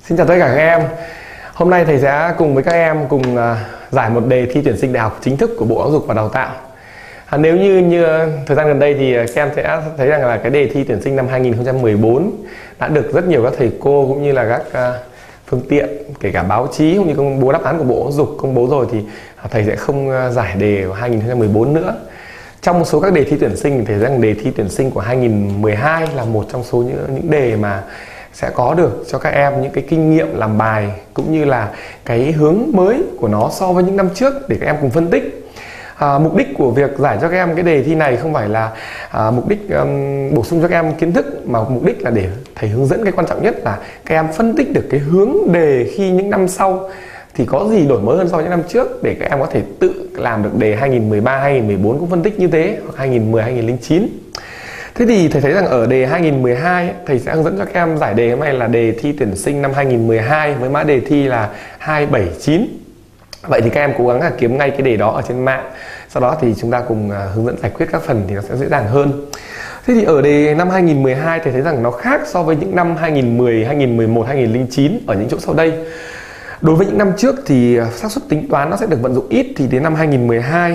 Xin chào tất cả các em. Hôm nay thầy sẽ cùng với các em cùng giải một đề thi tuyển sinh đại học chính thức của Bộ Giáo dục và Đào tạo. Nếu như thời gian gần đây thì các em sẽ thấy rằng là cái đề thi tuyển sinh năm 2014 đã được rất nhiều các thầy cô cũng như là các phương tiện, kể cả báo chí cũng như công bố đáp án của Bộ Giáo dục công bố rồi, thì thầy sẽ không giải đề của 2014 nữa. Trong một số các đề thi tuyển sinh thì thầy rằng đề thi tuyển sinh của 2012 là một trong số những đề mà sẽ có được cho các em những cái kinh nghiệm làm bài cũng như là cái hướng mới của nó so với những năm trước để các em cùng phân tích. Mục đích của việc giải cho các em cái đề thi này không phải là mục đích bổ sung cho các em kiến thức, mà mục đích là để thầy hướng dẫn cái quan trọng nhất là các em phân tích được cái hướng đề khi những năm sau thì có gì đổi mới hơn so với những năm trước, để các em có thể tự làm được đề 2013, 2014 cũng phân tích như thế, hoặc 2010, 2009. Thế thì thầy thấy rằng ở đề 2012 thầy sẽ hướng dẫn cho các em giải đề hôm nay là đề thi tuyển sinh năm 2012 với mã đề thi là 279. Vậy thì các em cố gắng là kiếm ngay cái đề đó ở trên mạng, sau đó thì chúng ta cùng hướng dẫn giải quyết các phần thì nó sẽ dễ dàng hơn. Thế thì ở đề năm 2012 thầy thấy rằng nó khác so với những năm 2010, 2011, 2009 ở những chỗ sau đây. Đối với những năm trước thì xác suất tính toán nó sẽ được vận dụng ít, thì đến năm 2012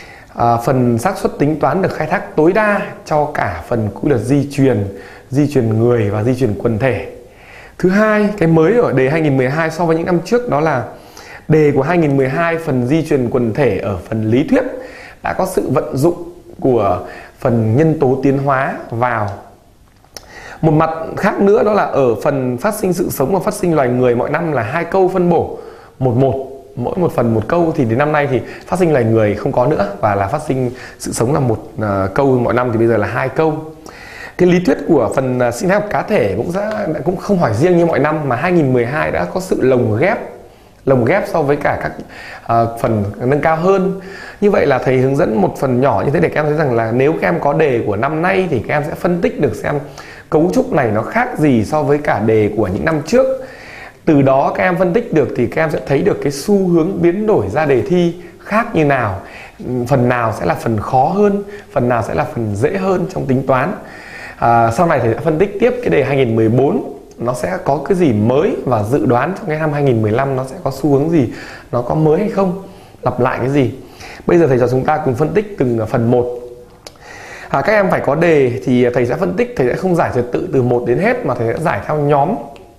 phần xác suất tính toán được khai thác tối đa cho cả phần quy luật di truyền người và di truyền quần thể. Thứ hai, cái mới ở đề 2012 so với những năm trước đó là đề của 2012 phần di truyền quần thể ở phần lý thuyết đã có sự vận dụng của phần nhân tố tiến hóa vào. Một mặt khác nữa đó là ở phần phát sinh sự sống và phát sinh loài người mỗi năm là 2 câu phân bổ mỗi một phần 1 câu, thì đến năm nay thì phát sinh loài người không có nữa và là phát sinh sự sống là 1 câu mỗi năm, thì bây giờ là 2 câu. Cái lý thuyết của phần sinh thái học cá thể cũng không hỏi riêng như mọi năm, mà 2012 đã có sự lồng ghép so với cả các phần nâng cao hơn. Như vậy là thầy hướng dẫn một phần nhỏ như thế để các em thấy rằng là nếu các em có đề của năm nay thì các em sẽ phân tích được xem cấu trúc này nó khác gì so với cả đề của những năm trước. Từ đó các em phân tích được thì các em sẽ thấy được cái xu hướng biến đổi ra đề thi khác như nào, phần nào sẽ là phần khó hơn, phần nào sẽ là phần dễ hơn trong tính toán. Sau này thầy sẽ phân tích tiếp cái đề 2014 nó sẽ có cái gì mới, và dự đoán trong cái năm 2015 nó sẽ có xu hướng gì, nó có mới hay không, lặp lại cái gì. Bây giờ thầy cho chúng ta cùng phân tích từng phần một. Các em phải có đề thì thầy sẽ phân tích, thầy sẽ không giải trật tự từ 1 đến hết mà thầy sẽ giải theo nhóm.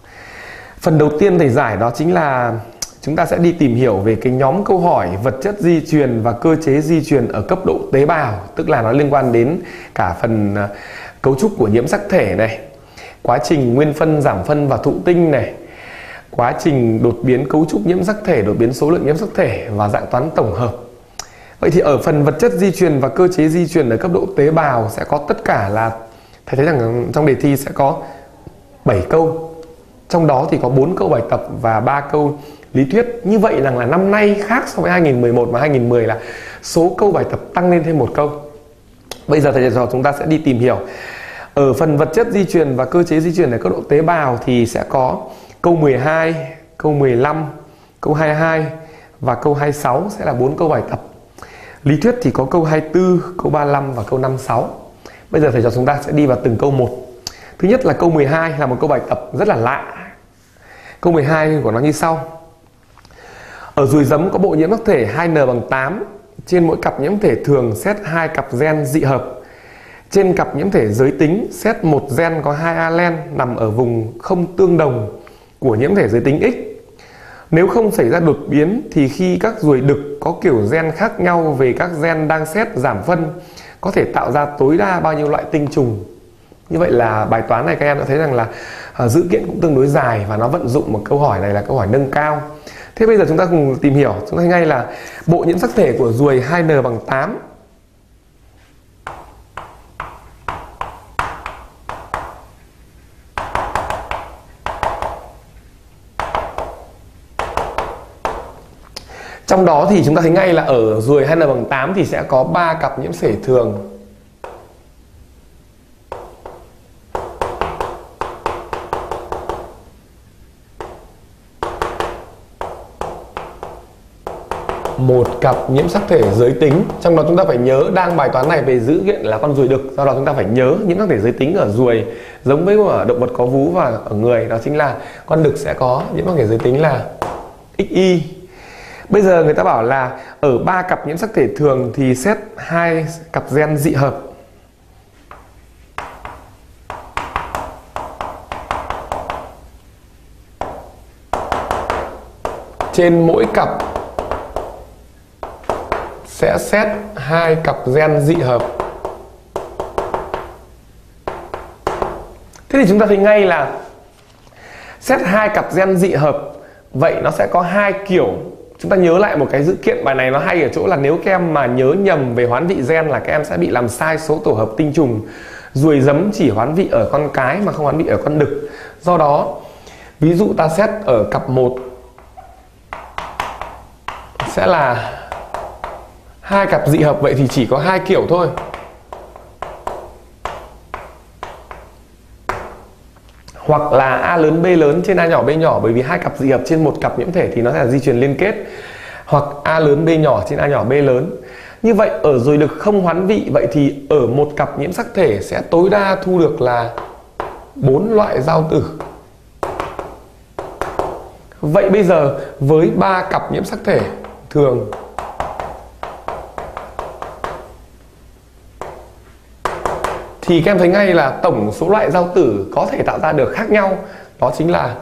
Phần đầu tiên thầy giải đó chính là chúng ta sẽ đi tìm hiểu về cái nhóm câu hỏi vật chất di truyền và cơ chế di truyền ở cấp độ tế bào, tức là nó liên quan đến cả phần cấu trúc của nhiễm sắc thể này, quá trình nguyên phân, giảm phân và thụ tinh này, quá trình đột biến cấu trúc nhiễm sắc thể, đột biến số lượng nhiễm sắc thể và dạng toán tổng hợp. Vậy thì ở phần vật chất di truyền và cơ chế di truyền ở cấp độ tế bào sẽ có tất cả là, thầy thấy rằng trong đề thi sẽ có 7 câu. Trong đó thì có 4 câu bài tập và 3 câu lý thuyết. Như vậy rằng là năm nay khác so với 2011 và 2010 là số câu bài tập tăng lên thêm 1 câu. Bây giờ thầy trò chúng ta sẽ đi tìm hiểu. Ở phần vật chất di truyền và cơ chế di truyền ở cấp độ tế bào thì sẽ có câu 12, câu 15, câu 22 và câu 26 sẽ là 4 câu bài tập. Lý thuyết thì có câu 24, câu 35 và câu 56. Bây giờ thầy trò chúng ta sẽ đi vào từng câu một. Thứ nhất là câu 12 là một câu bài tập rất là lạ. Câu 12 của nó như sau. Ở ruồi giấm có bộ nhiễm sắc thể 2n bằng 8. Trên mỗi cặp nhiễm thể thường xét 2 cặp gen dị hợp. Trên cặp nhiễm thể giới tính xét 1 gen có 2 alen nằm ở vùng không tương đồng của nhiễm thể giới tính X. Nếu không xảy ra đột biến thì khi các ruồi đực có kiểu gen khác nhau về các gen đang xét giảm phân có thể tạo ra tối đa bao nhiêu loại tinh trùng. Như vậy là bài toán này các em đã thấy rằng là dữ kiện cũng tương đối dài và nó vận dụng một câu hỏi này là câu hỏi nâng cao. Thế bây giờ chúng ta cùng tìm hiểu, chúng ta thấy ngay là bộ nhiễm sắc thể của ruồi 2n bằng 8. Trong đó thì chúng ta thấy ngay là ở ruồi 2n bằng 8 thì sẽ có 3 cặp nhiễm thể thường. một cặp nhiễm sắc thể giới tính. Trong đó chúng ta phải nhớ, đang bài toán này về dữ kiện là con ruồi đực, do đó chúng ta phải nhớ nhiễm sắc thể giới tính ở ruồi giống với ở động vật có vú và ở người, đó chính là con đực sẽ có nhiễm sắc thể giới tính là XY. Bây giờ người ta bảo là ở 3 cặp nhiễm sắc thể thường thì xét 2 cặp gen dị hợp. Trên mỗi cặp sẽ xét 2 cặp gen dị hợp. Thế thì chúng ta thấy ngay là xét 2 cặp gen dị hợp, vậy nó sẽ có 2 kiểu. Chúng ta nhớ lại một cái dữ kiện bài này nó hay ở chỗ là nếu các em mà nhớ nhầm về hoán vị gen là các em sẽ bị làm sai số tổ hợp tinh trùng. Ruồi giấm chỉ hoán vị ở con cái mà không hoán vị ở con đực. Do đó, ví dụ ta xét ở cặp 1 sẽ là 2 cặp dị hợp, vậy thì chỉ có 2 kiểu thôi. Hoặc là A lớn B lớn trên A nhỏ B nhỏ, bởi vì 2 cặp dị hợp trên một cặp nhiễm thể thì nó sẽ là di truyền liên kết. Hoặc A lớn B nhỏ trên A nhỏ B lớn. Như vậy ở ruồi đực không hoán vị, vậy thì ở một cặp nhiễm sắc thể sẽ tối đa thu được là 4 loại giao tử. Vậy bây giờ với 3 cặp nhiễm sắc thể thường thì các em thấy ngay là tổng số loại giao tử có thể tạo ra được khác nhau, đó chính là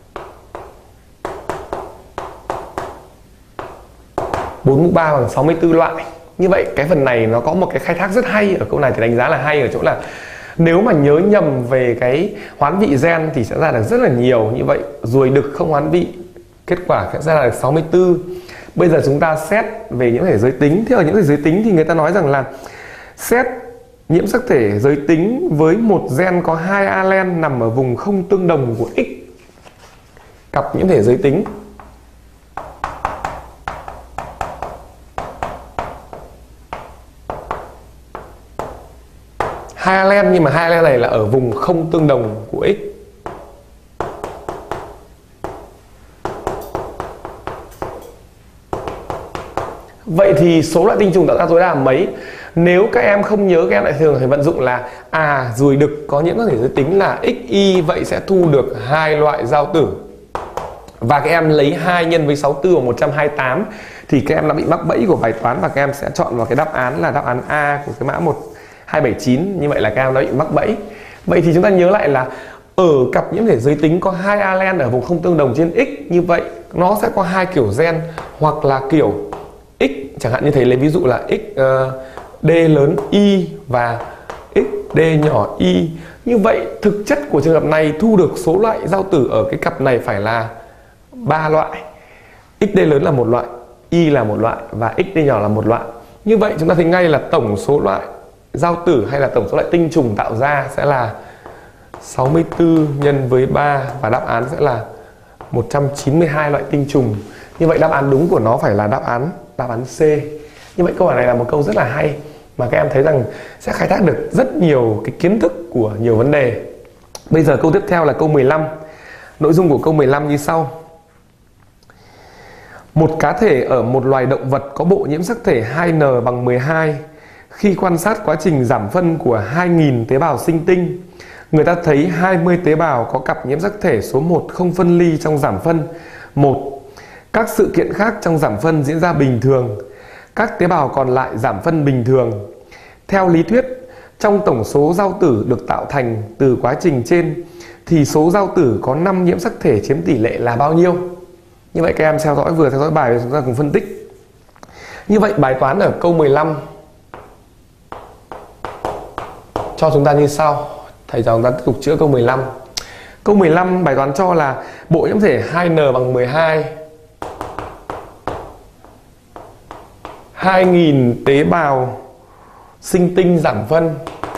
4 mũ 3 bằng 64 loại. Như vậy cái phần này nó có một cái khai thác rất hay ở câu này, thì đánh giá là hay ở chỗ là nếu mà nhớ nhầm về cái hoán vị gen thì sẽ ra được rất là nhiều. Như vậy ruồi đực không hoán vị, kết quả sẽ ra được 64. Bây giờ chúng ta xét về nhiễm thể giới tính. Thế ở nhiễm thể giới tính thì người ta nói rằng là xét nhiễm sắc thể giới tính với một gen có 2 alen nằm ở vùng không tương đồng của X. Cặp nhiễm thể giới tính hai alen, nhưng mà 2 alen này là ở vùng không tương đồng của X. Vậy thì số loại tinh trùng tạo ra tối đa là mấy? Nếu các em không nhớ, các em lại thường phải vận dụng là ruồi đực có nhiễm sắc thể giới tính là XY, vậy sẽ thu được 2 loại giao tử. Và các em lấy 2 nhân với 64 bằng 128 thì các em đã bị mắc bẫy của bài toán, và các em sẽ chọn vào cái đáp án là đáp án A của cái mã 1279. Như vậy là các em đã bị mắc bẫy. Vậy thì chúng ta nhớ lại là ở cặp nhiễm thể giới tính có 2 alen ở vùng không tương đồng trên X, như vậy nó sẽ có 2 kiểu gen, hoặc là kiểu X, chẳng hạn như thầy lấy ví dụ là D lớn Y và D nhỏ Y. Như vậy thực chất của trường hợp này thu được số loại giao tử ở cái cặp này phải là 3 loại. XD lớn là một loại, Y là một loại và XD nhỏ là một loại. Như vậy chúng ta thấy ngay là tổng số loại giao tử hay là tổng số loại tinh trùng tạo ra sẽ là 64 nhân với 3, và đáp án sẽ là 192 loại tinh trùng. Như vậy đáp án đúng của nó phải là đáp án C. Như vậy câu hỏi này là một câu rất là hay mà các em thấy rằng sẽ khai thác được rất nhiều cái kiến thức của nhiều vấn đề. Bây giờ câu tiếp theo là câu 15. Nội dung của câu 15 như sau. Một cá thể ở một loài động vật có bộ nhiễm sắc thể 2N bằng 12. Khi quan sát quá trình giảm phân của 2.000 tế bào sinh tinh, người ta thấy 20 tế bào có cặp nhiễm sắc thể số 1 không phân ly trong giảm phân. 1. Các sự kiện khác trong giảm phân diễn ra bình thường. Các tế bào còn lại giảm phân bình thường. Theo lý thuyết, trong tổng số giao tử được tạo thành từ quá trình trên thì số giao tử có 5 nhiễm sắc thể chiếm tỷ lệ là bao nhiêu? Như vậy các em vừa theo dõi bài, chúng ta cùng phân tích. Như vậy bài toán ở câu 15 cho chúng ta như sau. Thầy cho chúng ta tiếp tục chữa câu 15. Câu 15 bài toán cho là bộ nhiễm thể 2N bằng 12, 2.000 tế bào sinh tinh giảm phân.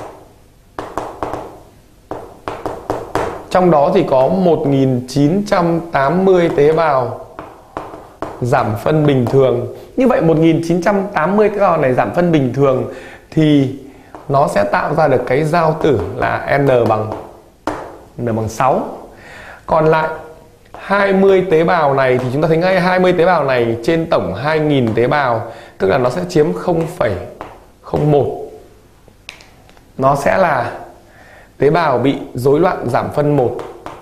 Trong đó thì có 1.980 tế bào giảm phân bình thường. Như vậy 1.980 tế bào này giảm phân bình thường thì nó sẽ tạo ra được cái giao tử là N bằng 6. Còn lại 20 tế bào này thì chúng ta thấy ngay 20 tế bào này trên tổng 2000 tế bào, tức là nó sẽ chiếm 0,01. Nó sẽ là tế bào bị rối loạn giảm phân 1.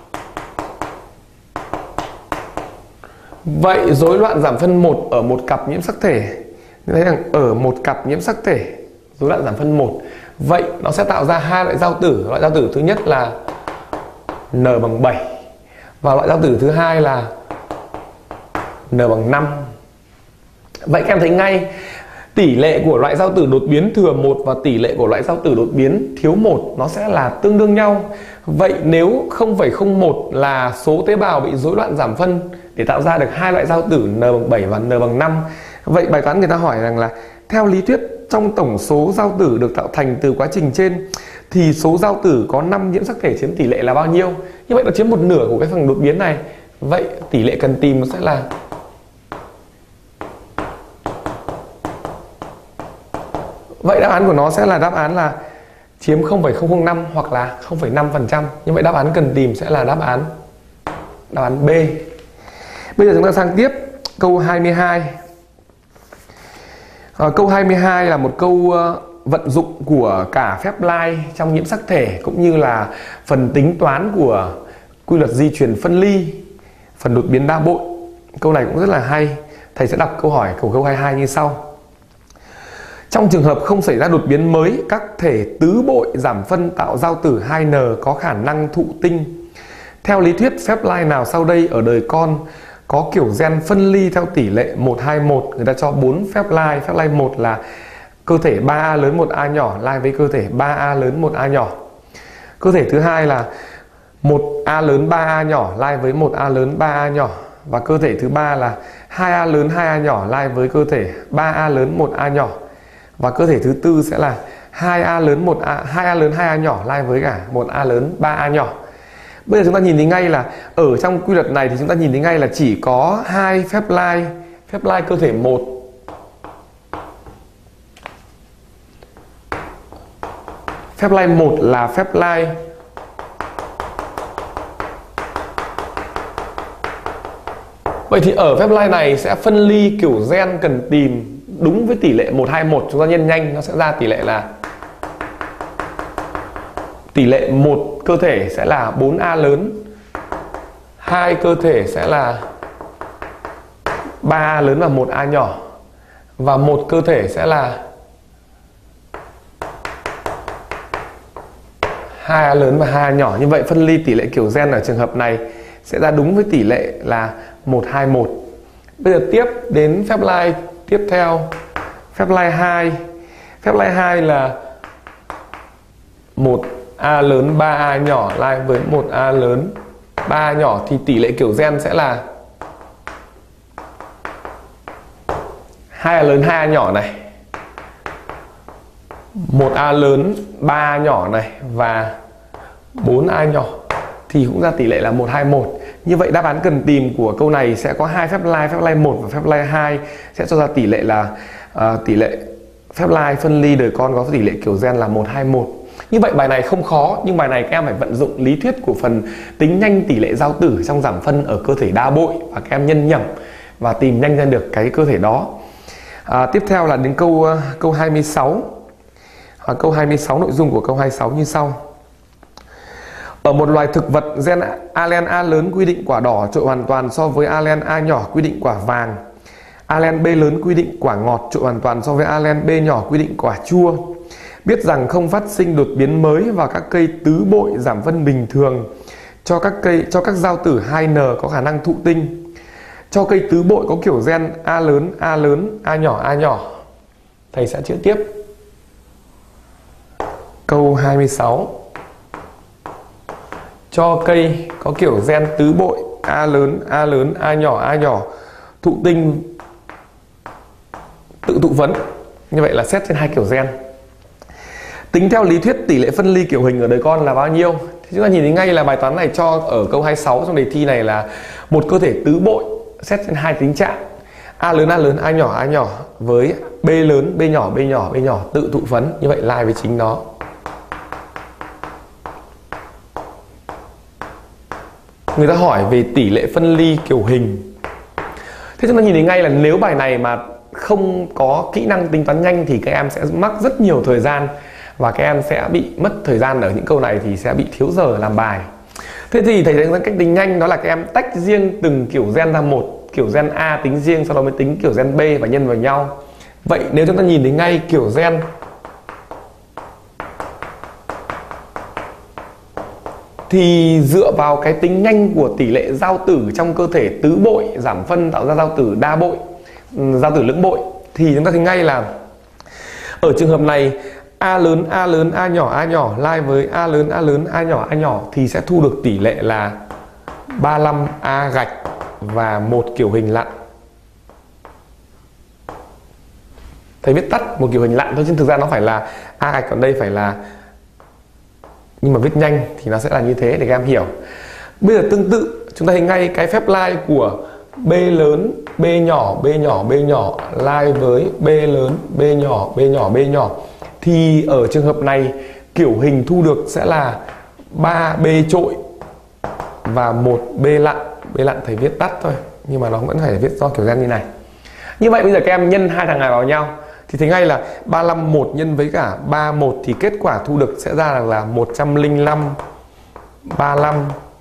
Vậy rối loạn giảm phân 1 ở một cặp nhiễm sắc thể, thấy rằng ở một cặp nhiễm sắc thể rối loạn giảm phân 1, vậy nó sẽ tạo ra hai loại giao tử. Loại giao tử thứ nhất là N bằng 7 và loại giao tử thứ hai là N bằng 5. Vậy các em thấy ngay tỷ lệ của loại giao tử đột biến thừa 1 và tỷ lệ của loại giao tử đột biến thiếu 1 nó sẽ là tương đương nhau. Vậy nếu 0,01 là số tế bào bị rối loạn giảm phân để tạo ra được hai loại giao tử N bằng 7 và N bằng 5, vậy bài toán người ta hỏi rằng là theo lý thuyết trong tổng số giao tử được tạo thành từ quá trình trên thì số giao tử có 5 nhiễm sắc thể chiếm tỷ lệ là bao nhiêu? Như vậy nó chiếm 1/2 của cái phần đột biến này. Vậy tỷ lệ cần tìm nó sẽ là vậy đáp án của nó sẽ là đáp án là chiếm 0,005 hoặc là 0,5%. Như vậy đáp án cần tìm sẽ là đáp án B. Bây giờ chúng ta sang tiếp câu 22. Câu 22 là một câu vận dụng của cả phép lai trong nhiễm sắc thể cũng như là phần tính toán của quy luật di truyền phân ly, phần đột biến đa bội. Câu này cũng rất là hay. Thầy sẽ đọc câu hỏi của câu 22 như sau. Trong trường hợp không xảy ra đột biến mới, các thể tứ bội giảm phân tạo giao tử 2N có khả năng thụ tinh. Theo lý thuyết, phép lai nào sau đây ở đời con có kiểu gen phân ly theo tỷ lệ 1:21? Người ta cho 4 phép lai. Phép lai 1 là cơ thể 3A lớn 1A nhỏ lai với cơ thể 3A lớn 1A nhỏ. Cơ thể thứ hai là 1A lớn 3A nhỏ lai với 1A lớn 3A nhỏ. Và cơ thể thứ ba là 2A lớn 2A nhỏ lai với cơ thể 3A lớn 1A nhỏ. Và cơ thể thứ tư sẽ là 2A lớn 2A nhỏ lai với cả 1A lớn 3A nhỏ. Bây giờ chúng ta nhìn thấy ngay là ở trong quy luật này thì chúng ta nhìn thấy ngay là chỉ có hai phép lai. Phép lai cơ thể 1 phép lai 1 là phép lai vậy thì ở phép lai này sẽ phân ly kiểu gen cần tìm đúng với tỷ lệ 1:21. Chúng ta nhân nhanh nó sẽ ra tỷ lệ là tỷ lệ 1 cơ thể sẽ là 4A lớn, 2 cơ thể sẽ là 3A lớn và 1A nhỏ, và 1 cơ thể sẽ là 2A lớn và 2A nhỏ. Như vậy phân ly tỷ lệ kiểu gen ở trường hợp này sẽ ra đúng với tỷ lệ là 1:21. Bây giờ tiếp đến phép lai tiếp theo, phép lai 2. Phép lai 2 là 1A lớn 3A nhỏ lai với 1A lớn 3A nhỏ thì tỷ lệ kiểu gen sẽ là 2A lớn 2A nhỏ này, 1A lớn 3A nhỏ này và 4A nhỏ thì cũng ra tỷ lệ là 1:21. Như vậy đáp án cần tìm của câu này sẽ có hai phép lai 1 và phép lai 2 sẽ cho ra tỷ lệ là tỷ lệ phép lai phân ly đời con có tỷ lệ kiểu gen là 1:21. Như vậy bài này không khó, nhưng bài này các em phải vận dụng lý thuyết của phần tính nhanh tỷ lệ giao tử trong giảm phân ở cơ thể đa bội và các em nhân nhẩm và tìm nhanh ra được cái cơ thể đó. Tiếp theo là đến câu 26. Câu 26, nội dung của câu 26 như sau. Ở một loài thực vật, gen alen A lớn quy định quả đỏ trội hoàn toàn so với alen A nhỏ quy định quả vàng. Alen B lớn quy định quả ngọt trội hoàn toàn so với alen B nhỏ quy định quả chua. Biết rằng không phát sinh đột biến mới vào các cây tứ bội giảm phân bình thường cho các giao tử 2N có khả năng thụ tinh. Cho cây tứ bội có kiểu gen A lớn, A nhỏ. Thầy sẽ chữa tiếp. Câu 26. Cho cây có kiểu gen tứ bội A lớn, A nhỏ thụ tinh tự thụ phấn. Như vậy là xét trên hai kiểu gen. Tính theo lý thuyết tỷ lệ phân ly kiểu hình ở đời con là bao nhiêu? Thì chúng ta nhìn thấy ngay là bài toán này cho ở câu 26 trong đề thi này là một cơ thể tứ bội xét trên hai tính trạng A lớn, A nhỏ với B lớn, B nhỏ tự thụ phấn. Như vậy lai với chính nó. người ta hỏi về tỷ lệ phân ly kiểu hình. Thế chúng ta nhìn thấy ngay là nếu bài này mà không có kỹ năng tính toán nhanh thì các em sẽ mắc rất nhiều thời gian, và các em sẽ bị mất thời gian ở những câu này thì sẽ bị thiếu giờ làm bài. Thế thì thầy hướng dẫn cách tính nhanh đó là các em tách riêng từng kiểu gen ra một, kiểu gen A tính riêng, sau đó mới tính kiểu gen B và nhân vào nhau. Vậy nếu chúng ta nhìn thấy ngay kiểu gen thì dựa vào cái tính nhanh của tỷ lệ giao tử trong cơ thể tứ bội giảm phân tạo ra giao tử đa bội, giao tử lưỡng bội, thì chúng ta thấy ngay là ở trường hợp này A lớn A nhỏ lai với A lớn A nhỏ thì sẽ thu được tỷ lệ là 35 A gạch và một kiểu hình lặn. Thầy viết tắt một kiểu hình lặn thôi, chứ thực ra nó phải là A gạch, còn đây phải là, nhưng mà viết nhanh thì nó sẽ là như thế để các em hiểu. Bây giờ tương tự chúng ta thấy ngay cái phép lai của B lớn B nhỏ lai với B lớn B nhỏ thì ở trường hợp này kiểu hình thu được sẽ là 3B trội và 1B lặn. B lặn thầy viết tắt thôi, nhưng mà nó vẫn phải viết do kiểu gen như này. Như vậy bây giờ các em nhân hai thằng này vào nhau thì thấy ngay là 35 1 nhân với cả 31 thì kết quả thu được sẽ ra là 105 35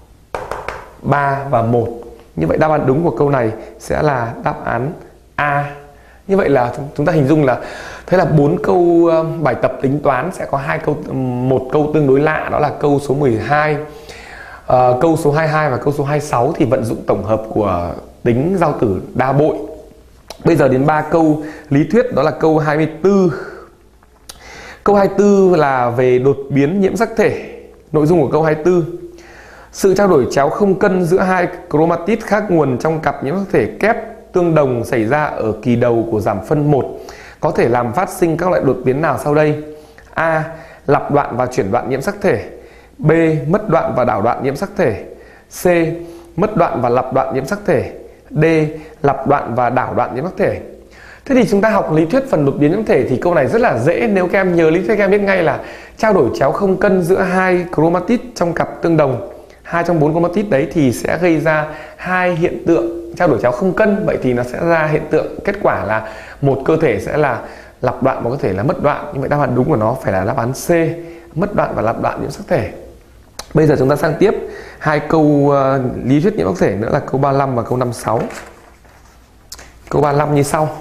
3 và 1. Như vậy đáp án đúng của câu này sẽ là đáp án A. Như vậy là chúng ta hình dung là thế là 4 câu bài tập tính toán sẽ có một câu tương đối lạ, đó là câu số 12, câu số 22 và câu số 26 thì vận dụng tổng hợp của tính giao tử đa bội. Bây giờ đến 3 câu lý thuyết, đó là câu 24. Câu 24 là về đột biến nhiễm sắc thể. Nội dung của câu 24: sự trao đổi chéo không cân giữa hai chromatid khác nguồn trong cặp nhiễm sắc thể kép tương đồng xảy ra ở kỳ đầu của giảm phân 1 có thể làm phát sinh các loại đột biến nào sau đây? A. Lặp đoạn và chuyển đoạn nhiễm sắc thể. B. Mất đoạn và đảo đoạn nhiễm sắc thể. C. Mất đoạn và lặp đoạn nhiễm sắc thể. D. Lặp đoạn và đảo đoạn nhiễm sắc thể. Thế thì chúng ta học lý thuyết phần đột biến nhiễm sắc thể thì câu này rất là dễ. Nếu các em nhớ lý thuyết các em biết ngay là trao đổi chéo không cân giữa hai chromatid trong cặp tương đồng. 2 trong 4 chromatid đấy thì sẽ gây ra hai hiện tượng trao đổi chéo không cân. Vậy thì nó sẽ ra hiện tượng kết quả là một cơ thể sẽ là lặp đoạn, một cơ thể là mất đoạn. Như vậy đáp án đúng của nó phải là đáp án C, mất đoạn và lặp đoạn nhiễm sắc thể. Bây giờ chúng ta sang tiếp hai câu lý thuyết nhiễm sắc thể nữa là câu 35 và câu 56. Câu 35 như sau: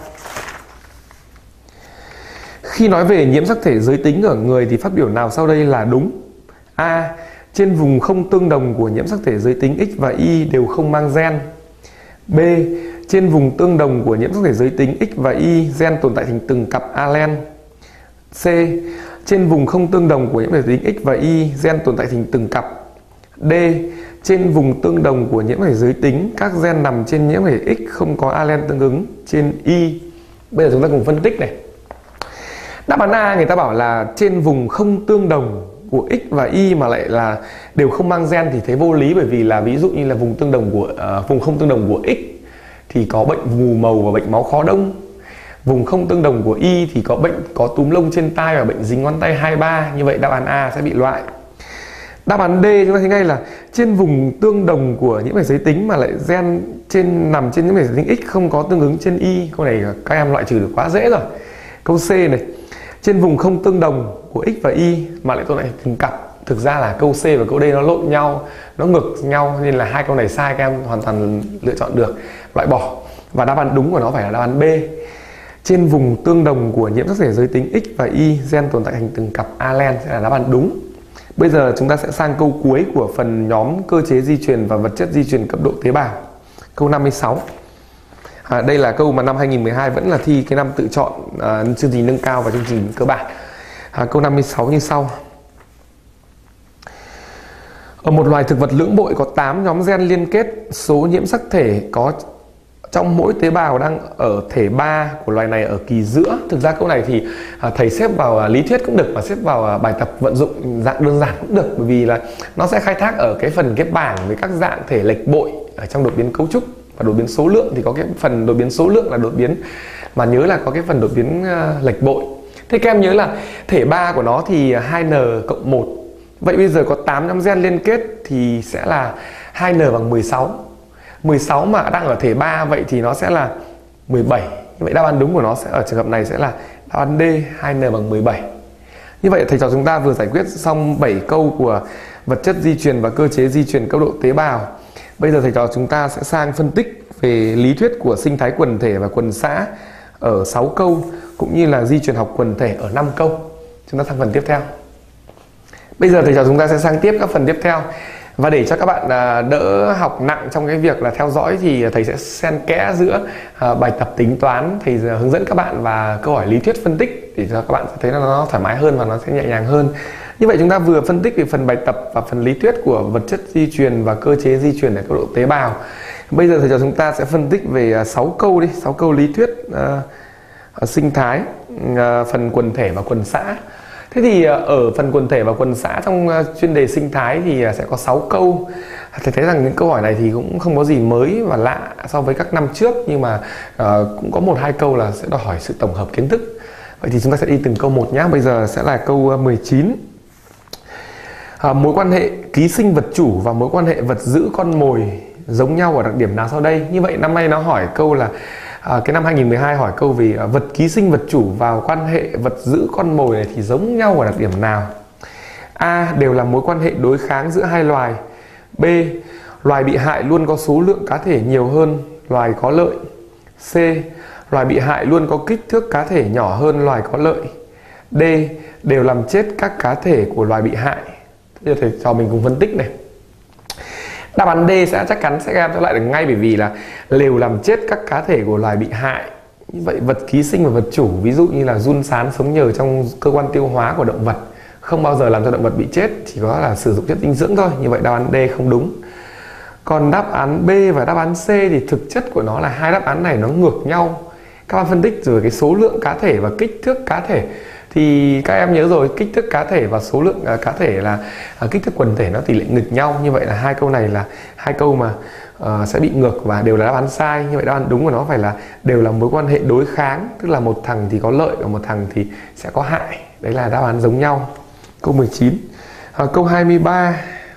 khi nói về nhiễm sắc thể giới tính ở người thì phát biểu nào sau đây là đúng? A. Trên vùng không tương đồng của nhiễm sắc thể giới tính X và Y đều không mang gen. B. Trên vùng tương đồng của nhiễm sắc thể giới tính X và Y, gen tồn tại thành từng cặp alen. C. Trên vùng không tương đồng của nhiễm sắc thể giới tính X và Y, gen tồn tại thành từng cặp. D. Trên vùng tương đồng của nhiễm sắc thể giới tính, các gen nằm trên nhiễm sắc thể X không có alen tương ứng trên Y. Bây giờ chúng ta cùng phân tích này. Đáp án A người ta bảo là trên vùng không tương đồng của X và Y mà lại là đều không mang gen thì thấy vô lý, bởi vì là ví dụ như là vùng không tương đồng của X thì có bệnh mù màu và bệnh máu khó đông. Vùng không tương đồng của Y thì có bệnh có túm lông trên tai và bệnh dính ngón tay 2-3. Như vậy đáp án A sẽ bị loại. Đáp án D chúng ta thấy ngay là trên vùng tương đồng của nhiễm thể giới tính mà lại gen nằm trên nhiễm thể giới tính X không có tương ứng trên Y. Câu này các em loại trừ được quá dễ rồi. Câu C này, trên vùng không tương đồng của X và Y mà lại tồn tại từng cặp. Thực ra là câu C và câu D nó lộn nhau, nó ngược nhau, nên là hai câu này sai, các em hoàn toàn lựa chọn được, loại bỏ. Và đáp án đúng của nó phải là đáp án B. Trên vùng tương đồng của nhiễm sắc thể giới tính X và Y, gen tồn tại thành từng cặp alen sẽ là đáp án đúng. Bây giờ chúng ta sẽ sang câu cuối của phần nhóm cơ chế di truyền và vật chất di truyền cấp độ tế bào. Câu 56. Đây là câu mà năm 2012 vẫn là thi cái năm tự chọn chương trình nâng cao và chương trình cơ bản. Câu 56 như sau: ở một loài thực vật lưỡng bội có 8 nhóm gen liên kết, số nhiễm sắc thể có trong mỗi tế bào đang ở thể 3 của loài này ở kỳ giữa. Thực ra câu này thì thầy xếp vào lý thuyết cũng được và xếp vào bài tập vận dụng dạng đơn giản cũng được, bởi vì là nó sẽ khai thác ở cái phần ghép bảng với các dạng thể lệch bội ở trong đột biến cấu trúc. Và đột biến số lượng thì có cái phần đột biến số lượng là đột biến mà nhớ là có cái phần đột biến lệch bội. Thế các em nhớ là thể 3 của nó thì 2n cộng 1. Vậy bây giờ có 8 nhóm gen liên kết thì sẽ là 2n bằng 16. 16 mà đang ở thể 3, vậy thì nó sẽ là 17. Như vậy đáp án đúng của nó sẽ ở trường hợp này sẽ là đáp án D, 2n bằng 17. Như vậy thầy trò chúng ta vừa giải quyết xong 7 câu của vật chất di truyền và cơ chế di truyền cấp độ tế bào. Bây giờ thầy trò chúng ta sẽ sang phân tích về lý thuyết của sinh thái quần thể và quần xã ở 6 câu, cũng như là di truyền học quần thể ở 5 câu. Chúng ta sang phần tiếp theo. Bây giờ thầy trò chúng ta sẽ sang tiếp các phần tiếp theo. Và để cho các bạn đỡ học nặng trong cái việc là theo dõi thì thầy sẽ xen kẽ giữa bài tập tính toán, thầy hướng dẫn các bạn và câu hỏi lý thuyết phân tích để cho các bạn thấy là nó thoải mái hơn và nó sẽ nhẹ nhàng hơn. Như vậy chúng ta vừa phân tích về phần bài tập và phần lý thuyết của vật chất di truyền và cơ chế di truyền ở cấp độ tế bào. Bây giờ thầy trò chúng ta sẽ phân tích về 6 câu đi, 6 câu lý thuyết sinh thái, phần quần thể và quần xã. Thế thì ở phần quần thể và quần xã trong chuyên đề sinh thái thì sẽ có 6 câu. Thầy thấy rằng những câu hỏi này thì cũng không có gì mới và lạ so với các năm trước, nhưng mà cũng có 1-2 câu là sẽ đòi hỏi sự tổng hợp kiến thức. Vậy thì chúng ta sẽ đi từng câu một nhé. Bây giờ sẽ là câu 19. Mối quan hệ ký sinh vật chủ và mối quan hệ vật giữ con mồi giống nhau ở đặc điểm nào sau đây? Như vậy năm nay nó hỏi câu là cái năm 2012 hỏi câu về vật ký sinh vật chủ vào quan hệ vật giữ con mồi này thì giống nhau ở đặc điểm nào? A. Đều là mối quan hệ đối kháng giữa hai loài. B. Loài bị hại luôn có số lượng cá thể nhiều hơn loài có lợi. C. Loài bị hại luôn có kích thước cá thể nhỏ hơn loài có lợi. D. Đều làm chết các cá thể của loài bị hại. Bây giờ thầy cho mình cùng phân tích này. Đáp án D sẽ chắc chắn sẽ em lại được ngay, bởi vì là đều làm chết các cá thể của loài bị hại. Như vậy vật ký sinh và vật chủ, ví dụ như là giun sán sống nhờ trong cơ quan tiêu hóa của động vật, không bao giờ làm cho động vật bị chết, chỉ có là sử dụng chất dinh dưỡng thôi. Như vậy đáp án D không đúng. Còn đáp án B và đáp án C thì thực chất của nó là hai đáp án này nó ngược nhau. Các bạn phân tích rồi cái số lượng cá thể và kích thước cá thể thì các em nhớ rồi, kích thước cá thể và số lượng cá thể là kích thước quần thể nó tỷ lệ nghịch nhau. Như vậy là hai câu này là hai câu mà sẽ bị ngược và đều là đáp án sai. Như vậy đáp án đúng của nó phải là đều là mối quan hệ đối kháng, tức là một thằng thì có lợi và một thằng thì sẽ có hại. Đấy là đáp án giống nhau. Câu 19. Câu 23.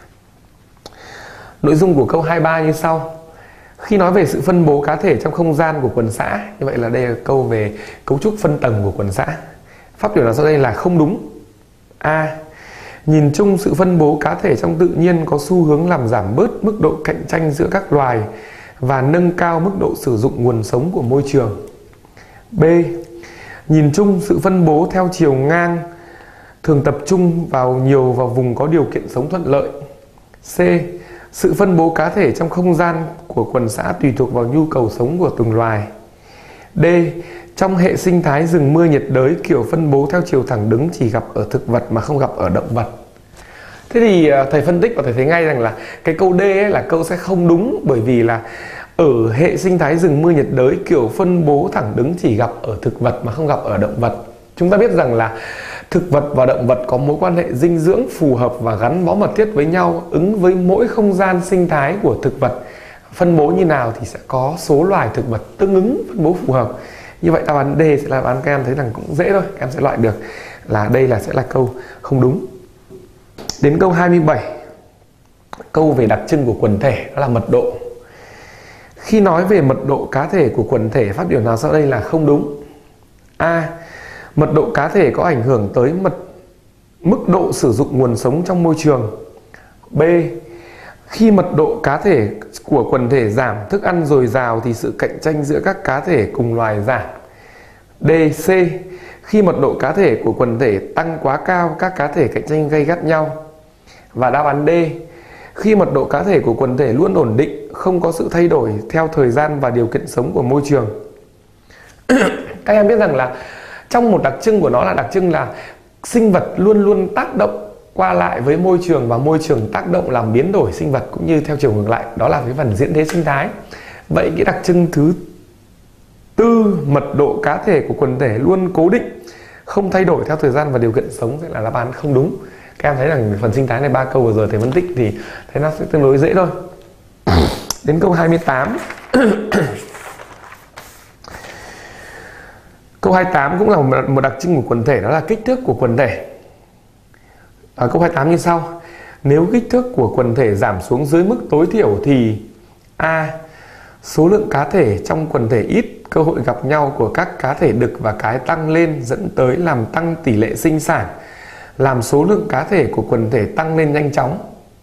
Nội dung của câu 23 như sau. Khi nói về sự phân bố cá thể trong không gian của quần xã, như vậy là đây là câu về cấu trúc phân tầng của quần xã. Phát biểu nào sau đây là không đúng? A. Nhìn chung sự phân bố cá thể trong tự nhiên có xu hướng làm giảm bớt mức độ cạnh tranh giữa các loài và nâng cao mức độ sử dụng nguồn sống của môi trường. B. Nhìn chung sự phân bố theo chiều ngang thường tập trung nhiều vào vùng có điều kiện sống thuận lợi. C. Sự phân bố cá thể trong không gian của quần xã tùy thuộc vào nhu cầu sống của từng loài. D. Trong hệ sinh thái rừng mưa nhiệt đới, kiểu phân bố theo chiều thẳng đứng chỉ gặp ở thực vật mà không gặp ở động vật. Thế thì thầy phân tích và thầy thấy ngay rằng là cái câu D ấy là câu sẽ không đúng, bởi vì là ở hệ sinh thái rừng mưa nhiệt đới, kiểu phân bố thẳng đứng chỉ gặp ở thực vật mà không gặp ở động vật. Chúng ta biết rằng là thực vật và động vật có mối quan hệ dinh dưỡng phù hợp và gắn bó mật thiết với nhau, ứng với mỗi không gian sinh thái của thực vật. Phân bố như nào thì sẽ có số loài thực vật tương ứng phân bố phù hợp. Như vậy đáp án D sẽ là đáp án các em thấy rằng cũng dễ thôi, các em sẽ loại được là đây sẽ là câu không đúng. Đến câu 27. Câu về đặc trưng của quần thể, đó là mật độ. Khi nói về mật độ cá thể của quần thể, phát biểu nào sau đây là không đúng? A. Mật độ cá thể có ảnh hưởng tới mức độ sử dụng nguồn sống trong môi trường. B. Khi mật độ cá thể của quần thể giảm, thức ăn dồi dào thì sự cạnh tranh giữa các cá thể cùng loài giảm. D. C. Khi mật độ cá thể của quần thể tăng quá cao, các cá thể cạnh tranh gay gắt nhau. Và đáp án D. Khi mật độ cá thể của quần thể luôn ổn định, không có sự thay đổi theo thời gian và điều kiện sống của môi trường. Các em biết rằng là trong một đặc trưng của nó là đặc trưng là sinh vật luôn luôn tác động qua lại với môi trường và môi trường tác động làm biến đổi sinh vật cũng như theo chiều ngược lại, đó là cái phần diễn thế sinh thái. Vậy cái đặc trưng thứ tư, mật độ cá thể của quần thể luôn cố định, không thay đổi theo thời gian và điều kiện sống sẽ là đáp án không đúng. Các em thấy rằng phần sinh thái này 3 câu vừa rồi thầy phân tích thì thấy nó sẽ tương đối dễ thôi. Đến câu 28. Câu 28 cũng là một đặc trưng của quần thể, đó là kích thước của quần thể. Câu 28 như sau. Nếu kích thước của quần thể giảm xuống dưới mức tối thiểu thì A. Số lượng cá thể trong quần thể ít, cơ hội gặp nhau của các cá thể đực và cái tăng lên dẫn tới làm tăng tỷ lệ sinh sản, làm số lượng cá thể của quần thể tăng lên nhanh chóng.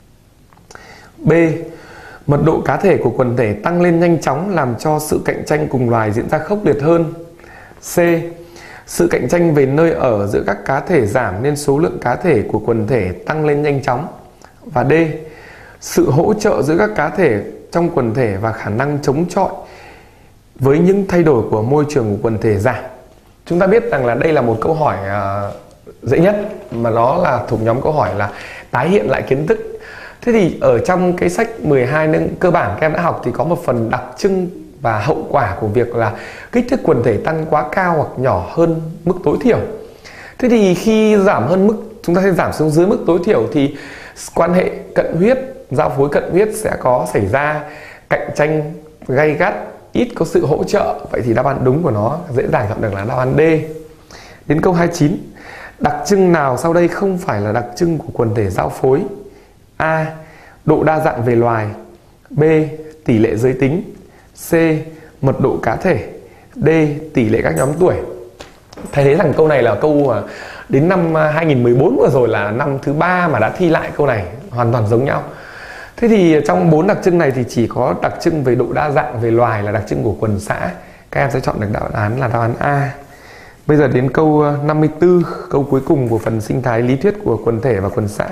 B. Mật độ cá thể của quần thể tăng lên nhanh chóng làm cho sự cạnh tranh cùng loài diễn ra khốc liệt hơn. C. Sự cạnh tranh về nơi ở giữa các cá thể giảm nên số lượng cá thể của quần thể tăng lên nhanh chóng. Và D. Sự hỗ trợ giữa các cá thể trong quần thể và khả năng chống chọi với những thay đổi của môi trường của quần thể giảm. Chúng ta biết rằng là đây là một câu hỏi dễ nhất, mà nó là thuộc nhóm câu hỏi là tái hiện lại kiến thức. Thế thì ở trong cái sách 12 nâng cơ bản các em đã học thì có một phần đặc trưng và hậu quả của việc là kích thước quần thể tăng quá cao hoặc nhỏ hơn mức tối thiểu. Thế thì khi giảm hơn mức, chúng ta sẽ giảm xuống dưới mức tối thiểu thì quan hệ cận huyết, giao phối cận huyết sẽ có xảy ra, cạnh tranh gay gắt, ít có sự hỗ trợ. Vậy thì đáp án đúng của nó dễ dàng chọn được là đáp án D. Đến câu 29. Đặc trưng nào sau đây không phải là đặc trưng của quần thể giao phối? A. Độ đa dạng về loài. B. Tỷ lệ giới tính. C. Mật độ cá thể. D. Tỷ lệ các nhóm tuổi. Thầy thấy rằng câu này là câu đến năm 2014 vừa rồi là năm thứ 3 mà đã thi lại câu này, hoàn toàn giống nhau. Thế thì trong 4 đặc trưng này thì chỉ có đặc trưng về độ đa dạng về loài là đặc trưng của quần xã. Các em sẽ chọn được đáp án là đáp án A. Bây giờ đến câu 54, câu cuối cùng của phần sinh thái lý thuyết của quần thể và quần xã.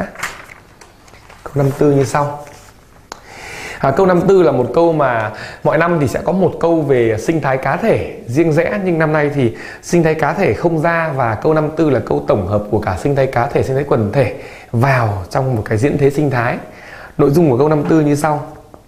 Câu 54 như sau. Câu 54 là một câu mà mọi năm thì sẽ có một câu về sinh thái cá thể riêng rẽ, nhưng năm nay thì sinh thái cá thể không ra, và câu 54 là câu tổng hợp của cả sinh thái cá thể, sinh thái quần thể vào trong một cái diễn thế sinh thái. Nội dung của câu 54 như sau.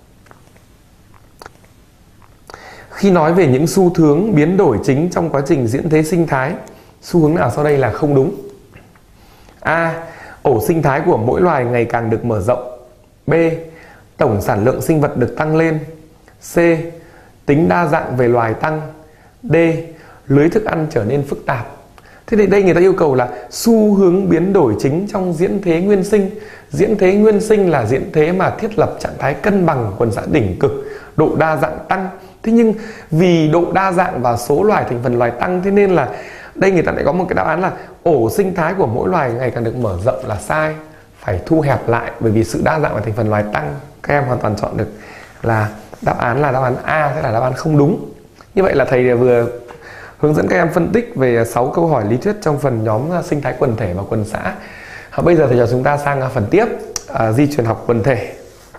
Khi nói về những xu hướng biến đổi chính trong quá trình diễn thế sinh thái, xu hướng nào sau đây là không đúng? A. Ổ sinh thái của mỗi loài ngày càng được mở rộng. B. Tổng sản lượng sinh vật được tăng lên. C. Tính đa dạng về loài tăng. D. Lưới thức ăn trở nên phức tạp. Thế thì đây người ta yêu cầu là xu hướng biến đổi chính trong diễn thế nguyên sinh. Diễn thế nguyên sinh là diễn thế mà thiết lập trạng thái cân bằng quần xã đỉnh cực, độ đa dạng tăng. Thế nhưng vì độ đa dạng và số loài thành phần loài tăng, thế nên là đây người ta lại có một cái đáp án là ổ sinh thái của mỗi loài ngày càng được mở rộng là sai, phải thu hẹp lại, bởi vì sự đa dạng và thành phần loài tăng. Các em hoàn toàn chọn được là đáp án A sẽ là đáp án không đúng. Như vậy là thầy vừa hướng dẫn các em phân tích về 6 câu hỏi lý thuyết trong phần nhóm sinh thái quần thể và quần xã. Bây giờ thì chúng ta sang phần tiếp, di truyền học quần thể.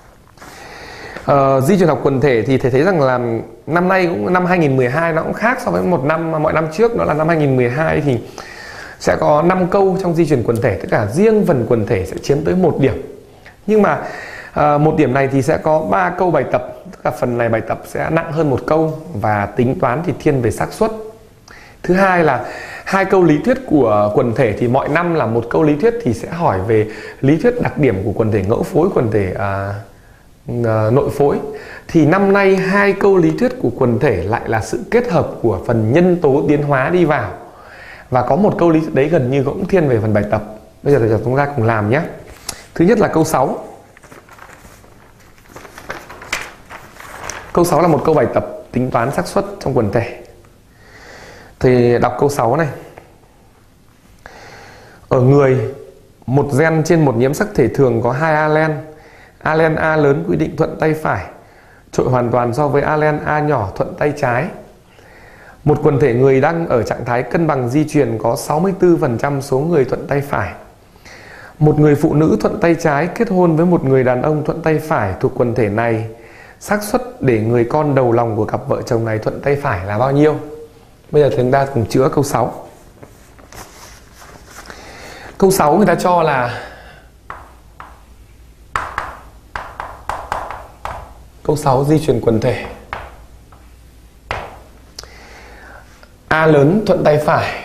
Di truyền học quần thể thì thầy thấy rằng là năm nay cũng năm 2012 nó cũng khác so với một năm mọi năm trước, đó là năm 2012 thì sẽ có 5 câu trong di truyền quần thể, tất cả riêng phần quần thể sẽ chiếm tới 1 điểm. Nhưng mà 1 điểm này thì sẽ có 3 câu bài tập, tất cả phần này bài tập sẽ nặng hơn 1 câu và tính toán thì thiên về xác suất. Thứ hai là 2 câu lý thuyết của quần thể, thì mọi năm là 1 câu lý thuyết thì sẽ hỏi về lý thuyết đặc điểm của quần thể ngẫu phối, quần thể nội phối. Thì năm nay 2 câu lý thuyết của quần thể lại là sự kết hợp của phần nhân tố tiến hóa đi vào, và có 1 câu lý thuyết đấy gần như cũng thiên về phần bài tập. Bây giờ thì chúng ta cùng làm nhé. Thứ nhất là câu 6. Câu 6 là một câu bài tập tính toán xác suất trong quần thể. Thì đọc câu 6 này. Ở người, một gen trên một nhiễm sắc thể thường có 2 alen. Alen A lớn quy định thuận tay phải, trội hoàn toàn so với alen A nhỏ thuận tay trái. Một quần thể người đang ở trạng thái cân bằng di truyền có 64% số người thuận tay phải. Một người phụ nữ thuận tay trái kết hôn với một người đàn ông thuận tay phải thuộc quần thể này, xác suất để người con đầu lòng của cặp vợ chồng này thuận tay phải là bao nhiêu? Bây giờ chúng ta cùng chữa câu 6. Câu 6 người ta cho là câu 6 di truyền quần thể. A lớn thuận tay phải.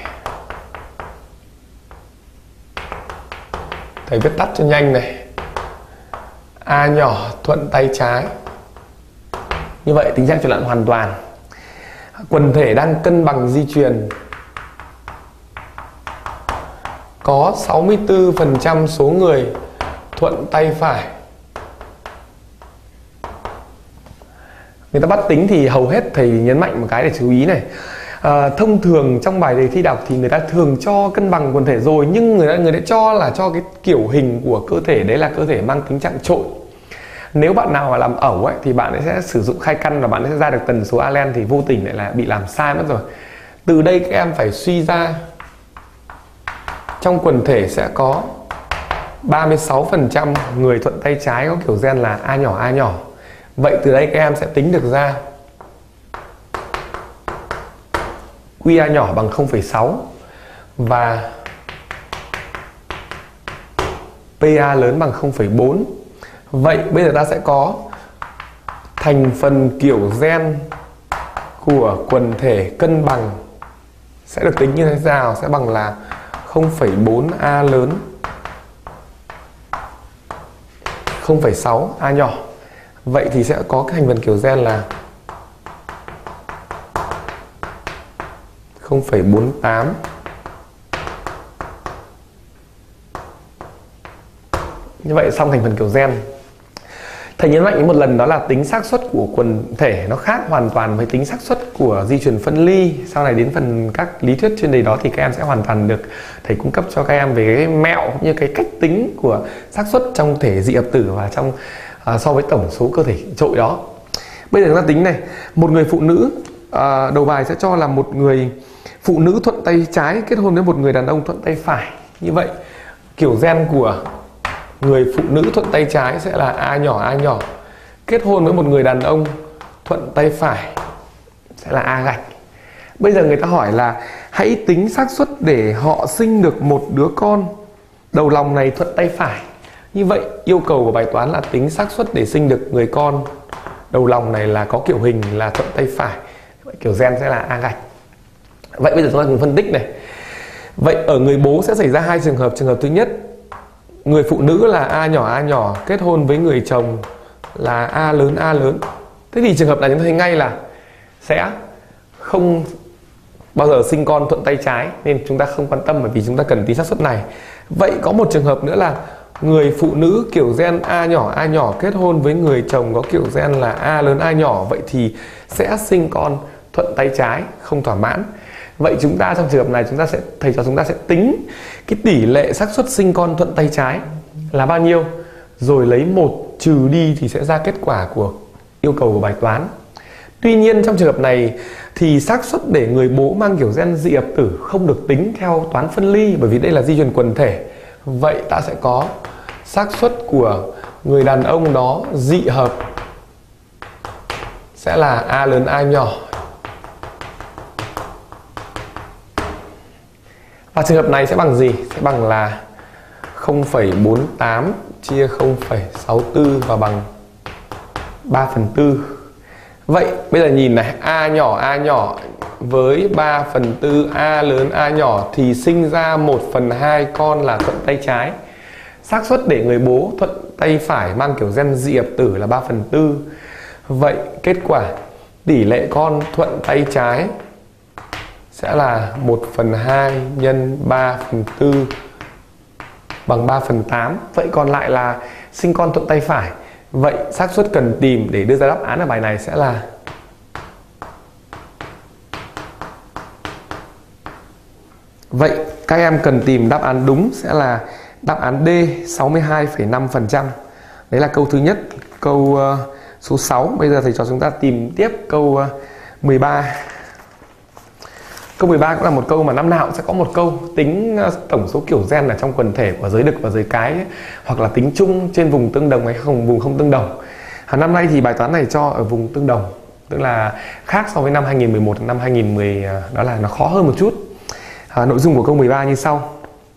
Thầy viết tắt cho nhanh này. A nhỏ thuận tay trái. Như vậy tính chất chuyển loạn hoàn toàn. Quần thể đang cân bằng di truyền có 64% số người thuận tay phải. Người ta bắt tính thì hầu hết thầy nhấn mạnh một cái để chú ý này. Thông thường trong bài đề thi đọc thì người ta thường cho cân bằng quần thể rồi, nhưng người ta cho là cho cái kiểu hình của cơ thể đấy là cơ thể mang tính chạm trội. Nếu bạn nào mà làm ẩu ấy thì bạn ấy sẽ sử dụng khai căn và bạn ấy sẽ ra được tần số Allen, thì vô tình lại là bị làm sai mất rồi. Từ đây các em phải suy ra trong quần thể sẽ có 36% người thuận tay trái có kiểu gen là A nhỏ A nhỏ. Vậy từ đây các em sẽ tính được ra QA nhỏ bằng 0,6 và PA lớn bằng 0,4. Vậy bây giờ ta sẽ có thành phần kiểu gen của quần thể cân bằng sẽ được tính như thế nào? Sẽ bằng là 0,4 A lớn, 0,6 A nhỏ. Vậy thì sẽ có cái thành phần kiểu gen là 0,48. Như vậy xong thành phần kiểu gen. Thầy nhấn mạnh một lần đó là tính xác suất của quần thể nó khác hoàn toàn với tính xác suất của di truyền phân ly. Sau này đến phần các lý thuyết chuyên đề đó thì các em sẽ hoàn toàn được thầy cung cấp cho các em về cái mẹo cũng như cái cách tính của xác suất trong thể dị hợp tử và trong so với tổng số cơ thể trội đó. Bây giờ chúng ta tính này, một người phụ nữ, đầu bài sẽ cho là một người phụ nữ thuận tay trái kết hôn với một người đàn ông thuận tay phải. Như vậy kiểu gen của người phụ nữ thuận tay trái sẽ là A nhỏ kết hôn với một người đàn ông thuận tay phải sẽ là A gạch. Bây giờ người ta hỏi là hãy tính xác suất để họ sinh được một đứa con đầu lòng này thuận tay phải. Như vậy yêu cầu của bài toán là tính xác suất để sinh được người con đầu lòng này là có kiểu hình là thuận tay phải. Vậy kiểu gen sẽ là A gạch. Vậy bây giờ chúng ta cùng phân tích này. Vậy ở người bố sẽ xảy ra hai trường hợp. Trường hợp thứ nhất, người phụ nữ là A nhỏ kết hôn với người chồng là A lớn. Thế thì trường hợp này chúng ta thấy ngay là sẽ không bao giờ sinh con thuận tay trái, nên chúng ta không quan tâm bởi vì chúng ta cần tí xác suất này. Vậy có một trường hợp nữa là người phụ nữ kiểu gen A nhỏ kết hôn với người chồng có kiểu gen là A lớn A nhỏ. Vậy thì sẽ sinh con thuận tay trái không thỏa mãn. Vậy chúng ta trong trường hợp này thầy cho chúng ta sẽ tính cái tỷ lệ xác suất sinh con thuận tay trái là bao nhiêu, rồi lấy 1 trừ đi thì sẽ ra kết quả của yêu cầu của bài toán. Tuy nhiên trong trường hợp này thì xác suất để người bố mang kiểu gen dị hợp tử không được tính theo toán phân ly, bởi vì đây là di truyền quần thể. Vậy ta sẽ có xác suất của người đàn ông đó dị hợp sẽ là A lớn A nhỏ. Và trường hợp này sẽ bằng gì? Sẽ bằng là 0,48 chia 0,64 và bằng 3/4. Vậy bây giờ nhìn này, A nhỏ với 3/4 A lớn A nhỏ thì sinh ra 1/2 con là thuận tay trái. Xác suất để người bố thuận tay phải mang kiểu gen dị hợp tử là 3/4. Vậy kết quả tỷ lệ con thuận tay trái sẽ là 1/2 nhân 3/4 bằng 3/8. Vậy còn lại là sinh con thuận tay phải. Vậy xác suất cần tìm để đưa ra đáp án ở bài này sẽ là vậy các em cần tìm đáp án đúng sẽ là đáp án D 62,5%. Đấy là câu thứ nhất, câu số 6. Bây giờ thầy cho chúng ta tìm tiếp câu 13. Câu 13 cũng là một câu mà năm nào cũng sẽ có một câu tính tổng số kiểu gen ở trong quần thể của giới đực và giới cái ấy, hoặc là tính chung trên vùng tương đồng hay vùng không tương đồng. Năm nay thì bài toán này cho ở vùng tương đồng, tức là khác so với năm 2011, năm 2010, đó là nó khó hơn một chút. Nội dung của câu 13 như sau.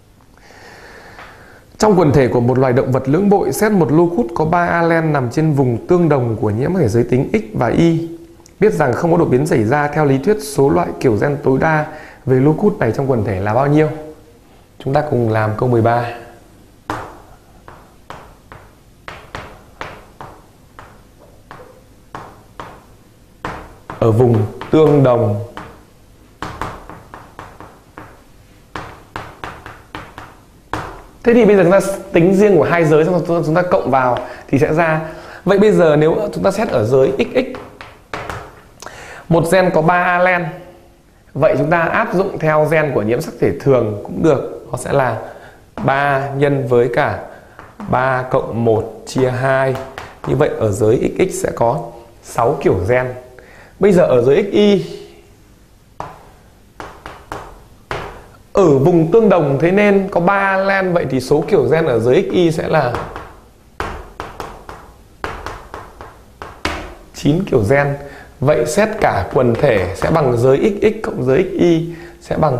Trong quần thể của một loài động vật lưỡng bội, xét một lô cút có 3 alen nằm trên vùng tương đồng của nhiễm thể giới tính X và Y. Biết rằng không có đột biến xảy ra, theo lý thuyết số loại kiểu gen tối đa về lô cút này trong quần thể là bao nhiêu? Chúng ta cùng làm câu 13. Ở vùng tương đồng Thế thì bây giờ chúng ta tính riêng của hai giới, xong chúng ta cộng vào thì sẽ ra. Vậy bây giờ nếu chúng ta xét ở giới XX, một gen có 3 alen, vậy chúng ta áp dụng theo gen của nhiễm sắc thể thường cũng được. Nó sẽ là 3 nhân với cả 3 cộng 1 chia 2. Như vậy ở giới XX sẽ có 6 kiểu gen. Bây giờ ở giới XY, ở vùng tương đồng thế nên có 3 alen, vậy thì số kiểu gen ở giới XY sẽ là 9 kiểu gen. Vậy xét cả quần thể sẽ bằng giới XX cộng giới XY sẽ bằng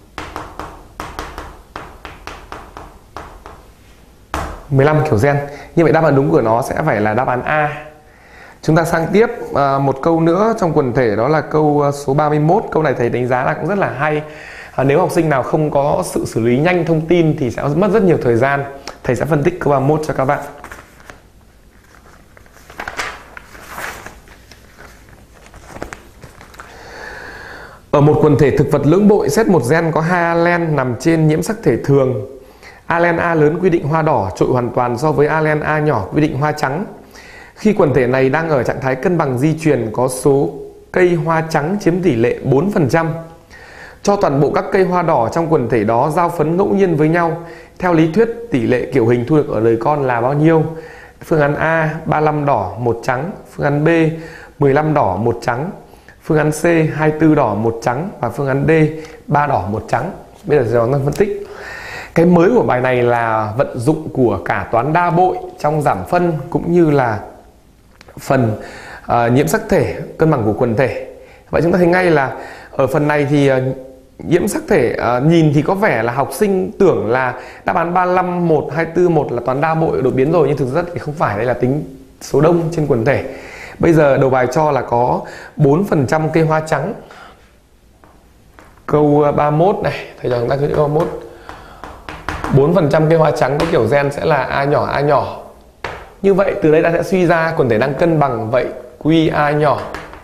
15 kiểu gen. Như vậy đáp án đúng của nó sẽ phải là đáp án A. Chúng ta sang tiếp một câu nữa trong quần thể, đó là câu số 31. Câu này thầy đánh giá là cũng rất là hay. Nếu học sinh nào không có sự xử lý nhanh thông tin thì sẽ mất rất nhiều thời gian. Thầy sẽ phân tích câu 31 cho các bạn. Ở một quần thể thực vật lưỡng bội, xét một gen có 2 alen nằm trên nhiễm sắc thể thường. Alen A lớn quy định hoa đỏ trội hoàn toàn so với alen A nhỏ quy định hoa trắng. Khi quần thể này đang ở trạng thái cân bằng di truyền, có số cây hoa trắng chiếm tỷ lệ 4%. Cho toàn bộ các cây hoa đỏ trong quần thể đó giao phấn ngẫu nhiên với nhau. Theo lý thuyết, tỷ lệ kiểu hình thu được ở đời con là bao nhiêu? Phương án A 35 đỏ 1 trắng, phương án B 15 đỏ 1 trắng, phương án C 24 đỏ 1 trắng và phương án D 3 đỏ 1 trắng. Bây giờ chúng ta phân tích. Cái mới của bài này là vận dụng của cả toán đa bội trong giảm phân cũng như là phần nhiễm sắc thể, cân bằng của quần thể. Vậy chúng ta thấy ngay là ở phần này thì nhiễm sắc thể nhìn thì có vẻ là học sinh tưởng là đáp án 35, 1, 24, 1 là toán đa bội đột biến rồi, nhưng thực ra thì không phải, đây là tính số đông trên quần thể. Bây giờ đầu bài cho là có 4% cây hoa trắng. Câu 31 này, thầy cho chúng ta câu 31. 4% cây hoa trắng có kiểu gen sẽ là A nhỏ A nhỏ. Như vậy từ đây ta sẽ suy ra quần thể đang cân bằng, vậy QA nhỏ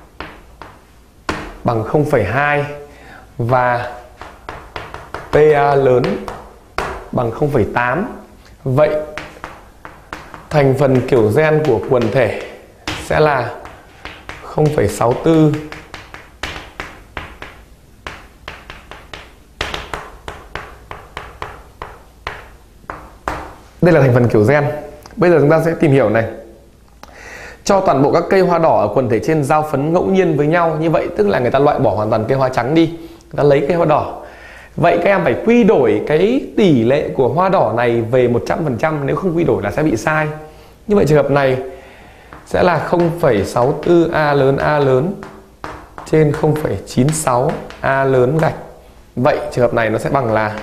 bằng 0,2 và PA lớn bằng 0,8. Vậy thành phần kiểu gen của quần thể sẽ là 0,64 Đây là thành phần kiểu gen. Bây giờ chúng ta sẽ tìm hiểu này. Cho toàn bộ các cây hoa đỏ ở quần thể trên giao phấn ngẫu nhiên với nhau. Như vậy tức là người ta loại bỏ hoàn toàn cây hoa trắng đi, người ta lấy cây hoa đỏ. Vậy các em phải quy đổi cái tỷ lệ của hoa đỏ này về 100%. Nếu không quy đổi là sẽ bị sai. Như vậy trường hợp này sẽ là 0,64 A lớn trên 0,96 A lớn gạch. Vậy trường hợp này nó sẽ bằng là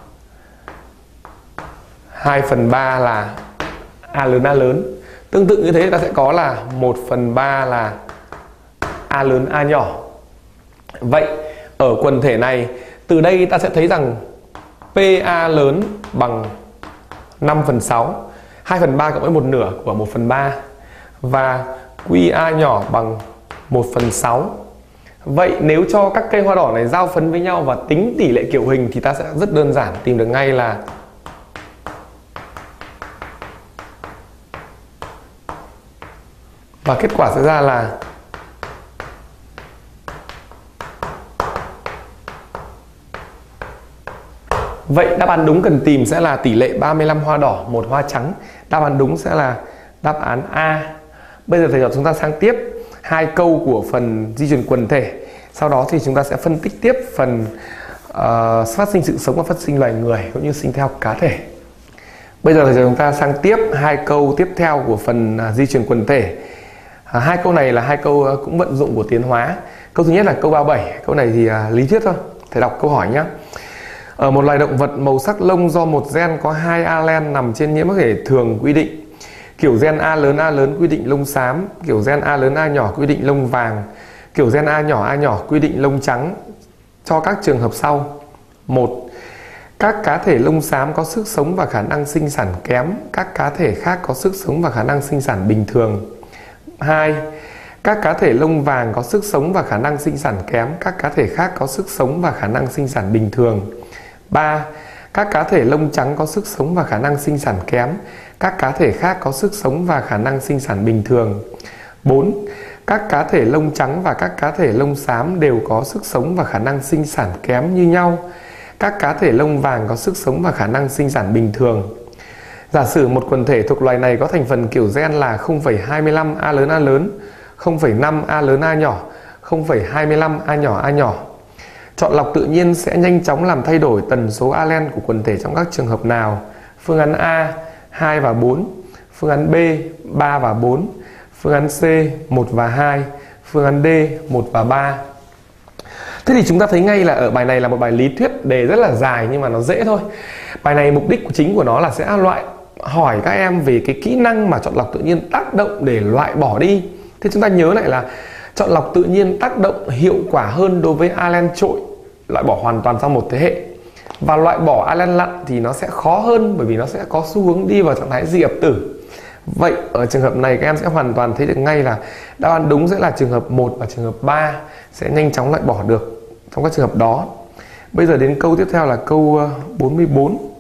2/3 là A lớn. Tương tự như thế ta sẽ có là 1/3 là A lớn A nhỏ. Vậy ở quần thể này, từ đây ta sẽ thấy rằng PA lớn bằng 5/6, 2/3 cộng với 1/2 của 1/3, và QA nhỏ bằng 1/6. Vậy nếu cho các cây hoa đỏ này giao phấn với nhau và tính tỷ lệ kiểu hình thì ta sẽ rất đơn giản tìm được ngay là và kết quả sẽ ra là vậy đáp án đúng cần tìm sẽ là tỷ lệ 35 hoa đỏ 1 hoa trắng. Đáp án đúng sẽ là đáp án A. Bây giờ thầy trò chúng ta sang tiếp hai câu của phần di truyền quần thể. Sau đó thì chúng ta sẽ phân tích tiếp phần phát sinh sự sống và phát sinh loài người cũng như sinh theo cá thể. Bây giờ thầy trò chúng ta sang tiếp hai câu tiếp theo của phần di truyền quần thể. Hai câu này là hai câu cũng vận dụng của tiến hóa. Câu thứ nhất là câu 37. Câu này thì lý thuyết thôi. Thầy đọc câu hỏi nhé. Ở một loài động vật, màu sắc lông do một gen có 2 alen nằm trên nhiễm sắc thể thường quy định. Kiểu gen A lớn quy định lông xám, kiểu gen A lớn A nhỏ quy định lông vàng, kiểu gen A nhỏ quy định lông trắng cho các trường hợp sau. 1. Các cá thể lông xám có sức sống và khả năng sinh sản kém, các cá thể khác có sức sống và khả năng sinh sản bình thường. 2. Các cá thể lông vàng có sức sống và khả năng sinh sản kém, các cá thể khác có sức sống và khả năng sinh sản bình thường. 3. Các cá thể lông trắng có sức sống và khả năng sinh sản kém. Các cá thể khác có sức sống và khả năng sinh sản bình thường. 4. Các cá thể lông trắng và các cá thể lông xám đều có sức sống và khả năng sinh sản kém như nhau. Các cá thể lông vàng có sức sống và khả năng sinh sản bình thường. Giả sử một quần thể thuộc loài này có thành phần kiểu gen là 0,25 A lớn, 0,5 A lớn A nhỏ, 0,25 A nhỏ. Chọn lọc tự nhiên sẽ nhanh chóng làm thay đổi tần số alen của quần thể trong các trường hợp nào? Phương án A 2 và 4, phương án B 3 và 4, phương án C 1 và 2, phương án D 1 và 3. Thế thì chúng ta thấy ngay là ở bài này là một bài lý thuyết, đề rất là dài nhưng mà nó dễ thôi. Bài này mục đích chính của nó là sẽ hỏi các em về cái kỹ năng mà chọn lọc tự nhiên tác động để loại bỏ đi. Thế chúng ta nhớ lại là chọn lọc tự nhiên tác động hiệu quả hơn đối với alen trội, loại bỏ hoàn toàn sau một thế hệ. Và loại bỏ alen lặn thì nó sẽ khó hơn, bởi vì nó sẽ có xu hướng đi vào trạng thái dị ập tử. Vậy ở trường hợp này các em sẽ hoàn toàn thấy được ngay là đáp án đúng sẽ là trường hợp 1 và trường hợp 3 sẽ nhanh chóng loại bỏ được trong các trường hợp đó. Bây giờ đến câu tiếp theo là câu 44.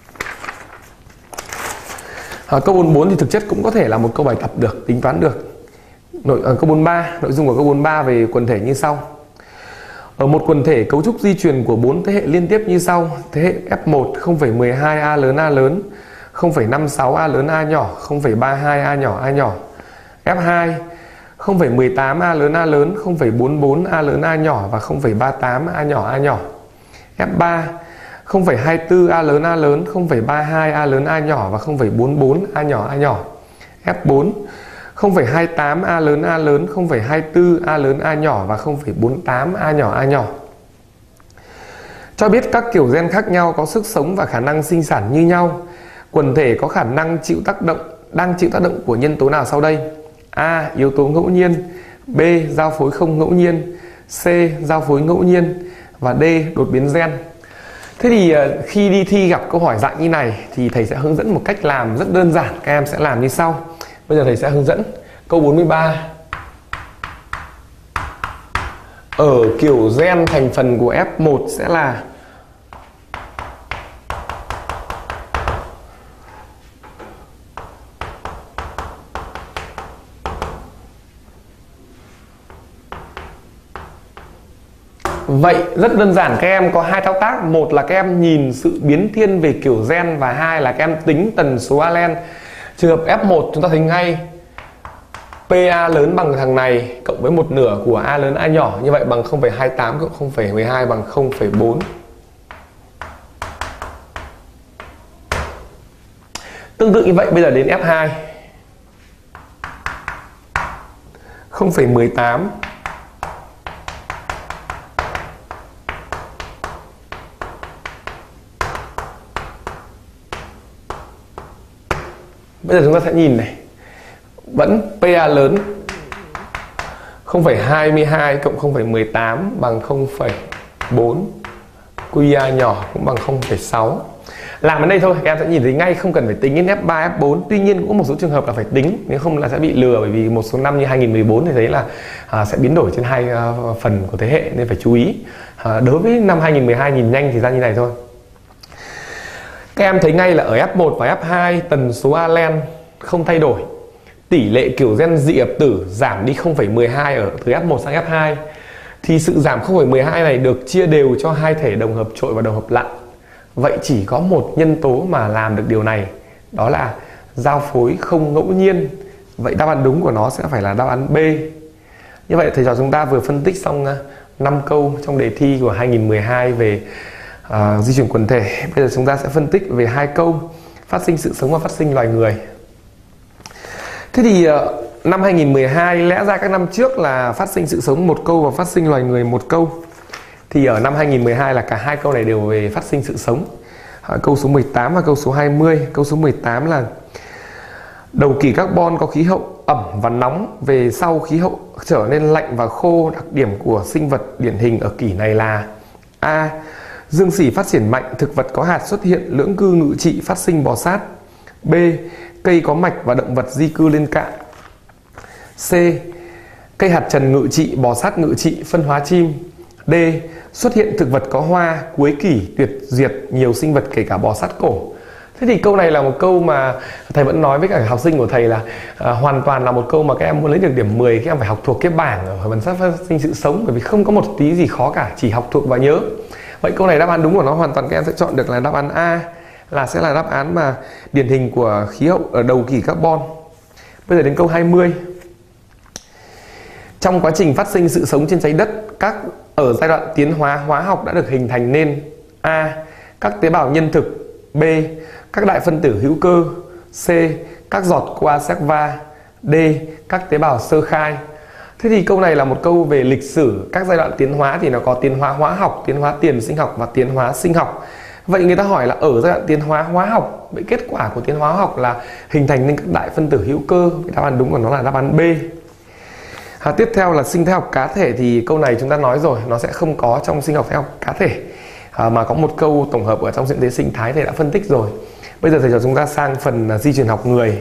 Câu 44 thì thực chất cũng có thể là một câu bài tập được, tính toán được. Câu 43, nội dung của câu 43 về quần thể như sau. Ở một quần thể, cấu trúc di truyền của 4 thế hệ liên tiếp như sau. Thế hệ F1 0,12 A lớn, 0,56 A lớn A nhỏ, 0,32 A nhỏ. F2 0,18 A lớn, 0,44 A lớn A nhỏ và 0,38 A nhỏ. F3 0,24 A lớn, 0,32 A lớn A nhỏ và 0,44 A nhỏ. F4 0,28 A lớn, 0,24 A lớn A nhỏ và 0,48 A nhỏ. Cho biết các kiểu gen khác nhau có sức sống và khả năng sinh sản như nhau. Quần thể có khả năng đang chịu tác động của nhân tố nào sau đây? A. Yếu tố ngẫu nhiên, B. Giao phối không ngẫu nhiên, C. Giao phối ngẫu nhiên và D. Đột biến gen. Thế thì khi đi thi gặp câu hỏi dạng như này thì thầy sẽ hướng dẫn một cách làm rất đơn giản. Các em sẽ làm như sau. Bây giờ thầy sẽ hướng dẫn câu 43. Ở kiểu gen thành phần của F1 sẽ là vậy, rất đơn giản, các em có hai thao tác. Một là các em nhìn sự biến thiên về kiểu gen và hai là các em tính tần số alen. Trường hợp F1 chúng ta thấy ngay PA lớn bằng thằng này cộng với 1/2 của A lớn A nhỏ, như vậy bằng 0,28 cộng 0,12 bằng 0,4. Tương tự như vậy bây giờ đến F2 0,18 bây giờ chúng ta sẽ nhìn này, vẫn PA lớn 0,22 cộng 0,18 bằng 0,4, QA nhỏ cũng bằng 0,6. Làm đến đây thôi các em sẽ nhìn thấy ngay, không cần phải tính đến F3, F4. Tuy nhiên cũng có một số trường hợp là phải tính, nếu không là sẽ bị lừa, bởi vì một số năm như 2014 thì thấy là sẽ biến đổi trên hai phần của thế hệ nên phải chú ý. Đối với năm 2012 nhìn nhanh thì ra như này thôi. Các em thấy ngay là ở F1 và F2 tần số alen không thay đổi. Tỷ lệ kiểu gen dị ập tử giảm đi 0,12 ở từ F1 sang F2. Thì sự giảm 0,12 này được chia đều cho hai thể đồng hợp trội và đồng hợp lặn. Vậy chỉ có một nhân tố mà làm được điều này, đó là giao phối không ngẫu nhiên. Vậy đáp án đúng của nó sẽ phải là đáp án B. Như vậy thầy trò chúng ta vừa phân tích xong 5 câu trong đề thi của 2012 về di chuyển quần thể. Bây giờ chúng ta sẽ phân tích về 2 câu phát sinh sự sống và phát sinh loài người. Thế thì năm 2012 lẽ ra các năm trước là phát sinh sự sống 1 câu và phát sinh loài người 1 câu. Thì ở năm 2012 là cả 2 câu này đều về phát sinh sự sống. Câu số 18 và câu số 20. Câu số 18 là đầu kỷ carbon có khí hậu ẩm và nóng, về sau khí hậu trở nên lạnh và khô. Đặc điểm của sinh vật điển hình ở kỷ này là A. Dương xỉ phát triển mạnh, thực vật có hạt xuất hiện, lưỡng cư ngự trị, phát sinh bò sát. B. Cây có mạch và động vật di cư lên cạn. C. Cây hạt trần ngự trị, bò sát ngự trị, phân hóa chim. D. Xuất hiện thực vật có hoa, cuối kỷ, tuyệt diệt nhiều sinh vật kể cả bò sát cổ. Thế thì câu này là một câu mà thầy vẫn nói với cả học sinh của thầy là hoàn toàn là một câu mà các em muốn lấy được điểm 10, các em phải học thuộc cái bảng ở phần phát sinh sự sống, bởi vì không có một tí gì khó cả, chỉ học thuộc và nhớ. Vậy câu này đáp án đúng của nó hoàn toàn các em sẽ chọn được là đáp án A, là sẽ là đáp án mà điển hình của khí hậu ở đầu kỷ carbon. Bây giờ đến câu 20. Trong quá trình phát sinh sự sống trên trái đất, ở giai đoạn tiến hóa hóa học đã được hình thành nên A. Các tế bào nhân thực, B. Các đại phân tử hữu cơ, C. Các giọt qua Sackva, D. Các tế bào sơ khai. Thế thì câu này là một câu về lịch sử các giai đoạn tiến hóa, thì nó có tiến hóa hóa học, tiến hóa tiền sinh học và tiến hóa sinh học. Vậy người ta hỏi là ở giai đoạn tiến hóa hóa học, vậy kết quả của tiến hóa hóa học là hình thành nên các đại phân tử hữu cơ. Đáp án đúng của nó là đáp án B. Tiếp theo là sinh thái học cá thể, thì câu này chúng ta nói rồi, nó sẽ không có trong sinh học cá thể, mà có một câu tổng hợp ở trong diễn tế sinh thái thầy đã phân tích rồi. Bây giờ thầy cho chúng ta sang phần di truyền học người.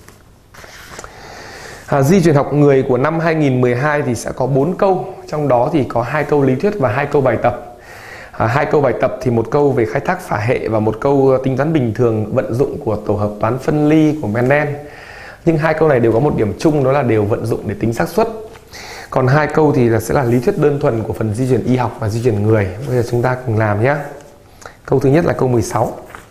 Di truyền học người của năm 2012 thì sẽ có 4 câu, trong đó thì có 2 câu lý thuyết và 2 câu bài tập. 2 câu bài tập thì một câu về khai thác phả hệ và một câu tính toán bình thường vận dụng của tổ hợp toán phân ly của Mendel. Nhưng 2 câu này đều có một điểm chung, đó là đều vận dụng để tính xác suất. Còn 2 câu thì sẽ là lý thuyết đơn thuần của phần di truyền y học và di truyền người. Bây giờ chúng ta cùng làm nhé. Câu thứ nhất là câu 16.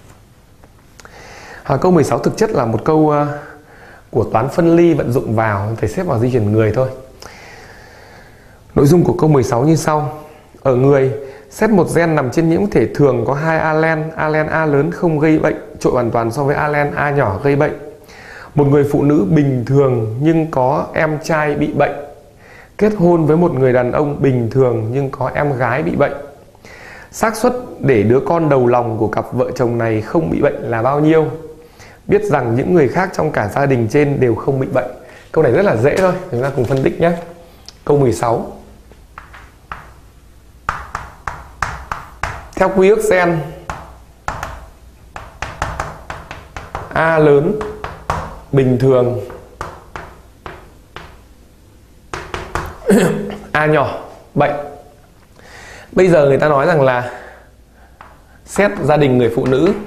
Câu 16 thực chất là một câu của toán phân ly vận dụng vào, thầy xếp vào di truyền người thôi. Nội dung của câu 16 như sau. Ở người, xét một gen nằm trên nhiễm thể thường có 2 alen A lớn không gây bệnh, trội hoàn toàn so với alen A nhỏ gây bệnh. Một người phụ nữ bình thường nhưng có em trai bị bệnh, kết hôn với một người đàn ông bình thường nhưng có em gái bị bệnh. Xác suất để đứa con đầu lòng của cặp vợ chồng này không bị bệnh là bao nhiêu? Biết rằng những người khác trong cả gia đình trên đều không bị bệnh. Câu này rất là dễ thôi, chúng ta cùng phân tích nhé. Câu 16. Theo quy ước gen, A lớn bình thường, A nhỏ bệnh. Bây giờ người ta nói rằng là xét gia đình người phụ nữ,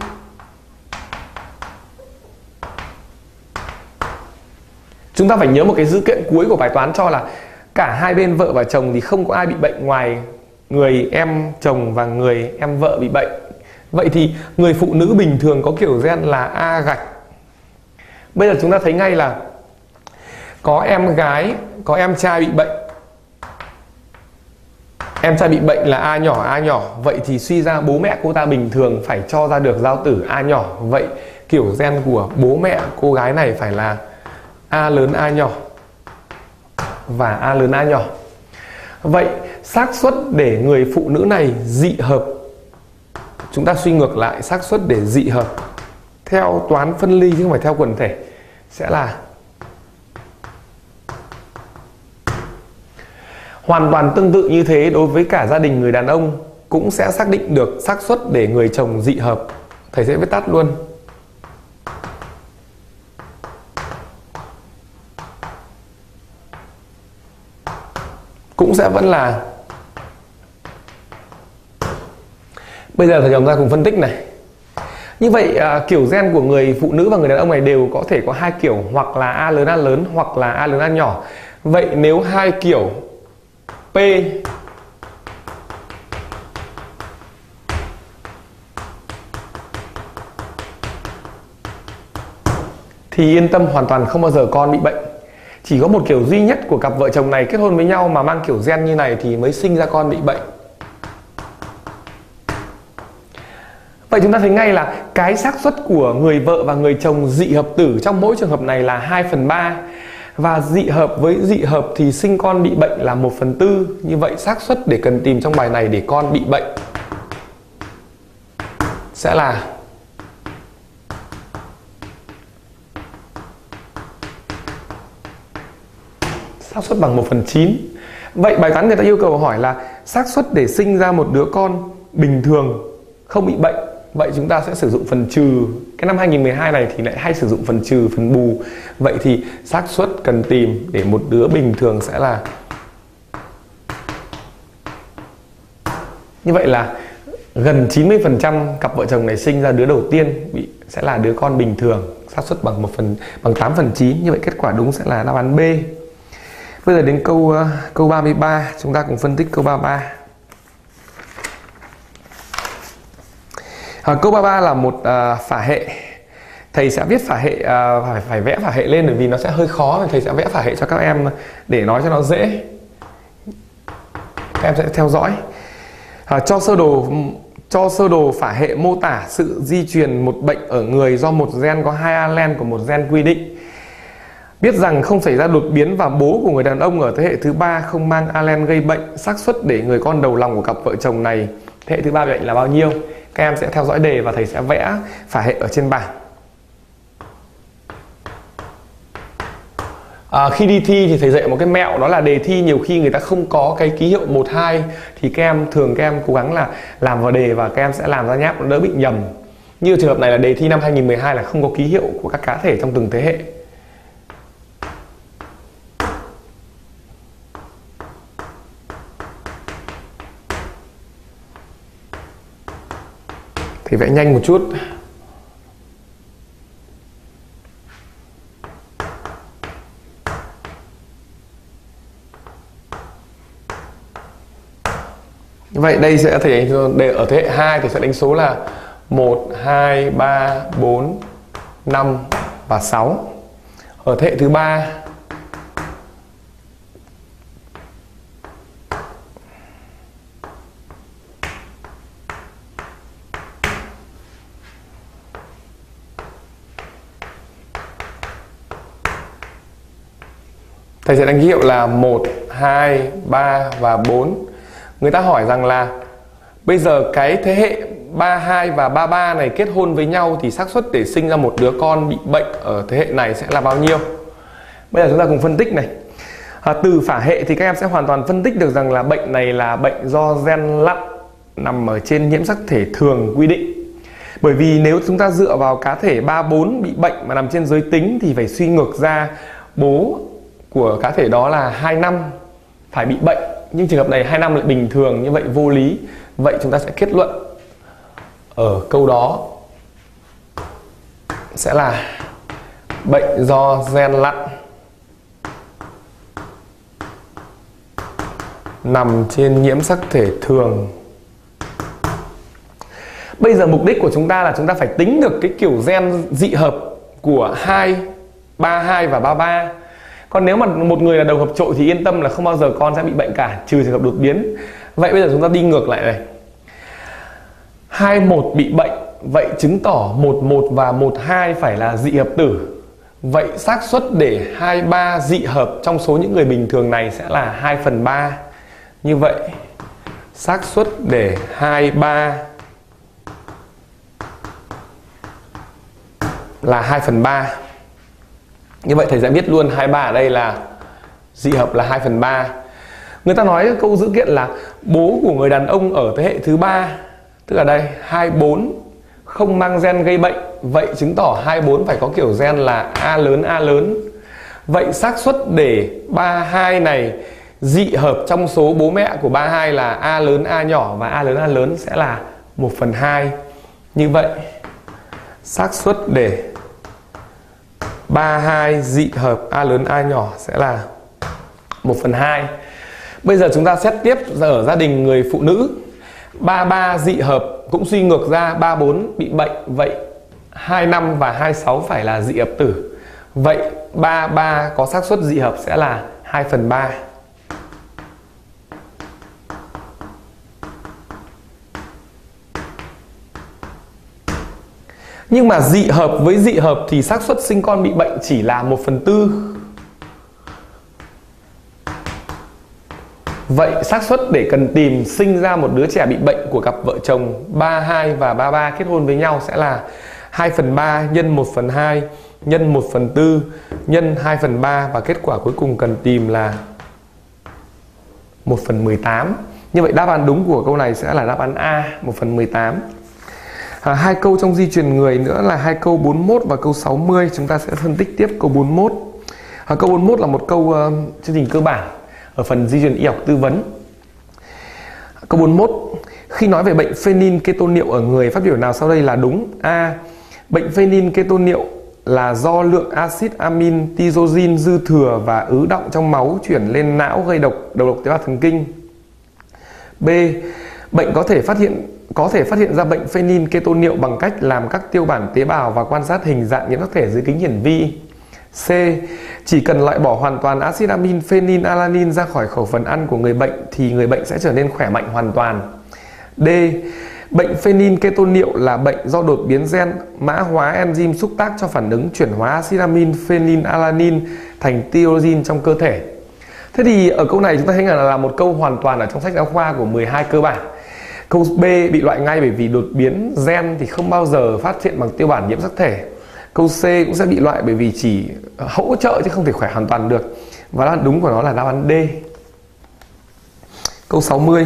chúng ta phải nhớ một cái dữ kiện cuối của bài toán cho là cả hai bên vợ và chồng thì không có ai bị bệnh ngoài người em chồng và người em vợ bị bệnh. Vậy thì người phụ nữ bình thường có kiểu gen là A gạch. Bây giờ chúng ta thấy ngay là có em gái, có em trai bị bệnh. Em trai bị bệnh là A nhỏ. Vậy thì suy ra bố mẹ cô ta bình thường phải cho ra được giao tử A nhỏ. Vậy kiểu gen của bố mẹ cô gái này phải là A lớn A nhỏ và A lớn A nhỏ. Vậy xác suất để người phụ nữ này dị hợp, chúng ta suy ngược lại, xác suất để dị hợp theo toán phân ly chứ không phải theo quần thể sẽ là hoàn toàn tương tự như thế. Đối với cả gia đình người đàn ông cũng sẽ xác định được xác suất để người chồng dị hợp. Thầy sẽ viết tắt luôn. Cũng sẽ vẫn là. Bây giờ thầy chúng ta cùng phân tích này. Như vậy kiểu gen của người phụ nữ và người đàn ông này đều có thể có 2 kiểu, hoặc là A lớn hoặc là A lớn A nhỏ. Vậy nếu 2 kiểu P thì yên tâm, hoàn toàn không bao giờ con bị bệnh. Chỉ có một kiểu duy nhất của cặp vợ chồng này kết hôn với nhau mà mang kiểu gen như này thì mới sinh ra con bị bệnh. Vậy chúng ta thấy ngay là cái xác suất của người vợ và người chồng dị hợp tử trong mỗi trường hợp này là 2/3. Và dị hợp với dị hợp thì sinh con bị bệnh là 1/4. Như vậy xác suất để cần tìm trong bài này để con bị bệnh sẽ là xác suất bằng 1/9. Vậy bài toán người ta yêu cầu hỏi là xác suất để sinh ra một đứa con bình thường không bị bệnh. Vậy chúng ta sẽ sử dụng phần trừ. Cái năm 2012 này thì lại hay sử dụng phần trừ, phần bù. Vậy thì xác suất cần tìm để một đứa bình thường sẽ là Như vậy là gần 90% cặp vợ chồng này sinh ra đứa đầu tiên sẽ là đứa con bình thường, xác suất bằng 8/9. Như vậy kết quả đúng sẽ là đáp án B. Bây giờ đến câu 33, chúng ta cùng phân tích câu 33. Câu 33 là một phả hệ. Thầy sẽ viết phả hệ, phải vẽ phả hệ lên bởi vì nó sẽ hơi khó. Thầy sẽ vẽ phả hệ cho các em để nói cho nó dễ. Các em sẽ theo dõi. Cho sơ đồ phả hệ mô tả sự di truyền một bệnh ở người do một gen có 2 alen của một gen quy định. Biết rằng không xảy ra đột biến và bố của người đàn ông ở thế hệ thứ 3 không mang alen gây bệnh. Xác suất để người con đầu lòng của cặp vợ chồng này thế hệ thứ 3 bị bệnh là bao nhiêu? Các em sẽ theo dõi đề và thầy sẽ vẽ phả hệ ở trên bảng. Khi đi thi thì thầy dạy một cái mẹo, đó là đề thi nhiều khi người ta không có cái ký hiệu 1, 2 thì các em cố gắng là làm vào đề và các em sẽ làm ra nháp, nó đỡ bị nhầm. Như trường hợp này là đề thi năm 2012 là không có ký hiệu của các cá thể trong từng thế hệ. Thì vẽ nhanh một chút. Như vậy đây sẽ thầy ở thế hệ 2 thì sẽ đánh số là 1, 2, 3, 4, 5 và 6. Ở thế hệ thứ 3 thầy sẽ đánh ký hiệu là 1, 2, 3 và 4. Người ta hỏi rằng là bây giờ cái thế hệ 32 và 33 này kết hôn với nhau thì xác suất để sinh ra một đứa con bị bệnh ở thế hệ này sẽ là bao nhiêu? Bây giờ chúng ta cùng phân tích này. Từ phả hệ thì các em sẽ hoàn toàn phân tích được rằng là bệnh này là bệnh do gen lặn nằm ở trên nhiễm sắc thể thường quy định. Bởi vì nếu chúng ta dựa vào cá thể 34 bị bệnh mà nằm trên giới tính thì phải suy ngược ra bố của cá thể đó là 2 năm phải bị bệnh. Nhưng trường hợp này 2 năm lại bình thường, như vậy vô lý. Vậy chúng ta sẽ kết luận ở câu đó sẽ là bệnh do gen lặn nằm trên nhiễm sắc thể thường. Bây giờ mục đích của chúng ta là chúng ta phải tính được cái kiểu gen dị hợp của 32 và 33. Còn nếu mà một người là đầu hợp trội thì yên tâm là không bao giờ con sẽ bị bệnh cả, trừ trường hợp đột biến. Vậy bây giờ chúng ta đi ngược lại này. 21 bị bệnh, vậy chứng tỏ 11 và 12 phải là dị hợp tử. Vậy xác suất để 23 dị hợp trong số những người bình thường này sẽ là 2/3. Như vậy xác suất để 23 là 2/3. Như vậy thầy sẽ viết luôn 23 ở đây là dị hợp là 2/3. Người ta nói câu dữ kiện là bố của người đàn ông ở thế hệ thứ 3, tức là đây 24 không mang gen gây bệnh. Vậy chứng tỏ 24 phải có kiểu gen là A lớn. Vậy xác suất để 32 này dị hợp trong số bố mẹ của 32 là A lớn A nhỏ và A lớn sẽ là 1/2. Như vậy xác suất để 32 dị hợp A lớn A nhỏ sẽ là 1/2. Bây giờ chúng ta xét tiếp ở gia đình người phụ nữ. 33 dị hợp cũng suy ngược ra 34 bị bệnh. Vậy 25 và 26 phải là dị hợp tử. Vậy 33 có xác suất dị hợp sẽ là 2/3. Nhưng mà dị hợp với dị hợp thì xác suất sinh con bị bệnh chỉ là 1/4. Vậy xác suất để cần tìm sinh ra một đứa trẻ bị bệnh của cặp vợ chồng 32 và 33 kết hôn với nhau sẽ là 2/3 nhân 1/2 nhân 1/4 nhân 2/3 và kết quả cuối cùng cần tìm là 1/18. Như vậy đáp án đúng của câu này sẽ là đáp án A, 1/18. Hai câu trong di truyền người nữa là hai câu 41 và câu 60. Chúng ta sẽ phân tích tiếp câu 41. Câu 41 là một câu chương trình cơ bản ở phần di truyền y học tư vấn. Câu 41. Khi nói về bệnh phenylketonuria ở người, phát biểu nào sau đây là đúng? A. Bệnh phenylketonuria là do lượng axit amin tyrosine dư thừa và ứ đọng trong máu chuyển lên não gây đầu độc tế bào thần kinh. B. Bệnh có thể phát hiện ra bệnh phenylketonuria bằng cách làm các tiêu bản tế bào và quan sát hình dạng nhiễm sắc thể dưới kính hiển vi. C. Chỉ cần loại bỏ hoàn toàn axit amin phenylalanine ra khỏi khẩu phần ăn của người bệnh thì người bệnh sẽ trở nên khỏe mạnh hoàn toàn. D. Bệnh phenylketonuria là bệnh do đột biến gen mã hóa enzyme xúc tác cho phản ứng chuyển hóa axit amin phenylalanine thành tyrosine trong cơ thể. Thế thì ở câu này chúng ta thấy là một câu hoàn toàn ở trong sách giáo khoa của 12 cơ bản. Câu B bị loại ngay bởi vì đột biến gen thì không bao giờ phát hiện bằng tiêu bản nhiễm sắc thể. Câu C cũng sẽ bị loại bởi vì chỉ hỗ trợ chứ không thể khỏe hoàn toàn được. Và đáp án đúng của nó là đáp án D. Câu 60.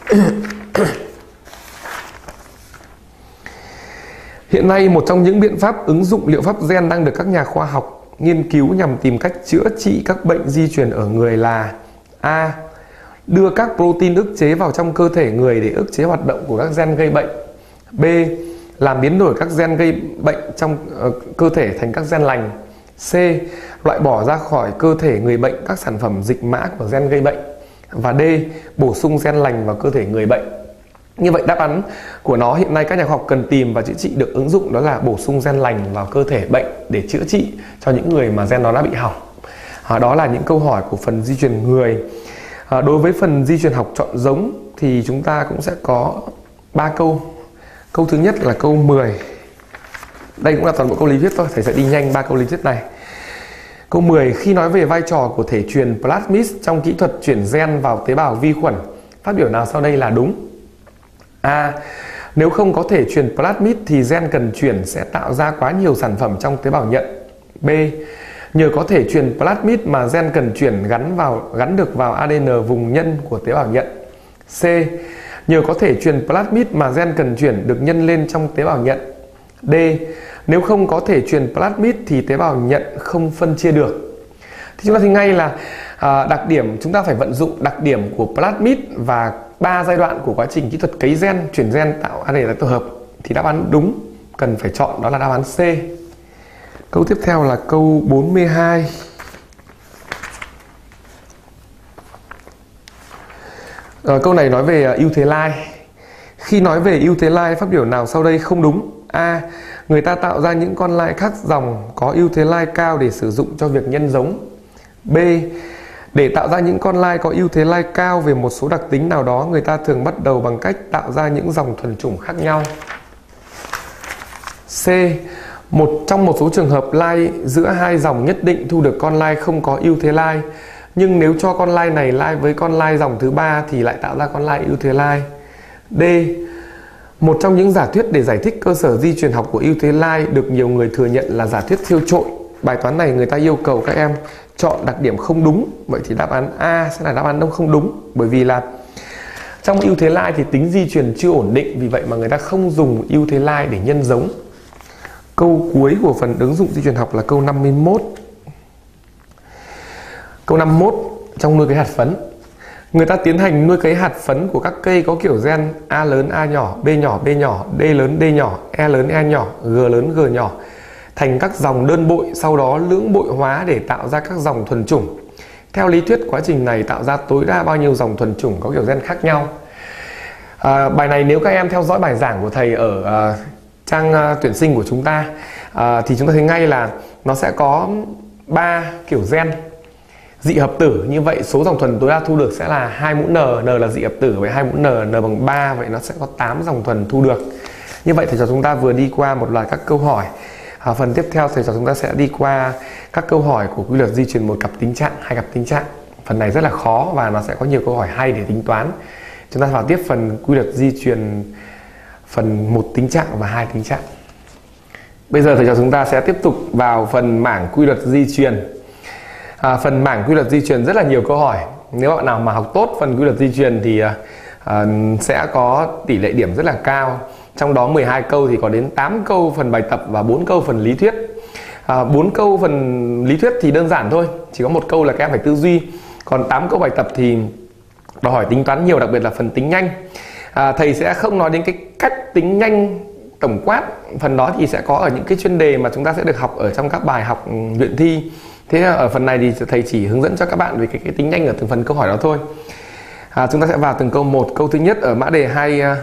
Hiện nay một trong những biện pháp ứng dụng liệu pháp gen đang được các nhà khoa học nghiên cứu nhằm tìm cách chữa trị các bệnh di truyền ở người là: A. Đưa các protein ức chế vào trong cơ thể người để ức chế hoạt động của các gen gây bệnh. B. Làm biến đổi các gen gây bệnh trong cơ thể thành các gen lành. C. Loại bỏ ra khỏi cơ thể người bệnh các sản phẩm dịch mã của gen gây bệnh. Và D. Bổ sung gen lành vào cơ thể người bệnh. Như vậy đáp án của nó hiện nay các nhà khoa học cần tìm và chữa trị được ứng dụng đó là bổ sung gen lành vào cơ thể bệnh để chữa trị cho những người mà gen đó đã bị hỏng. Đó là những câu hỏi của phần di truyền người. Đối với phần di truyền học chọn giống thì chúng ta cũng sẽ có 3 câu. Câu thứ nhất là câu 10. Đây cũng là toàn bộ câu lý thuyết thôi, thầy sẽ đi nhanh 3 câu lý thuyết này. Câu 10. Khi nói về vai trò của thể truyền plasmid trong kỹ thuật chuyển gen vào tế bào vi khuẩn, phát biểu nào sau đây là đúng? A. Nếu không có thể truyền plasmid thì gen cần chuyển sẽ tạo ra quá nhiều sản phẩm trong tế bào nhận. B. Nhờ có thể truyền plasmid mà gen cần chuyển gắn được vào ADN vùng nhân của tế bào nhận. C. Nhờ có thể truyền plasmid mà gen cần chuyển được nhân lên trong tế bào nhận. D. Nếu không có thể truyền plasmid thì tế bào nhận không phân chia được. Thì chúng ta thấy ngay là đặc điểm chúng ta phải vận dụng đặc điểm của plasmid và 3 giai đoạn của quá trình kỹ thuật cấy gen, chuyển gen tạo ADN tổ hợp. Thì đáp án đúng cần phải chọn đó là đáp án C. Câu tiếp theo là câu 42. Câu này nói về ưu thế lai. Khi nói về ưu thế lai, phát biểu nào sau đây không đúng? A. Người ta tạo ra những con lai khác dòng có ưu thế lai cao để sử dụng cho việc nhân giống. B. Để tạo ra những con lai có ưu thế lai cao về một số đặc tính nào đó, người ta thường bắt đầu bằng cách tạo ra những dòng thuần chủng khác nhau. C. Trong một số trường hợp lai giữa hai dòng nhất định thu được con lai không có ưu thế lai, nhưng nếu cho con lai này lai với con lai dòng thứ 3 thì lại tạo ra con lai ưu thế lai. D. Một trong những giả thuyết để giải thích cơ sở di truyền học của ưu thế lai được nhiều người thừa nhận là giả thuyết siêu trội. Bài toán này người ta yêu cầu các em chọn đặc điểm không đúng. Vậy thì đáp án A sẽ là đáp án không đúng. Bởi vì là trong ưu thế lai thì tính di truyền chưa ổn định, vì vậy mà người ta không dùng ưu thế lai để nhân giống. Câu cuối của phần ứng dụng di truyền học là câu 51. Câu 51 trong nuôi cấy hạt phấn. Người ta tiến hành nuôi cấy hạt phấn của các cây có kiểu gen A lớn A nhỏ, B nhỏ B nhỏ, D lớn D nhỏ, E lớn E nhỏ, G lớn G nhỏ thành các dòng đơn bội, sau đó lưỡng bội hóa để tạo ra các dòng thuần chủng. Theo lý thuyết, quá trình này tạo ra tối đa bao nhiêu dòng thuần chủng có kiểu gen khác nhau? Bài này nếu các em theo dõi bài giảng của thầy ở trang tuyển sinh của chúng ta thì chúng ta thấy ngay là nó sẽ có 3 kiểu gen dị hợp tử. Như vậy số dòng thuần tối đa thu được sẽ là 2 mũ N, N là dị hợp tử với 2 mũ N, N bằng 3, vậy nó sẽ có 8 dòng thuần thu được. Như vậy thầy trò chúng ta vừa đi qua một loạt các câu hỏi. Phần tiếp theo thầy trò chúng ta sẽ đi qua các câu hỏi của quy luật di truyền một cặp tính trạng, 2 cặp tính trạng. Phần này rất là khó và nó sẽ có nhiều câu hỏi hay để tính toán. Chúng ta vào tiếp phần quy luật di truyền phần 1 tính trạng và 2 tính trạng. Bây giờ thầy trò chúng ta sẽ tiếp tục vào phần mảng quy luật di truyền. Phần mảng quy luật di truyền rất là nhiều câu hỏi. Nếu bạn nào mà học tốt phần quy luật di truyền thì sẽ có tỷ lệ điểm rất là cao. Trong đó 12 câu thì có đến 8 câu phần bài tập và 4 câu phần lý thuyết. 4 câu phần lý thuyết thì đơn giản thôi, chỉ có 1 câu là các em phải tư duy. Còn 8 câu bài tập thì đòi hỏi tính toán nhiều, đặc biệt là phần tính nhanh. Thầy sẽ không nói đến cái cách tính nhanh tổng quát, phần đó thì sẽ có ở những cái chuyên đề mà chúng ta sẽ được học ở trong các bài học luyện thi. Thế ở phần này thì thầy chỉ hướng dẫn cho các bạn về cái tính nhanh ở từng phần câu hỏi đó thôi. Chúng ta sẽ vào từng câu một. Câu thứ nhất ở mã đề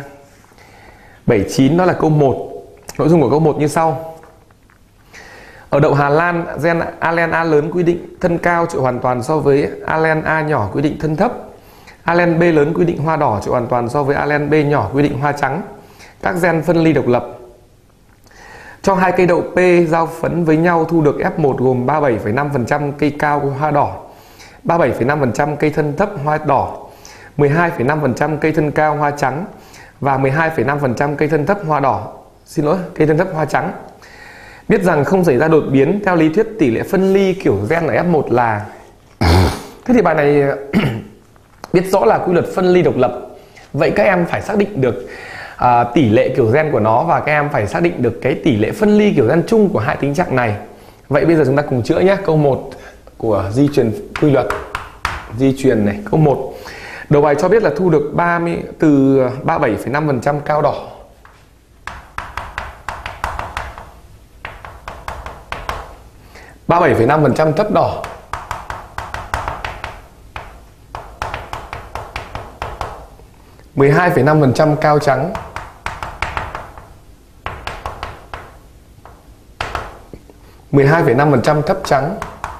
279 đó là câu 1. Nội dung của câu 1 như sau. Ở đậu Hà Lan, gen alen A lớn quy định thân cao trội hoàn toàn so với alen A nhỏ quy định thân thấp. Alen B lớn quy định hoa đỏ trội hoàn toàn so với alen B nhỏ quy định hoa trắng. Các gen phân ly độc lập. Cho hai cây đậu P giao phấn với nhau thu được F1 gồm 37,5% cây cao hoa đỏ, 37,5% cây thân thấp hoa đỏ, 12,5% cây thân cao hoa trắng và 12,5% cây thân thấp hoa đỏ. Cây thân thấp hoa trắng. Biết rằng không xảy ra đột biến, theo lý thuyết tỷ lệ phân ly kiểu gen ở F1 là. Thế thì bài này biết rõ là quy luật phân ly độc lập. Vậy các em phải xác định được tỷ lệ kiểu gen của nó, và các em phải xác định được cái tỷ lệ phân ly kiểu gen chung của hai tính trạng này. Vậy bây giờ chúng ta cùng chữa nhé. Câu 1 của di truyền quy luật di truyền này. Câu 1. Đầu bài cho biết là thu được từ 37,5% cao đỏ, 37,5% thấp đỏ, 12,5% cao trắng, 12,5% thấp trắng.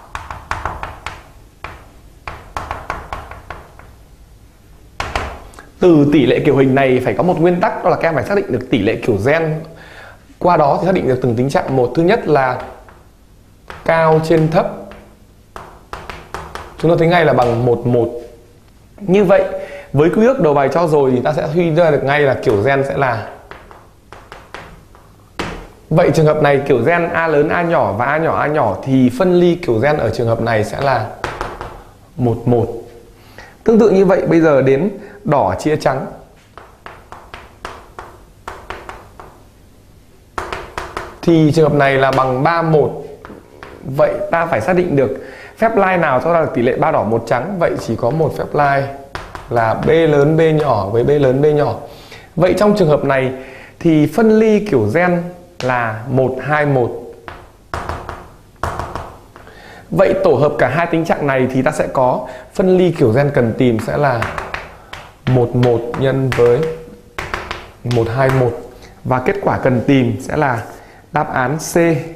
Từ tỷ lệ kiểu hình này phải có một nguyên tắc, đó là các em phải xác định được tỷ lệ kiểu gen. Qua đó thì xác định được từng tính trạng một. Thứ nhất là cao trên thấp. Chúng ta thấy ngay là bằng 1,1. Như vậy với quy ước đầu bài cho rồi thì ta sẽ suy ra được ngay là kiểu gen sẽ là. Vậy trường hợp này kiểu gen A lớn A nhỏ và A nhỏ thì phân ly kiểu gen ở trường hợp này sẽ là 1,1. Tương tự như vậy bây giờ đến đỏ chia trắng. Thì trường hợp này là bằng 3,1. Vậy ta phải xác định được phép line nào cho ra được tỷ lệ 3 đỏ 1 trắng. Vậy chỉ có một phép line là B lớn B nhỏ với B lớn B nhỏ. Vậy trong trường hợp này thì phân ly kiểu gen là 1,2,1. Vậy tổ hợp cả hai tính trạng này thì ta sẽ có phân ly kiểu gen cần tìm sẽ là 1,1 nhân với 1,2,1. Và kết quả cần tìm sẽ là đáp án C.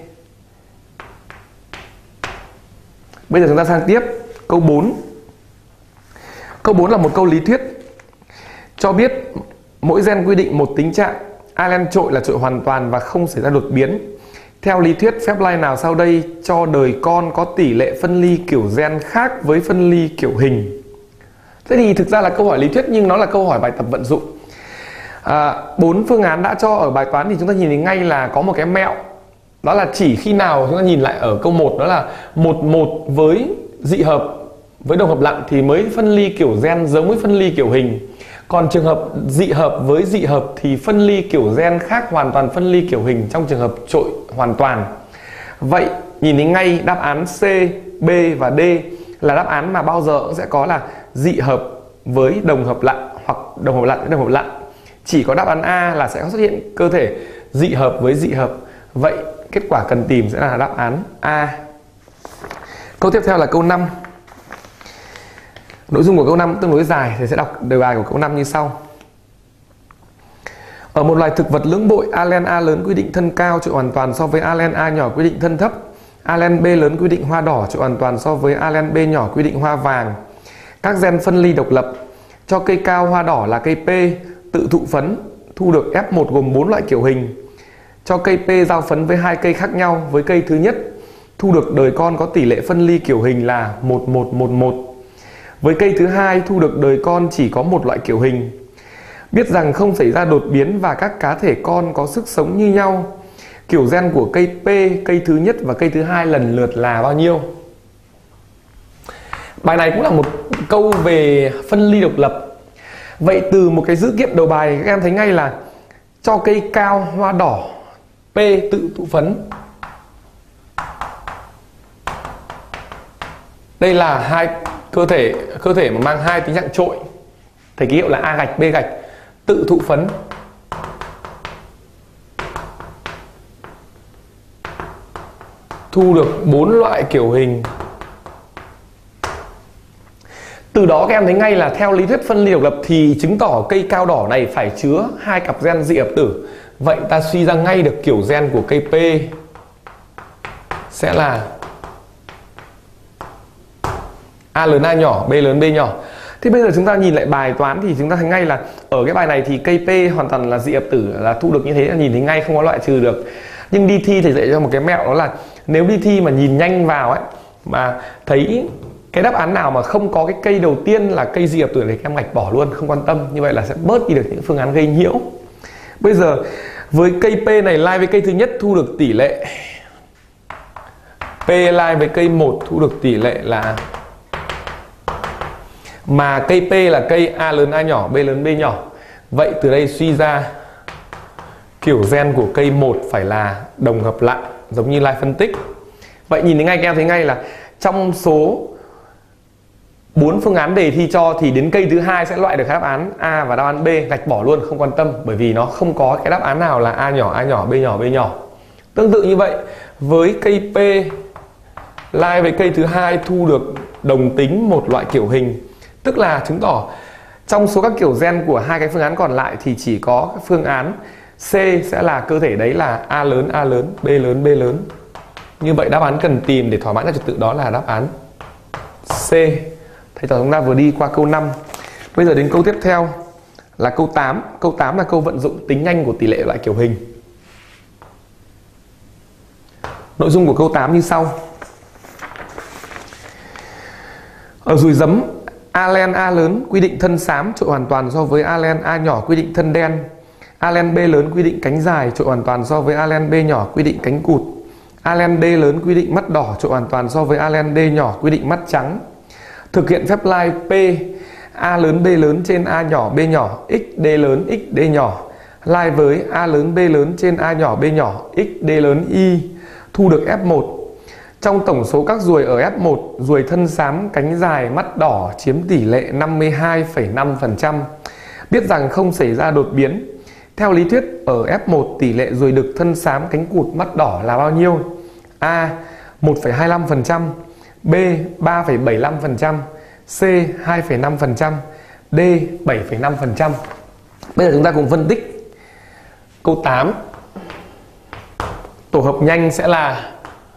Bây giờ chúng ta sang tiếp câu 4. Câu 4 là một câu lý thuyết. Cho biết mỗi gen quy định một tính trạng alen trội là trội hoàn toàn và không xảy ra đột biến. Theo lý thuyết phép line nào sau đây cho đời con có tỷ lệ phân ly kiểu gen khác với phân ly kiểu hình? Thế thì thực ra là câu hỏi lý thuyết nhưng nó là câu hỏi bài tập vận dụng. 4 phương án đã cho ở bài toán thì chúng ta nhìn thấy ngay là có một cái mẹo. Đó là chỉ khi nào chúng ta nhìn lại ở câu 1 đó là 1,1 với dị hợp với đồng hợp lặn thì mới phân ly kiểu gen giống với phân ly kiểu hình. Còn trường hợp dị hợp với dị hợp thì phân ly kiểu gen khác hoàn toàn phân ly kiểu hình trong trường hợp trội hoàn toàn. Vậy nhìn thấy ngay đáp án C, B và D là đáp án mà bao giờ cũng sẽ có là dị hợp với đồng hợp lặn hoặc đồng hợp lặn với đồng hợp lặn. Chỉ có đáp án A là sẽ xuất hiện cơ thể dị hợp với dị hợp. Vậy kết quả cần tìm sẽ là đáp án A. Câu tiếp theo là câu 5. Nội dung của câu 5 tương đối dài, thì sẽ đọc đề bài của câu 5 như sau. Ở một loài thực vật lưỡng bội, alen A lớn quy định thân cao trội hoàn toàn so với alen A nhỏ quy định thân thấp. Alen B lớn quy định hoa đỏ trội hoàn toàn so với alen B nhỏ quy định hoa vàng. Các gen phân ly độc lập. Cho cây cao hoa đỏ là cây P tự thụ phấn, thu được F1 gồm 4 loại kiểu hình. Cho cây P giao phấn với hai cây khác nhau, với cây thứ nhất thu được đời con có tỷ lệ phân ly kiểu hình là 1,1,1,1. Với cây thứ hai thu được đời con chỉ có một loại kiểu hình. Biết rằng không xảy ra đột biến và các cá thể con có sức sống như nhau. Kiểu gen của cây P, cây thứ nhất và cây thứ hai lần lượt là bao nhiêu? Bài này cũng là một câu về phân ly độc lập. Vậy từ một cái dữ kiện đầu bài các em thấy ngay là cho cây cao hoa đỏ P tự thụ phấn. Đây là hai cơ thể mà mang hai tính trạng trội. Thầy ký hiệu là A gạch B gạch. tự thụ phấn. Thu được 4 loại kiểu hình. Từ đó các em thấy ngay là theo lý thuyết phân ly độc lập thì chứng tỏ cây cao đỏ này phải chứa 2 cặp gen dị hợp tử. Vậy ta suy ra ngay được kiểu gen của cây P sẽ là A lớn A nhỏ, B lớn B nhỏ. Thì bây giờ chúng ta nhìn lại bài toán thì chúng ta thấy ngay là ở cái bài này thì cây P hoàn toàn là dị hợp tử, là thu được như thế là nhìn thấy ngay, không có loại trừ được. Nhưng đi thi thầy dạy cho một cái mẹo, đó là nếu đi thi mà nhìn nhanh vào ấy mà thấy cái đáp án nào mà không có cái cây đầu tiên là cây dị hợp tử thì các em gạch bỏ luôn, không quan tâm. Như vậy là sẽ bớt đi được những phương án gây nhiễu. Bây giờ với cây P này like với cây thứ nhất thu được tỷ lệ P like với cây 1 thu được tỷ lệ là, mà cây P là cây A lớn A nhỏ, B lớn B nhỏ. Vậy từ đây suy ra kiểu gen của cây 1 phải là đồng hợp lại, giống như like phân tích. Vậy nhìn thấy ngay, các em thấy ngay là trong số 4 phương án đề thi cho thì đến cây thứ hai sẽ loại được đáp án A và đáp án B, gạch bỏ luôn, không quan tâm, bởi vì nó không có cái đáp án nào là A nhỏ, B nhỏ, B nhỏ. Tương tự như vậy với cây P like với cây thứ hai thu được đồng tính một loại kiểu hình, tức là chứng tỏ trong số các kiểu gen của hai cái phương án còn lại thì chỉ có phương án C sẽ là cơ thể đấy là A lớn, B lớn, B lớn. Như vậy đáp án cần tìm để thỏa mãn ra trật tự đó là đáp án C. Thầy trò chúng ta vừa đi qua câu 5. Bây giờ đến câu tiếp theo là câu 8. Câu 8 là câu vận dụng tính nhanh của tỷ lệ loại kiểu hình. Nội dung của câu 8 như sau. Ở dùi giấm, alen A lớn quy định thân xám trội hoàn toàn so với alen A nhỏ quy định thân đen. Alen B lớn quy định cánh dài trội hoàn toàn so với alen B nhỏ quy định cánh cụt. Alen D lớn quy định mắt đỏ trội hoàn toàn so với alen D nhỏ quy định mắt trắng. Thực hiện phép like P A lớn B lớn trên A nhỏ B nhỏ x D lớn x D nhỏ like với A lớn B lớn trên A nhỏ B nhỏ x D lớn y, thu được F1. Trong tổng số các ruồi ở F1, ruồi thân xám cánh dài mắt đỏ chiếm tỷ lệ 52,5%. Biết rằng không xảy ra đột biến. Theo lý thuyết ở F1 tỷ lệ ruồi đực thân xám cánh cụt mắt đỏ là bao nhiêu? A 1,25%, B 3,75%, C 2,5%, D 7,5%. Bây giờ chúng ta cùng phân tích câu 8. Tổ hợp nhanh sẽ là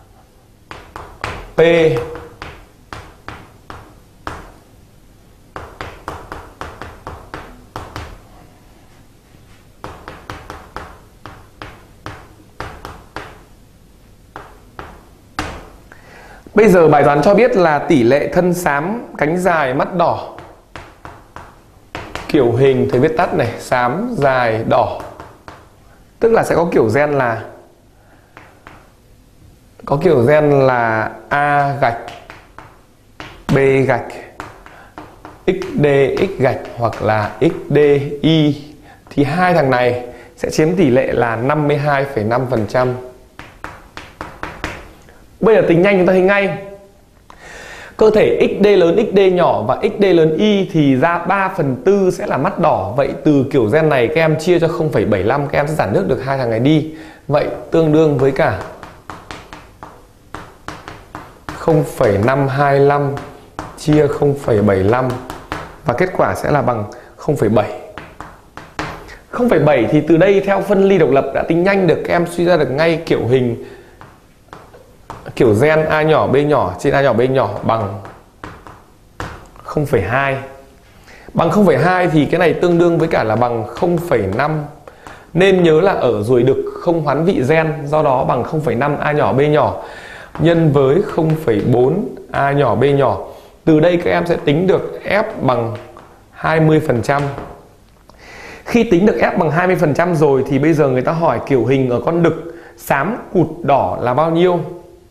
P Bây giờ bài toán cho biết là tỷ lệ thân xám cánh dài mắt đỏ kiểu hình, thầy viết tắt này, xám dài đỏ, tức là sẽ có kiểu gen là A gạch B gạch XD X gạch hoặc là XD Y, thì hai thằng này sẽ chiếm tỷ lệ là 52,5%. Bây giờ tính nhanh chúng ta thấy ngay cơ thể XD lớn XD nhỏ và XD lớn Y thì ra 3/4 sẽ là mắt đỏ. Vậy từ kiểu gen này các em chia cho 0,75, các em sẽ giảm nước được hai thằng này đi. Vậy tương đương với cả 0,525 chia 0,75 và kết quả sẽ là bằng 0,7. 0,7 thì từ đây theo phân ly độc lập đã tính nhanh được, các em suy ra được ngay kiểu hình, kiểu gen A nhỏ B nhỏ trên A nhỏ B nhỏ bằng 0,2. Bằng 0,2 thì cái này tương đương với cả là bằng 0,5. Nên nhớ là ở ruồi đực không hoán vị gen, do đó bằng 0,5 A nhỏ B nhỏ nhân với 0,4 A nhỏ B nhỏ. Từ đây các em sẽ tính được F bằng 20%. Khi tính được F bằng 20% rồi thì bây giờ người ta hỏi kiểu hình ở con đực xám cụt đỏ là bao nhiêu?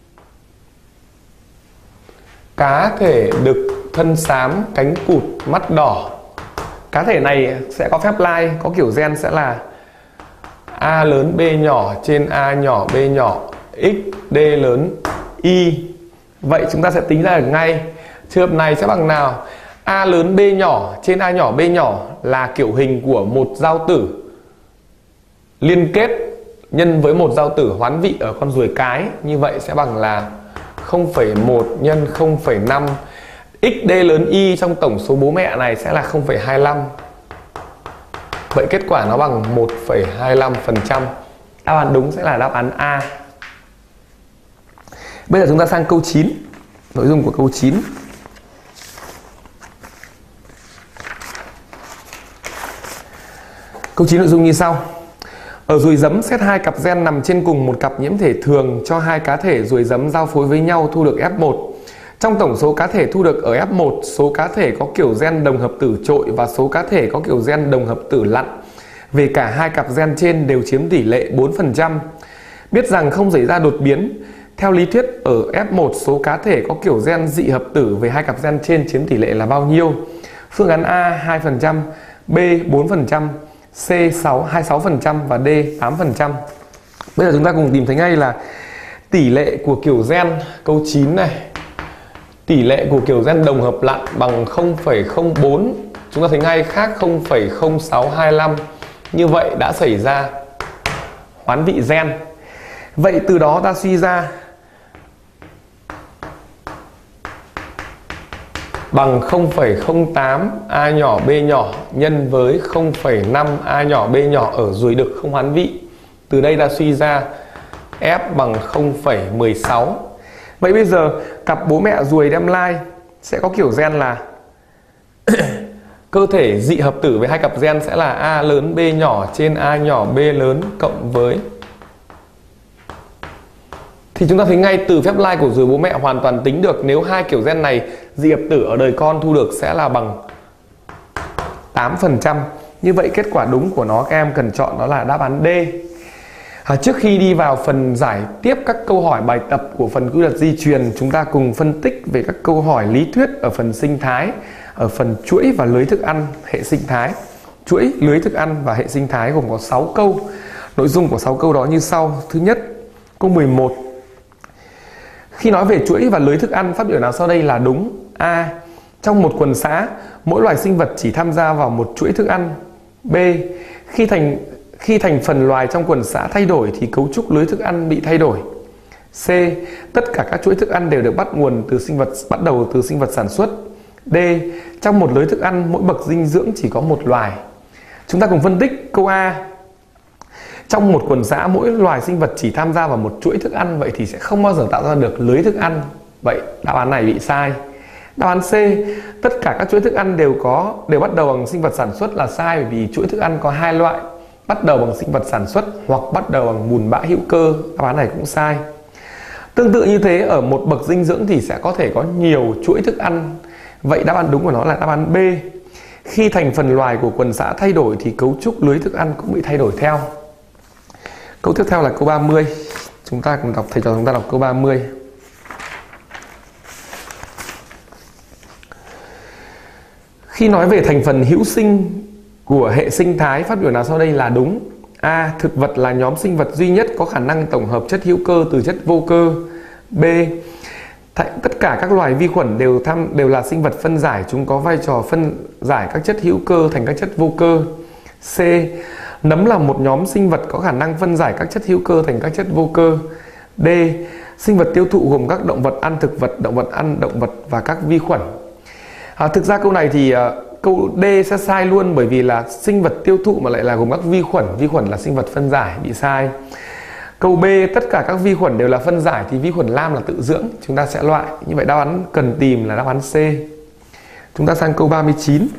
Cá thể đực thân xám cánh cụt mắt đỏ. Cá thể này sẽ có phép like, có kiểu gen sẽ là A lớn B nhỏ trên A nhỏ B nhỏ x D lớn Y. Vậy chúng ta sẽ tính ra được ngay trường hợp này sẽ bằng nào? A lớn B nhỏ trên A nhỏ B nhỏ là kiểu hình của một giao tử liên kết nhân với một giao tử hoán vị ở con ruồi cái. Như vậy sẽ bằng là 0,1 nhân 0,5. XD lớn Y trong tổng số bố mẹ này sẽ là 0,25. Vậy kết quả nó bằng 1,25%. Đáp án đúng sẽ là đáp án A. Bây giờ chúng ta sang câu 9. Nội dung của câu 9. Câu 9 nội dung như sau. Ở ruồi giấm xét hai cặp gen nằm trên cùng một cặp nhiễm thể thường cho hai cá thể ruồi giấm giao phối với nhau thu được F1. Trong tổng số cá thể thu được ở F1, số cá thể có kiểu gen đồng hợp tử trội và số cá thể có kiểu gen đồng hợp tử lặn về cả hai cặp gen trên đều chiếm tỷ lệ 4%. Biết rằng không xảy ra đột biến. Theo lý thuyết ở F1 số cá thể có kiểu gen dị hợp tử về hai cặp gen trên chiếm tỷ lệ là bao nhiêu? Phương án A 2%, B 4%, C 26% và D 8%. Bây giờ chúng ta cùng tìm thấy ngay là tỷ lệ của kiểu gen câu 9 này. Tỷ lệ của kiểu gen đồng hợp lặn bằng 0,04. Chúng ta thấy ngay khác 0,0625. Như vậy đã xảy ra hoán vị gen. Vậy từ đó ta suy ra bằng 0,08 A nhỏ B nhỏ nhân với 0,5 A nhỏ B nhỏ ở ruồi đực không hoán vị. Từ đây ta suy ra F bằng 0,16. Vậy bây giờ cặp bố mẹ ruồi đem lai sẽ có kiểu gen là cơ thể dị hợp tử với hai cặp gen sẽ là A lớn B nhỏ trên A nhỏ B lớn cộng với. Thì chúng ta thấy ngay từ phép lai của ruồi bố mẹ hoàn toàn tính được nếu hai kiểu gen này dị hợp tử ở đời con thu được sẽ là bằng 8%. Như vậy kết quả đúng của nó các em cần chọn đó là đáp án D. Trước khi đi vào phần giải tiếp các câu hỏi bài tập của phần quy luật di truyền, chúng ta cùng phân tích về các câu hỏi lý thuyết ở phần sinh thái, ở phần chuỗi và lưới thức ăn hệ sinh thái. Chuỗi, lưới thức ăn và hệ sinh thái gồm có 6 câu. Nội dung của 6 câu đó như sau. Thứ nhất, câu 11. Khi nói về chuỗi và lưới thức ăn, phát biểu nào sau đây là đúng? A. Trong một quần xã, mỗi loài sinh vật chỉ tham gia vào một chuỗi thức ăn. B. Khi thành phần loài trong quần xã thay đổi thì cấu trúc lưới thức ăn bị thay đổi. C. Tất cả các chuỗi thức ăn đều được bắt đầu từ sinh vật sản xuất. D. Trong một lưới thức ăn, mỗi bậc dinh dưỡng chỉ có một loài. Chúng ta cùng phân tích câu A. Trong một quần xã, mỗi loài sinh vật chỉ tham gia vào một chuỗi thức ăn, vậy thì sẽ không bao giờ tạo ra được lưới thức ăn. Vậy đáp án này bị sai. Đáp án C. Tất cả các chuỗi thức ăn đều bắt đầu bằng sinh vật sản xuất là sai, bởi vì chuỗi thức ăn có hai loại, bắt đầu bằng sinh vật sản xuất hoặc bắt đầu bằng bùn bã hữu cơ. Đáp án này cũng sai. Tương tự như thế, ở một bậc dinh dưỡng thì sẽ có thể có nhiều chuỗi thức ăn. Vậy đáp án đúng của nó là đáp án B. Khi thành phần loài của quần xã thay đổi thì cấu trúc lưới thức ăn cũng bị thay đổi theo. Câu tiếp theo là câu 30. Chúng ta cùng thầy trò chúng ta đọc câu 30. Khi nói về thành phần hữu sinh của hệ sinh thái, phát biểu nào sau đây là đúng? A. Thực vật là nhóm sinh vật duy nhất có khả năng tổng hợp chất hữu cơ từ chất vô cơ. B. Tất cả các loài vi khuẩn đều là sinh vật phân giải, chúng có vai trò phân giải các chất hữu cơ thành các chất vô cơ. C. Nấm là một nhóm sinh vật có khả năng phân giải các chất hữu cơ thành các chất vô cơ. D. Sinh vật tiêu thụ gồm các động vật ăn thực vật, động vật ăn động vật và các vi khuẩn. Thực ra câu này thì câu D sẽ sai luôn, bởi vì là sinh vật tiêu thụ mà lại là gồm các vi khuẩn là sinh vật phân giải, bị sai. Câu B, tất cả các vi khuẩn đều là phân giải thì vi khuẩn lam là tự dưỡng, chúng ta sẽ loại. Như vậy đáp án cần tìm là đáp án C. Chúng ta sang câu 39.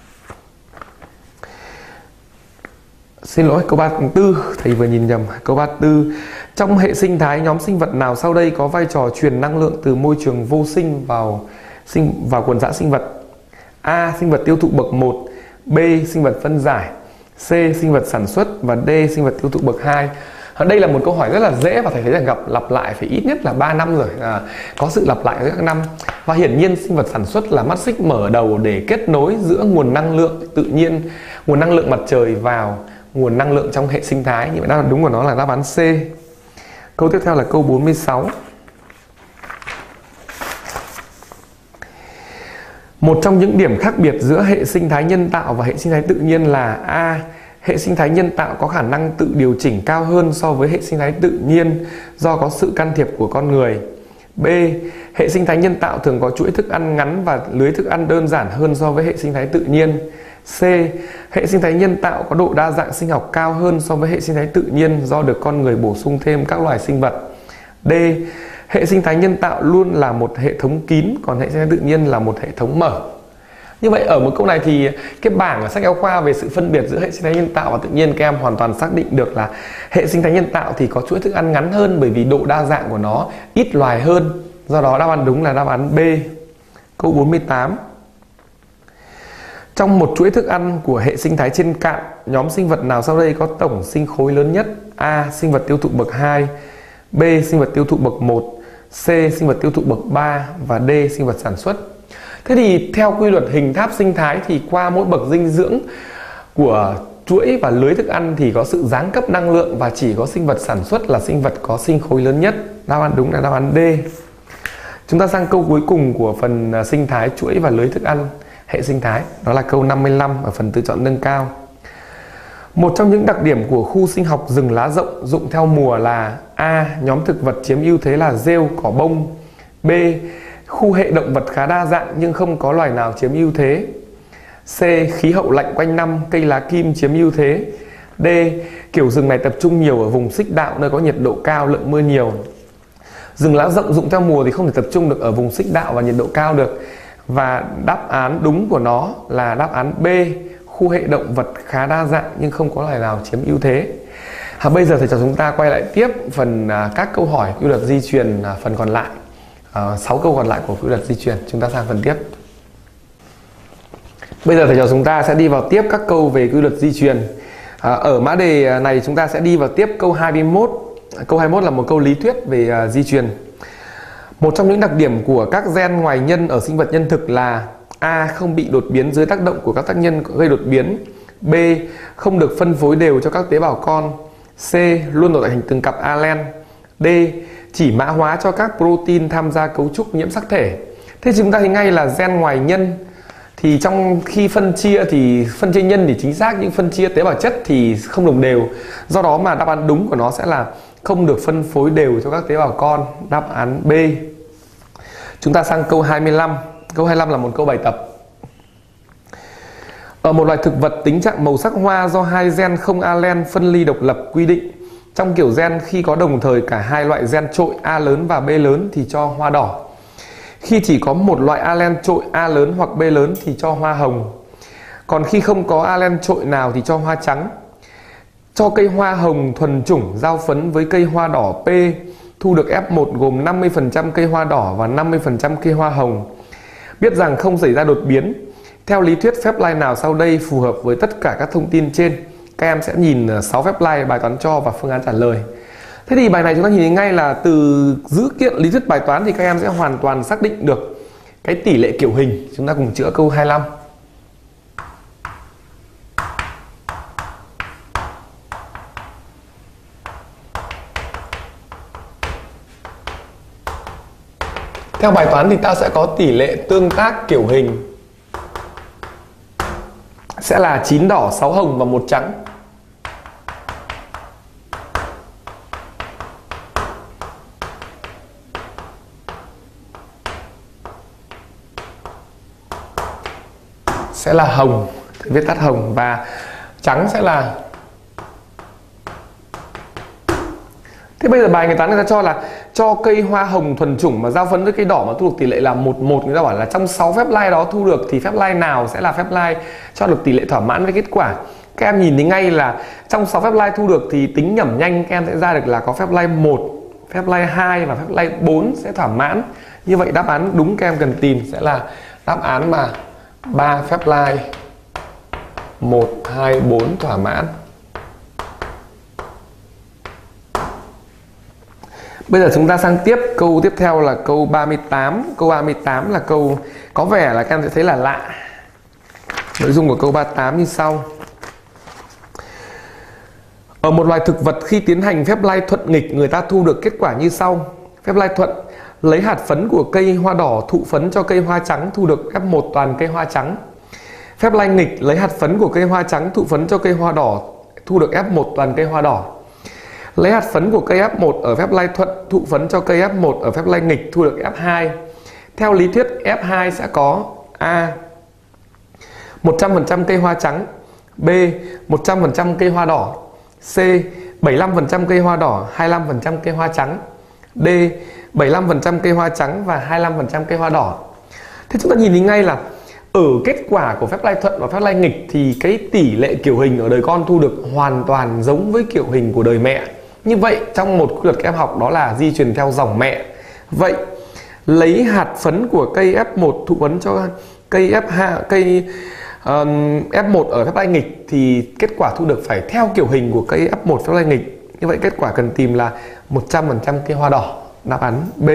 Xin lỗi, câu 34, thầy vừa nhìn nhầm. Câu 34. Trong hệ sinh thái, nhóm sinh vật nào sau đây có vai trò truyền năng lượng từ môi trường vô sinh vào quần xã sinh vật? A. Sinh vật tiêu thụ bậc 1. B. Sinh vật phân giải. C. Sinh vật sản xuất. Và D. Sinh vật tiêu thụ bậc 2. Đây là một câu hỏi rất là dễ và thầy thấy là lặp lại phải ít nhất là 3 năm rồi, có sự lặp lại các năm. Và hiển nhiên sinh vật sản xuất là mắt xích mở đầu để kết nối giữa nguồn năng lượng tự nhiên, nguồn năng lượng mặt trời vào nguồn năng lượng trong hệ sinh thái. Như vậy đáp án đúng của nó là đáp án C. Câu tiếp theo là câu 46. Một trong những điểm khác biệt giữa hệ sinh thái nhân tạo và hệ sinh thái tự nhiên là A. Hệ sinh thái nhân tạo có khả năng tự điều chỉnh cao hơn so với hệ sinh thái tự nhiên do có sự can thiệp của con người. B. Hệ sinh thái nhân tạo thường có chuỗi thức ăn ngắn và lưới thức ăn đơn giản hơn so với hệ sinh thái tự nhiên. C. Hệ sinh thái nhân tạo có độ đa dạng sinh học cao hơn so với hệ sinh thái tự nhiên do được con người bổ sung thêm các loài sinh vật. D. Hệ sinh thái nhân tạo luôn là một hệ thống kín, còn hệ sinh thái tự nhiên là một hệ thống mở. Như vậy ở một câu này thì cái bảng ở sách giáo khoa về sự phân biệt giữa hệ sinh thái nhân tạo và tự nhiên các em hoàn toàn xác định được là hệ sinh thái nhân tạo thì có chuỗi thức ăn ngắn hơn bởi vì độ đa dạng của nó ít loài hơn. Do đó đáp án đúng là đáp án B. Câu 48. Trong một chuỗi thức ăn của hệ sinh thái trên cạn, nhóm sinh vật nào sau đây có tổng sinh khối lớn nhất? A. Sinh vật tiêu thụ bậc 2, B. Sinh vật tiêu thụ bậc 1, C. Sinh vật tiêu thụ bậc 3 và D. Sinh vật sản xuất. Thế thì theo quy luật hình tháp sinh thái thì qua mỗi bậc dinh dưỡng của chuỗi và lưới thức ăn thì có sự giáng cấp năng lượng và chỉ có sinh vật sản xuất là sinh vật có sinh khối lớn nhất. Đáp án đúng là đáp án D. Chúng ta sang câu cuối cùng của phần sinh thái chuỗi và lưới thức ăn hệ sinh thái, đó là câu 55 ở phần tự chọn nâng cao. Một trong những đặc điểm của khu sinh học rừng lá rộng dụng theo mùa là A. Nhóm thực vật chiếm ưu thế là rêu, cỏ bông. B. Khu hệ động vật khá đa dạng nhưng không có loài nào chiếm ưu thế. C. Khí hậu lạnh quanh năm, cây lá kim chiếm ưu thế. D. Kiểu rừng này tập trung nhiều ở vùng xích đạo nơi có nhiệt độ cao, lượng mưa nhiều. Rừng lá rộng dụng theo mùa thì không thể tập trung được ở vùng xích đạo và nhiệt độ cao được. Và đáp án đúng của nó là đáp án B. Khu hệ động vật khá đa dạng nhưng không có loài nào chiếm ưu thế. Bây giờ thầy trò chúng ta quay lại tiếp phần các câu hỏi quy luật di truyền phần còn lại. 6 câu còn lại của quy luật di truyền. Chúng ta sang phần tiếp. Bây giờ thầy trò chúng ta sẽ đi vào tiếp các câu về quy luật di truyền. Ở mã đề này chúng ta sẽ đi vào tiếp câu 21. Câu 21 là một câu lý thuyết về di truyền. Một trong những đặc điểm của các gen ngoài nhân ở sinh vật nhân thực là A. Không bị đột biến dưới tác động của các tác nhân gây đột biến. B. Không được phân phối đều cho các tế bào con. C. Luôn tạo thành từng cặp alen. D. Chỉ mã hóa cho các protein tham gia cấu trúc nhiễm sắc thể. Thế chúng ta thấy ngay là gen ngoài nhân thì trong khi phân chia thì phân chia nhân thì chính xác, nhưng phân chia tế bào chất thì không đồng đều. Do đó mà đáp án đúng của nó sẽ là không được phân phối đều cho các tế bào con. Đáp án B. Chúng ta sang câu 25. Câu 25 là một câu bài tập. Ở một loài thực vật, tính trạng màu sắc hoa do hai gen không alen phân ly độc lập quy định. Trong kiểu gen khi có đồng thời cả hai loại gen trội A lớn và B lớn thì cho hoa đỏ. Khi chỉ có một loại alen trội A lớn hoặc B lớn thì cho hoa hồng. Còn khi không có alen trội nào thì cho hoa trắng. Cho cây hoa hồng thuần chủng giao phấn với cây hoa đỏ P, thu được F1 gồm 50% cây hoa đỏ và 50% cây hoa hồng. Biết rằng không xảy ra đột biến. Theo lý thuyết phép lai nào sau đây phù hợp với tất cả các thông tin trên? Các em sẽ nhìn 6 phép lai bài toán cho và phương án trả lời. Thế thì bài này chúng ta nhìn thấy ngay là từ dữ kiện lý thuyết bài toán thì các em sẽ hoàn toàn xác định được cái tỷ lệ kiểu hình. Chúng ta cùng chữa câu 25. Theo bài toán thì ta sẽ có tỷ lệ tương tác kiểu hình sẽ là 9 đỏ, 6 hồng và 1 trắng. Sẽ là hồng, viết tắt hồng, và trắng sẽ là. Thế bây giờ bài người ta cho là cho cây hoa hồng thuần chủng mà giao phấn với cây đỏ mà thu được tỷ lệ là 1-1. Người ta bảo là trong 6 phép lai đó thu được thì phép lai nào sẽ là phép lai cho được tỷ lệ thỏa mãn với kết quả. Các em nhìn thấy ngay là trong 6 phép lai thu được thì tính nhẩm nhanh các em sẽ ra được là có phép lai 1, phép lai 2 và phép lai 4 sẽ thỏa mãn. Như vậy đáp án đúng các em cần tìm sẽ là đáp án mà 3 phép lai 1, 2, 4 thỏa mãn. Bây giờ chúng ta sang tiếp câu tiếp theo là câu 38. Câu 38 là câu có vẻ là các em sẽ thấy là lạ. Nội dung của câu 38 như sau. Ở một loài thực vật khi tiến hành phép lai thuận nghịch, người ta thu được kết quả như sau. Phép lai thuận Lấy hạt phấn của cây hoa đỏ thụ phấn cho cây hoa trắng thu được F1 toàn cây hoa trắng. Phép lay nghịch, lấy hạt phấn của cây hoa trắng thụ phấn cho cây hoa đỏ thu được F1 toàn cây hoa đỏ. Lấy hạt phấn của cây F1 ở phép lay thuận thụ phấn cho cây F1 ở phép lay nghịch thu được F2. Theo lý thuyết F2 sẽ có A. 100% cây hoa trắng, B. 100% cây hoa đỏ, C. 75% cây hoa đỏ, 25% cây hoa trắng, D. 75% cây hoa trắng và 25% cây hoa đỏ. Thế chúng ta nhìn thấy ngay là ở kết quả của phép lay thuận và phép lay nghịch thì cái tỷ lệ kiểu hình ở đời con thu được hoàn toàn giống với kiểu hình của đời mẹ. Như vậy trong một quy luật các em học đó là di truyền theo dòng mẹ. Vậy lấy hạt phấn của cây F1 thụ phấn cho cây F1 ở phép lay nghịch thì kết quả thu được phải theo kiểu hình của cây F1 phép lay nghịch. Như vậy kết quả cần tìm là 100% cây hoa đỏ. Đáp án B.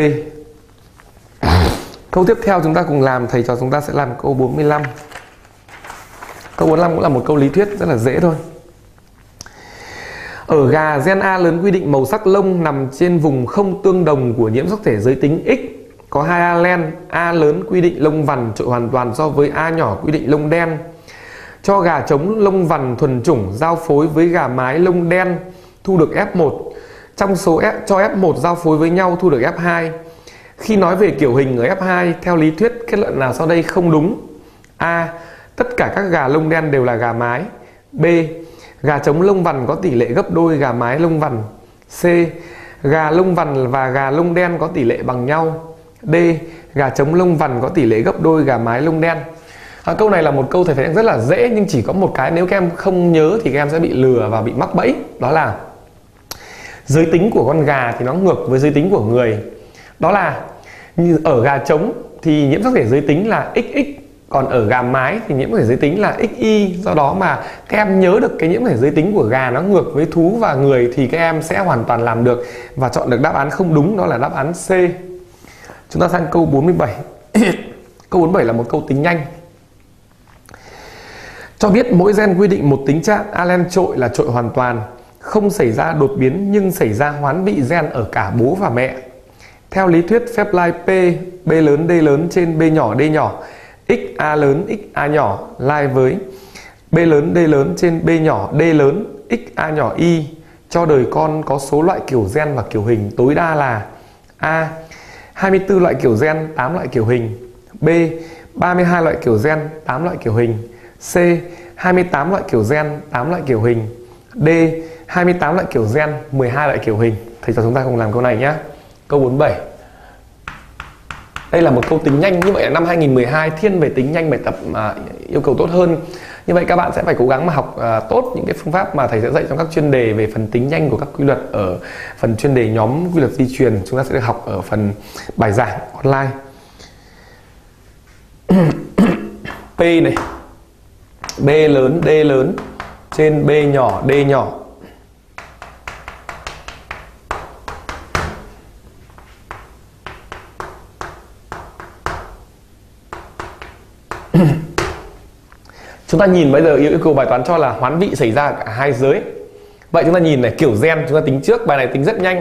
Câu tiếp theo chúng ta cùng làm, thầy trò chúng ta sẽ làm câu 45. Câu 45 cũng là một câu lý thuyết rất là dễ thôi. Ở gà, gen A lớn quy định màu sắc lông nằm trên vùng không tương đồng của nhiễm sắc thể giới tính X. Có 2 alen, A lớn quy định lông vằn trội hoàn toàn so với A nhỏ quy định lông đen. Cho gà trống lông vằn thuần chủng giao phối với gà mái lông đen thu được F1. Trong số cho F1 giao phối với nhau thu được F2. Khi nói về kiểu hình ở F2, theo lý thuyết kết luận nào sau đây không đúng? A. Tất cả các gà lông đen đều là gà mái. B. Gà trống lông vằn có tỷ lệ gấp đôi gà mái lông vằn. C. Gà lông vằn và gà lông đen có tỷ lệ bằng nhau. D. Gà trống lông vằn có tỷ lệ gấp đôi gà mái lông đen. Câu này là một câu thầy thấy rất là dễ, nhưng chỉ có một cái nếu các em không nhớ thì các em sẽ bị lừa và bị mắc bẫy. Đó là giới tính của con gà thì nó ngược với giới tính của người. Đó là như ở gà trống thì nhiễm sắc thể giới tính là XX, còn ở gà mái thì nhiễm sắc thể giới tính là XY. Do đó mà các em nhớ được cái nhiễm sắc thể giới tính của gà nó ngược với thú và người thì các em sẽ hoàn toàn làm được và chọn được đáp án không đúng, đó là đáp án C. Chúng ta sang câu 47. Câu 47 là một câu tính nhanh. Cho biết mỗi gen quy định một tính trạng alen trội là trội hoàn toàn, không xảy ra đột biến nhưng xảy ra hoán vị gen ở cả bố và mẹ. Theo lý thuyết phép lay P, B lớn D lớn trên B nhỏ D nhỏ, XA lớn XA nhỏ lay với B lớn D lớn trên B nhỏ D lớn XA nhỏ Y cho đời con có số loại kiểu gen và kiểu hình tối đa là A. 24 loại kiểu gen, 8 loại kiểu hình. B. 32 loại kiểu gen, 8 loại kiểu hình. C. 28 loại kiểu gen, 8 loại kiểu hình. D. 28 loại kiểu gen, 12 loại kiểu hình. Thầy cho chúng ta cùng làm câu này nhé. Câu 47. Đây là một câu tính nhanh, như vậy là năm 2012 thiên về tính nhanh, bài tập yêu cầu tốt hơn. Như vậy các bạn sẽ phải cố gắng mà học tốt những cái phương pháp mà thầy sẽ dạy trong các chuyên đề về phần tính nhanh của các quy luật ở phần chuyên đề nhóm quy luật di truyền. Chúng ta sẽ được học ở phần bài giảng online. P này, B lớn D lớn trên B nhỏ D nhỏ. Chúng ta nhìn bây giờ yêu cầu bài toán cho là hoán vị xảy ra cả hai giới. Vậy chúng ta nhìn này, kiểu gen chúng ta tính trước, bài này tính rất nhanh.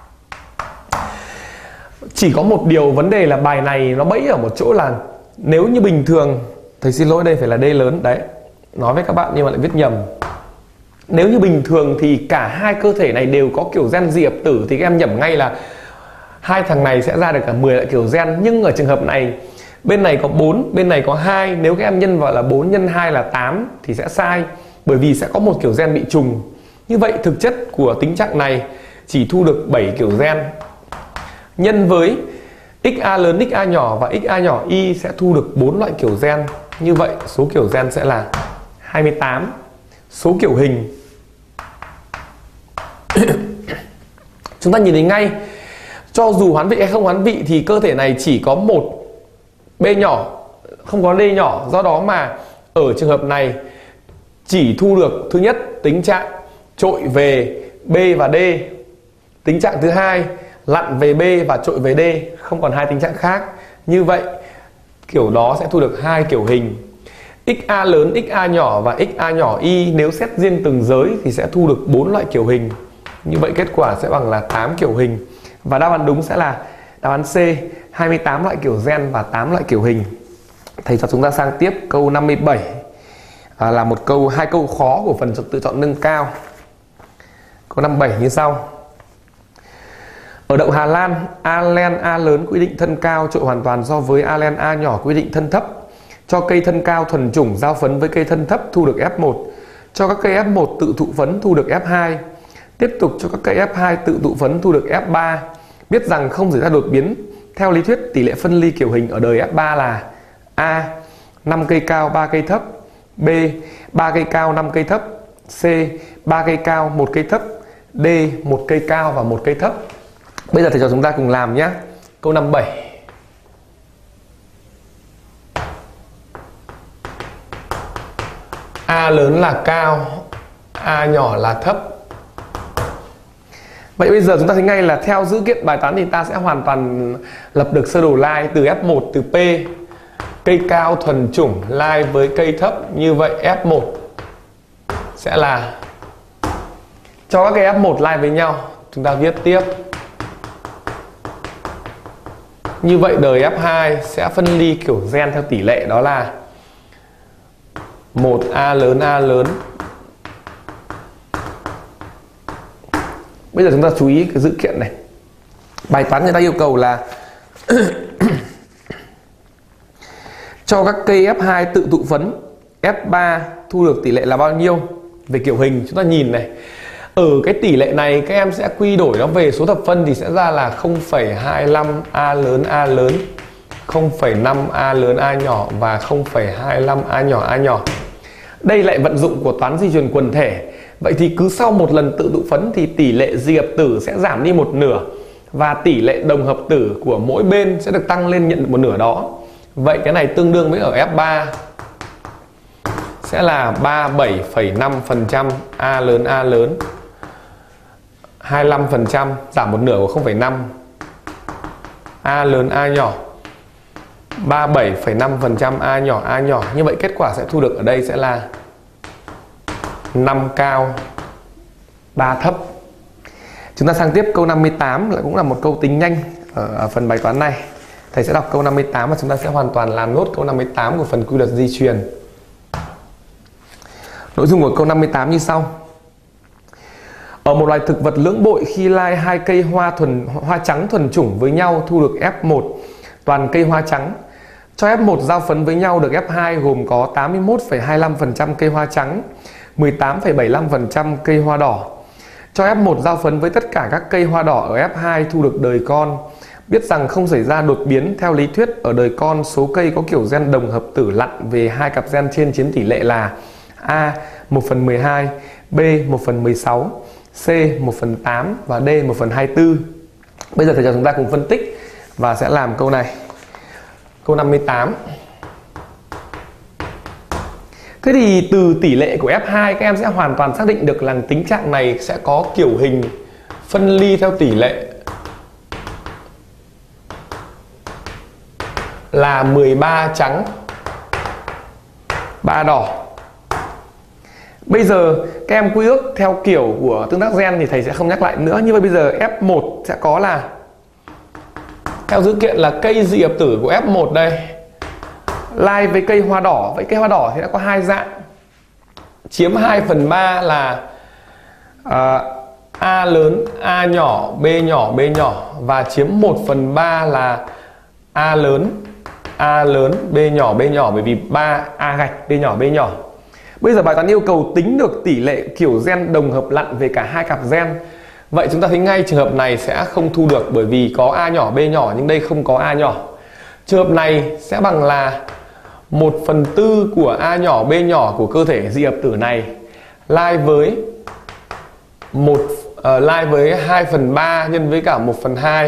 Chỉ có một điều vấn đề là bài này nó bẫy ở một chỗ là nếu như bình thường, thầy xin lỗi đây phải là D lớn đấy, nói với các bạn nhưng mà lại viết nhầm. Nếu như bình thường thì cả hai cơ thể này đều có kiểu gen dị hợp tử thì các em nhẩm ngay là hai thằng này sẽ ra được cả 10 loại kiểu gen. Nhưng ở trường hợp này bên này có 4, bên này có 2, nếu các em nhân vào là 4 nhân 2 là 8 thì sẽ sai, bởi vì sẽ có một kiểu gen bị trùng. Như vậy thực chất của tính trạng này chỉ thu được 7 kiểu gen. Nhân với XA lớn XA nhỏ và XA nhỏ Y sẽ thu được 4 loại kiểu gen. Như vậy số kiểu gen sẽ là 28. Số kiểu hình chúng ta nhìn thấy ngay, cho dù hoán vị hay không hoán vị thì cơ thể này chỉ có một B nhỏ, không có D nhỏ. Do đó mà ở trường hợp này chỉ thu được thứ nhất tính trạng trội về B và D, tính trạng thứ hai lặn về B và trội về D, không còn hai tính trạng khác. Như vậy kiểu đó sẽ thu được hai kiểu hình. XA lớn XA nhỏ và XA nhỏ Y nếu xét riêng từng giới thì sẽ thu được 4 loại kiểu hình. Như vậy kết quả sẽ bằng là 8 kiểu hình. Và đáp án đúng sẽ là Đáp án C, 28 loại kiểu gen và 8 loại kiểu hình. Thầy cho chúng ta sang tiếp câu 57, là hai câu khó của phần tự chọn nâng cao. Câu 57 như sau. Ở đậu Hà Lan, A len A lớn quy định thân cao trội hoàn toàn so với A len A nhỏ quy định thân thấp. Cho cây thân cao thuần chủng giao phấn với cây thân thấp thu được F1. Cho các cây F1 tự thụ phấn thu được F2. Tiếp tục cho các cây F2 tự thụ phấn thu được F3. Biết rằng không xảy ra đột biến. Theo lý thuyết, tỷ lệ phân ly kiểu hình ở đời F3 là A. 5 cây cao 3 cây thấp. B. 3 cây cao 5 cây thấp. C. 3 cây cao 1 cây thấp. D. 1 cây cao và 1 cây thấp. Bây giờ thầy cho chúng ta cùng làm nhé. Câu 57. A lớn là cao, A nhỏ là thấp. Vậy bây giờ chúng ta thấy ngay là theo dữ kiện bài toán thì ta sẽ hoàn toàn lập được sơ đồ line từ F1 từ P. Cây cao thuần chủng line với cây thấp, như vậy F1 sẽ là cho các cây F1 line với nhau, chúng ta viết tiếp. Như vậy đời F2 sẽ phân ly kiểu gen theo tỷ lệ đó là 1 A lớn. Bây giờ chúng ta chú ý cái dữ kiện này. Bài toán người ta yêu cầu là cho các cây F2 tự tụ phấn, F3 thu được tỷ lệ là bao nhiêu? Về kiểu hình chúng ta nhìn này. Ở cái tỷ lệ này các em sẽ quy đổi nó về số thập phân thì sẽ ra là 0,25 A lớn, 0,5 A lớn A nhỏ và 0,25 A nhỏ. Đây lại vận dụng của toán di truyền quần thể. Vậy thì cứ sau một lần tự tụ phấn thì tỷ lệ di hợp tử sẽ giảm đi một nửa và tỷ lệ đồng hợp tử của mỗi bên sẽ được tăng lên nhận được một nửa đó. Vậy cái này tương đương với ở F3 sẽ là 37,5% A lớn, 25% giảm một nửa của 0,5 A lớn A nhỏ, 37,5% A nhỏ. Như vậy kết quả sẽ thu được ở đây sẽ là 5 cao 3 thấp. Chúng ta sang tiếp câu 58, lại cũng là một câu tính nhanh ở phần bài toán này. Thầy sẽ đọc câu 58 và chúng ta sẽ hoàn toàn làm nốt câu 58 của phần quy luật di truyền. Nội dung của câu 58 như sau. Ở một loài thực vật lưỡng bội, khi lai hai cây hoa trắng thuần chủng với nhau thu được F1 toàn cây hoa trắng. Cho F1 giao phấn với nhau được F2 gồm có 81,25% cây hoa trắng, 18,75% cây hoa đỏ. Cho F1 giao phấn với tất cả các cây hoa đỏ ở F2 thu được đời con. Biết rằng không xảy ra đột biến. Theo lý thuyết, ở đời con số cây có kiểu gen đồng hợp tử lặn về hai cặp gen trên chiếm tỷ lệ là A 1/12, B 1/16, C 1/8 và D 1/24. Bây giờ thầy cho chúng ta cùng phân tích và sẽ làm câu này. Câu 58. Thế thì từ tỷ lệ của F2 các em sẽ hoàn toàn xác định được là tính trạng này sẽ có kiểu hình phân ly theo tỷ lệ là 13 trắng 3 đỏ. Bây giờ các em quy ước theo kiểu của tương tác gen thì thầy sẽ không nhắc lại nữa. Như vậy bây giờ F1 sẽ có là theo dữ kiện là cây dị hợp tử của F1 đây lai với cây hoa đỏ. Vậy cây hoa đỏ thì đã có hai dạng, chiếm 2/3 là A lớn A nhỏ B nhỏ và chiếm 1/3 là A lớn B nhỏ bởi vì 3 A gạch B nhỏ. Bây giờ bài toán yêu cầu tính được tỷ lệ kiểu gen đồng hợp lặn về cả hai cặp gen. Vậy chúng ta thấy ngay trường hợp này sẽ không thu được bởi vì có A nhỏ B nhỏ nhưng đây không có A nhỏ. Trường hợp này sẽ bằng là 1/4 của A nhỏ B nhỏ của cơ thể dị hợp tử này lai với 2/3 nhân với cả 1/2.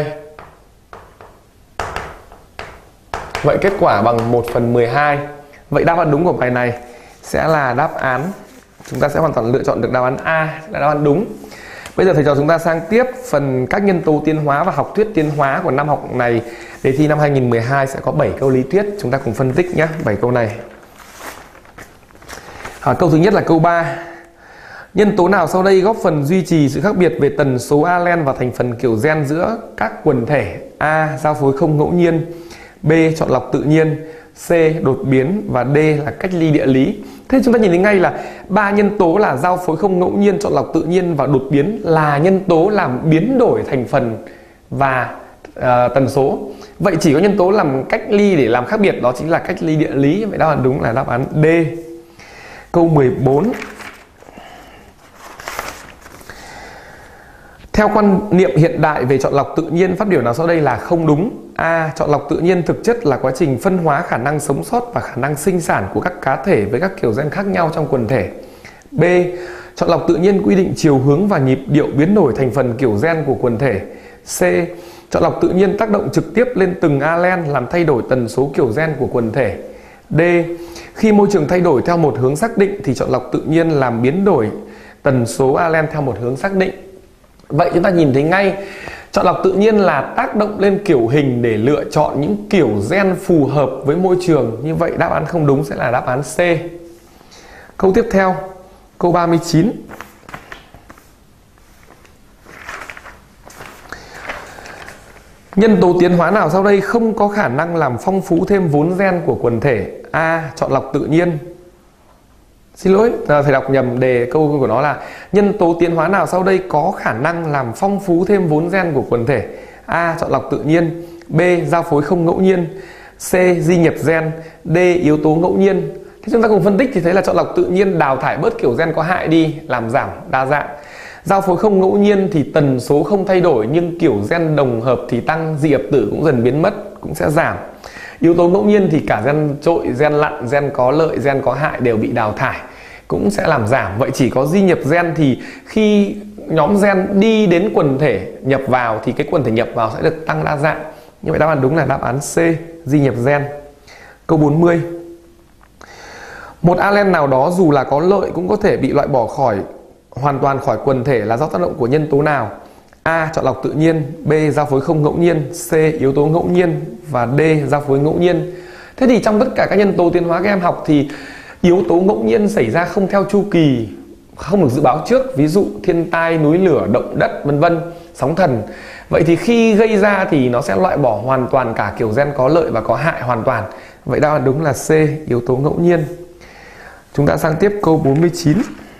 Vậy kết quả bằng 1/12. Vậy đáp án đúng của bài này sẽ là đáp án, chúng ta sẽ hoàn toàn lựa chọn được đáp án A là đáp án đúng. Bây giờ thầy trò chúng ta sang tiếp phần các nhân tố tiến hóa và học thuyết tiến hóa của năm học này. Đề thi năm 2012 sẽ có 7 câu lý thuyết, chúng ta cùng phân tích nhé, 7 câu này. Câu thứ nhất là câu 3. Nhân tố nào sau đây góp phần duy trì sự khác biệt về tần số alen và thành phần kiểu gen giữa các quần thể A. Giao phối không ngẫu nhiên, B. Chọn lọc tự nhiên, C. Đột biến và D là cách ly địa lý. Thế chúng ta nhìn thấy ngay là ba nhân tố là giao phối không ngẫu nhiên, chọn lọc tự nhiên và đột biến là nhân tố làm biến đổi thành phần và tần số. Vậy chỉ có nhân tố làm cách ly để làm khác biệt, đó chính là cách ly địa lý. Vậy đáp án đúng là đáp án D. Câu 14. Theo quan niệm hiện đại về chọn lọc tự nhiên, phát biểu nào sau đây là không đúng? A. Chọn lọc tự nhiên thực chất là quá trình phân hóa khả năng sống sót và khả năng sinh sản của các cá thể với các kiểu gen khác nhau trong quần thể. B. Chọn lọc tự nhiên quy định chiều hướng và nhịp điệu biến đổi thành phần kiểu gen của quần thể. C. Chọn lọc tự nhiên tác động trực tiếp lên từng alen làm thay đổi tần số kiểu gen của quần thể. D. Khi môi trường thay đổi theo một hướng xác định thì chọn lọc tự nhiên làm biến đổi tần số alen theo một hướng xác định. Vậy chúng ta nhìn thấy ngay chọn lọc tự nhiên là tác động lên kiểu hình để lựa chọn những kiểu gen phù hợp với môi trường. Như vậy đáp án không đúng sẽ là đáp án C. Câu tiếp theo, câu 39. Nhân tố tiến hóa nào sau đây không có khả năng làm phong phú thêm vốn gen của quần thể? A. Chọn lọc tự nhiên. Xin lỗi, thầy đọc nhầm đề câu của nó là nhân tố tiến hóa nào sau đây có khả năng làm phong phú thêm vốn gen của quần thể? A. Chọn lọc tự nhiên, B. Giao phối không ngẫu nhiên, C. Di nhập gen, D. Yếu tố ngẫu nhiên. Thế chúng ta cùng phân tích thì thấy là chọn lọc tự nhiên đào thải bớt kiểu gen có hại đi, làm giảm đa dạng. Giao phối không ngẫu nhiên thì tần số không thay đổi nhưng kiểu gen đồng hợp thì tăng, di ập tử cũng dần biến mất, cũng sẽ giảm. Yếu tố ngẫu nhiên thì cả gen trội, gen lặn, gen có lợi, gen có hại đều bị đào thải, cũng sẽ làm giảm. Vậy chỉ có di nhập gen thì khi nhóm gen đi đến quần thể nhập vào thì cái quần thể nhập vào sẽ được tăng đa dạng. Như vậy đáp án đúng là đáp án C, di nhập gen. Câu 40. Một alen nào đó dù là có lợi cũng có thể bị loại bỏ hoàn toàn khỏi quần thể là do tác động của nhân tố nào? A. Chọn lọc tự nhiên, B. Giao phối không ngẫu nhiên, C. Yếu tố ngẫu nhiên và D. Giao phối ngẫu nhiên. Thế thì trong tất cả các nhân tố tiến hóa các em học thì yếu tố ngẫu nhiên xảy ra không theo chu kỳ, không được dự báo trước, ví dụ thiên tai, núi lửa, động đất vân vân, sóng thần. Vậy thì khi gây ra thì nó sẽ loại bỏ hoàn toàn cả kiểu gen có lợi và có hại hoàn toàn. Vậy đáp án đúng là C, yếu tố ngẫu nhiên. Chúng ta sang tiếp câu 49.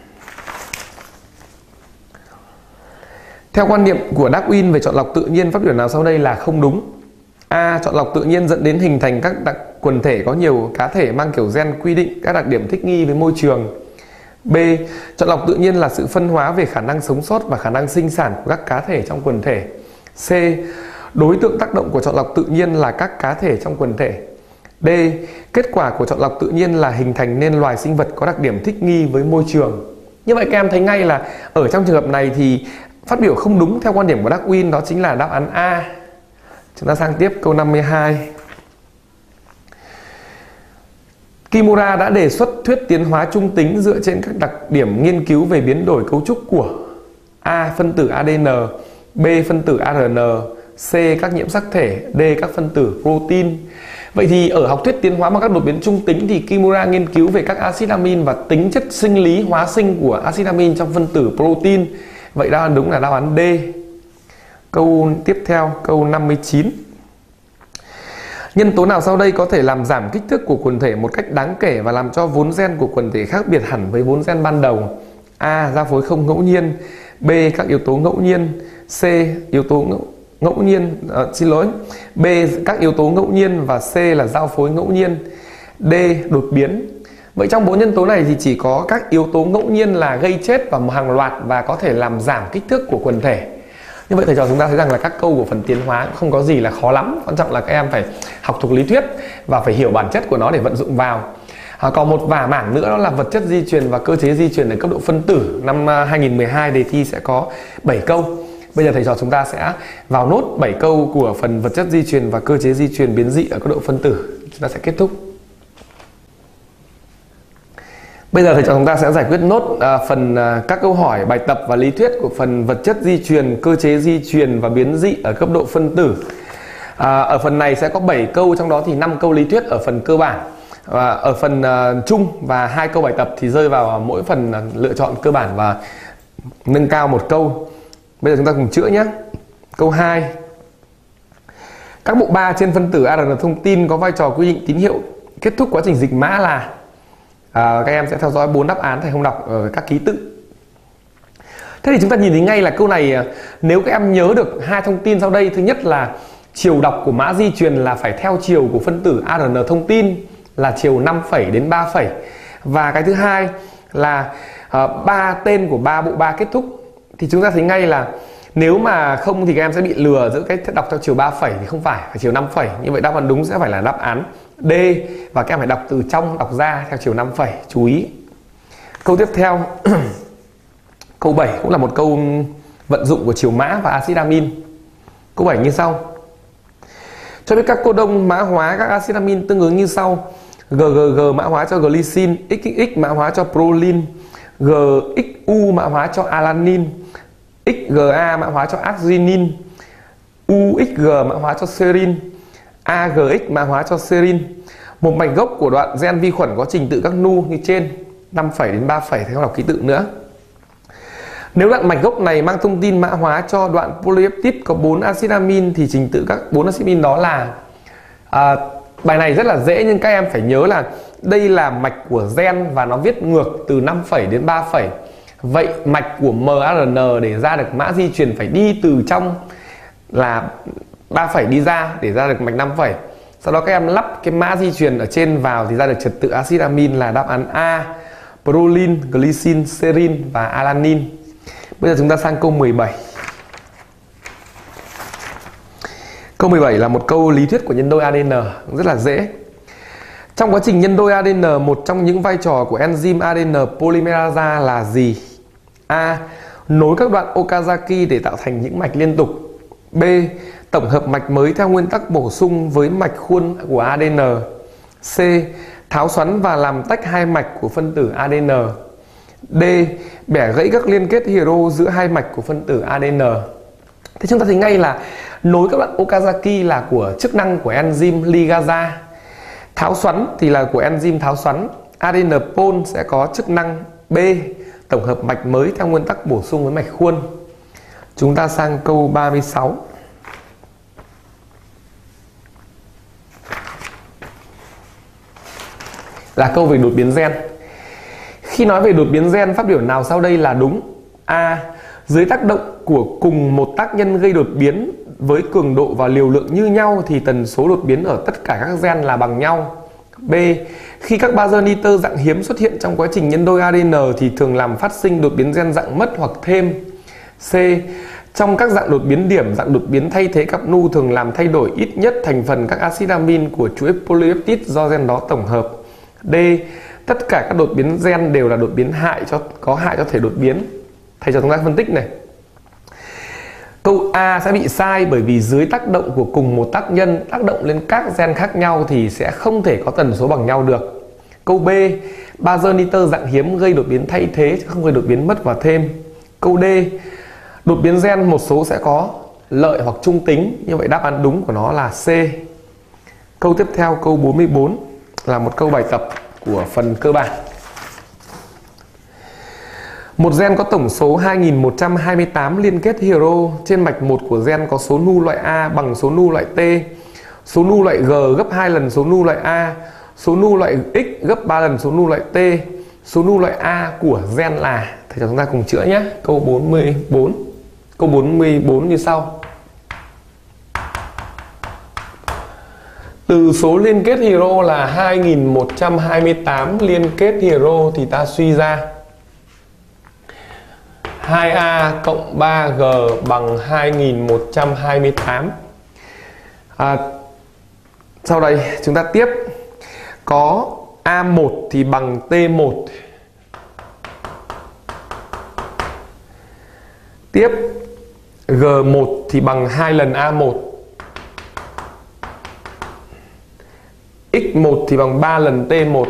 Theo quan niệm của Darwin về chọn lọc tự nhiên, phát biểu nào sau đây là không đúng? A. Chọn lọc tự nhiên dẫn đến hình thành các quần thể có nhiều cá thể mang kiểu gen quy định các đặc điểm thích nghi với môi trường. B. Chọn lọc tự nhiên là sự phân hóa về khả năng sống sót và khả năng sinh sản của các cá thể trong quần thể. C. Đối tượng tác động của chọn lọc tự nhiên là các cá thể trong quần thể. D. Kết quả của chọn lọc tự nhiên là hình thành nên loài sinh vật có đặc điểm thích nghi với môi trường. Như vậy các em thấy ngay là ở trong trường hợp này thì phát biểu không đúng theo quan điểm của Darwin, đó chính là đáp án A. Chúng ta sang tiếp câu 52. Kimura đã đề xuất thuyết tiến hóa trung tính dựa trên các đặc điểm nghiên cứu về biến đổi cấu trúc của A. Phân tử ADN, B. Phân tử ARN, C. Các nhiễm sắc thể, D. Các phân tử protein. Vậy thì ở học thuyết tiến hóa bằng các đột biến trung tính thì Kimura nghiên cứu về các axit amin và tính chất sinh lý hóa sinh của axit amin trong phân tử protein. Vậy đáp án đúng là đáp án D. Câu tiếp theo, câu 59. Nhân tố nào sau đây có thể làm giảm kích thước của quần thể một cách đáng kể và làm cho vốn gen của quần thể khác biệt hẳn với vốn gen ban đầu? A. Giao phối không ngẫu nhiên, B. Các yếu tố ngẫu nhiên, C. Yếu tố ngẫu nhiên, B. Các yếu tố ngẫu nhiên và C là giao phối ngẫu nhiên, D. Đột biến. Vậy trong 4 nhân tố này thì chỉ có các yếu tố ngẫu nhiên là gây chết và hàng loạt và có thể làm giảm kích thước của quần thể. Như vậy thầy trò chúng ta thấy rằng là các câu của phần tiến hóa không có gì là khó lắm. Quan trọng là các em phải học thuộc lý thuyết và phải hiểu bản chất của nó để vận dụng vào. Còn một vài mảng nữa đó là vật chất di truyền và cơ chế di truyền ở cấp độ phân tử. Năm 2012 đề thi sẽ có 7 câu. Bây giờ thầy trò chúng ta sẽ vào nốt 7 câu của phần vật chất di truyền và cơ chế di truyền biến dị ở cấp độ phân tử. Chúng ta sẽ kết thúc. Bây giờ thầy trò chúng ta sẽ giải quyết nốt phần các câu hỏi bài tập và lý thuyết của phần vật chất di truyền, cơ chế di truyền và biến dị ở cấp độ phân tử. Ở phần này sẽ có 7 câu, trong đó thì 5 câu lý thuyết ở phần cơ bản. Ở phần chung và 2 câu bài tập thì rơi vào mỗi phần lựa chọn cơ bản và nâng cao 1 câu. Bây giờ chúng ta cùng chữa nhé. Câu 2. Các bộ ba trên phân tử ARN thông tin có vai trò quy định tín hiệu kết thúc quá trình dịch mã là các em sẽ theo dõi 4 đáp án, thầy không đọc ở các ký tự. Thế thì chúng ta nhìn thấy ngay là câu này, nếu các em nhớ được hai thông tin sau đây, thứ nhất là chiều đọc của mã di truyền là phải theo chiều của phân tử ARN thông tin là chiều 5 phẩy đến 3 phẩy, và cái thứ hai là tên của ba bộ ba kết thúc. Thì chúng ta thấy ngay là nếu mà không thì các em sẽ bị lừa giữa cái đọc theo chiều 3 phẩy thì không phải chiều 5 phẩy. Như vậy đáp án đúng sẽ phải là đáp án D, và các em phải đọc từ trong đọc ra theo chiều 5 phẩy. Chú ý. Câu tiếp theo câu 7 cũng là một câu vận dụng của chiều mã và axit amin. Câu 7 như sau: cho biết các codon mã hóa các axit amin tương ứng như sau: GGG mã hóa cho glycine, XXX mã hóa cho proline, GXU mã hóa cho alanine, XGA mã hóa cho arginine, UXG mã hóa cho serine, AGX mã hóa cho serine. Một mạch gốc của đoạn gen vi khuẩn có trình tự các nu như trên, 5 phẩy đến 3 phẩy, thầy không đọc ký tự nữa. Nếu đoạn mạch gốc này mang thông tin mã hóa cho đoạn polypeptide có 4 axit amin thì trình tự các 4 axit amin đó là bài này rất là dễ, nhưng các em phải nhớ là đây là mạch của gen và nó viết ngược từ 5 phẩy đến 3 phẩy. Vậy mạch của mRNA để ra được mã di truyền phải đi từ trong là 3 phẩy đi ra để ra được mạch 5 phẩy. Sau đó các em lắp cái mã di truyền ở trên vào thì ra được trật tự axit amin là đáp án A: proline, glycine, serine và alanine. Bây giờ chúng ta sang câu 17. Câu 17 là một câu lý thuyết của nhân đôi ADN, rất là dễ. Trong quá trình nhân đôi ADN, một trong những vai trò của enzyme ADN polymerase là gì? A. Nối các đoạn Okazaki để tạo thành những mạch liên tục. B. Tổng hợp mạch mới theo nguyên tắc bổ sung với mạch khuôn của ADN. C. Tháo xoắn và làm tách hai mạch của phân tử ADN. D. Bẻ gãy các liên kết hero giữa hai mạch của phân tử ADN. Thế chúng ta thấy ngay là nối các đoạn Okazaki là của chức năng của enzyme ligasa. Tháo xoắn thì là của enzyme tháo xoắn. ADN pol sẽ có chức năng B, tổng hợp mạch mới theo nguyên tắc bổ sung với mạch khuôn. Chúng ta sang câu 36. Là câu về đột biến gen. Khi nói về đột biến gen, phát biểu nào sau đây là đúng? A. Dưới tác động của cùng một tác nhân gây đột biến với cường độ và liều lượng như nhau thì tần số đột biến ở tất cả các gen là bằng nhau. B. Khi các bazơ nitơ dạng hiếm xuất hiện trong quá trình nhân đôi ADN thì thường làm phát sinh đột biến gen dạng mất hoặc thêm. C. Trong các dạng đột biến điểm, dạng đột biến thay thế cặp nu thường làm thay đổi ít nhất thành phần các axit amin của chuỗi polypeptide do gen đó tổng hợp. D. Tất cả các đột biến gen đều là đột biến có hại cho thể đột biến. Thầy cho chúng ta phân tích này. Câu A sẽ bị sai bởi vì dưới tác động của cùng một tác nhân tác động lên các gen khác nhau thì sẽ không thể có tần số bằng nhau được. Câu B, bazơ nitơ dạng hiếm gây đột biến thay thế chứ không gây đột biến mất và thêm. Câu D, đột biến gen một số sẽ có lợi hoặc trung tính, như vậy đáp án đúng của nó là C. Câu tiếp theo, câu 44 là một câu bài tập của phần cơ bản. Một gen có tổng số 2128 liên kết hero. Trên mạch 1 của gen có số nu loại A bằng số nu loại T, số nu loại G gấp 2 lần số nu loại A, số nu loại X gấp 3 lần số nu loại T, số nu loại A của gen là. Thầy cho chúng ta cùng chữa nhé. Câu 44. Câu 44 như sau. Từ số liên kết hero là 2128 liên kết hero thì ta suy ra 2A cộng 3G bằng 2128. Sau đây chúng ta tiếp. Có A1 thì bằng T1. Tiếp G1 thì bằng 2 lần A1. X1 thì bằng 3 lần T1.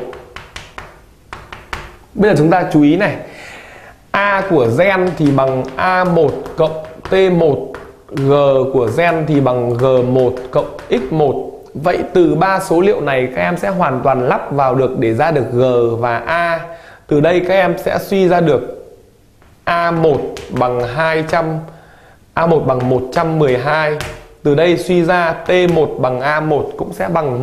Bây giờ chúng ta chú ý này. A của gen thì bằng A1 cộng T1, G của gen thì bằng G1 cộng X1. Vậy từ ba số liệu này các em sẽ hoàn toàn lắp vào được để ra được G và A. Từ đây các em sẽ suy ra được A1 bằng 112, Từ đây suy ra T1 bằng A1 cũng sẽ bằng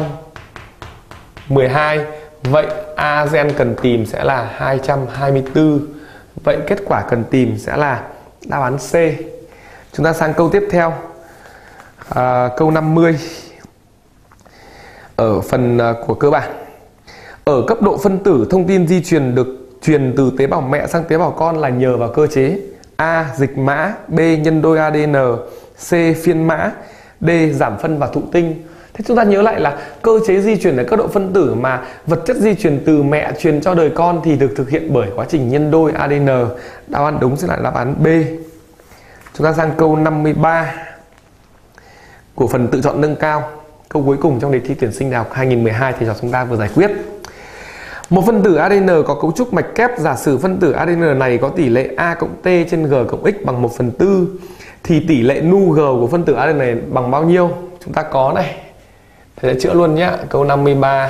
112. Vậy A gen cần tìm sẽ là 224. Vậy kết quả cần tìm sẽ là đáp án C. Chúng ta sang câu tiếp theo. Câu 50. Ở phần của cơ bản. Ở cấp độ phân tử, thông tin di truyền được truyền từ tế bào mẹ sang tế bào con là nhờ vào cơ chế A. Dịch mã, B. Nhân đôi ADN, C. Phiên mã, D. Giảm phân và thụ tinh. Thế chúng ta nhớ lại là cơ chế di truyền ở cấp độ phân tử mà vật chất di truyền từ mẹ truyền cho đời con thì được thực hiện bởi quá trình nhân đôi ADN. Đáp án đúng sẽ là đáp án B. Chúng ta sang câu 53 của phần tự chọn nâng cao. Câu cuối cùng trong đề thi tuyển sinh đại học 2012 thì chúng ta vừa giải quyết. Một phân tử ADN có cấu trúc mạch kép, giả sử phân tử ADN này có tỷ lệ A cộng T trên G cộng X bằng 1/4 thì tỷ lệ nu G của phân tử ADN này bằng bao nhiêu? Chúng ta có này. Thầy sẽ chữa luôn nhé. Câu 53.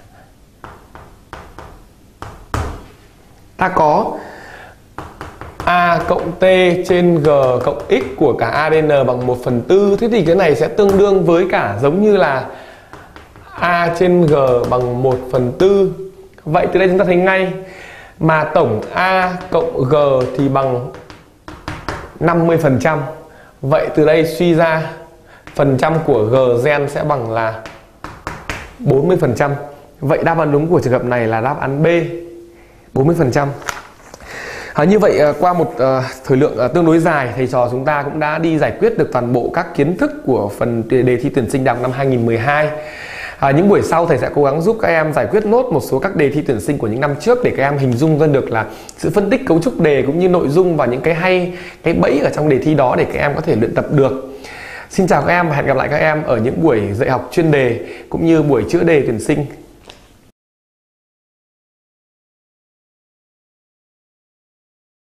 Ta có A cộng T trên G cộng X của cả ADN bằng 1/4. Thế thì cái này sẽ tương đương với cả giống như là A trên G bằng 1/4. Vậy từ đây chúng ta thấy ngay mà tổng A cộng G thì bằng 50%. Vậy từ đây suy ra phần trăm của G gen sẽ bằng là 40%. Vậy đáp án đúng của trường hợp này là đáp án B, 40%. Như vậy qua một thời lượng tương đối dài, thầy trò chúng ta cũng đã đi giải quyết được toàn bộ các kiến thức của phần đề thi tuyển sinh đại học năm 2012. Những buổi sau thầy sẽ cố gắng giúp các em giải quyết nốt một số các đề thi tuyển sinh của những năm trước để các em hình dung ra được là sự phân tích cấu trúc đề cũng như nội dung và những cái hay, cái bẫy ở trong đề thi đó để các em có thể luyện tập được. Xin chào các em và hẹn gặp lại các em ở những buổi dạy học chuyên đề cũng như buổi chữa đề tuyển sinh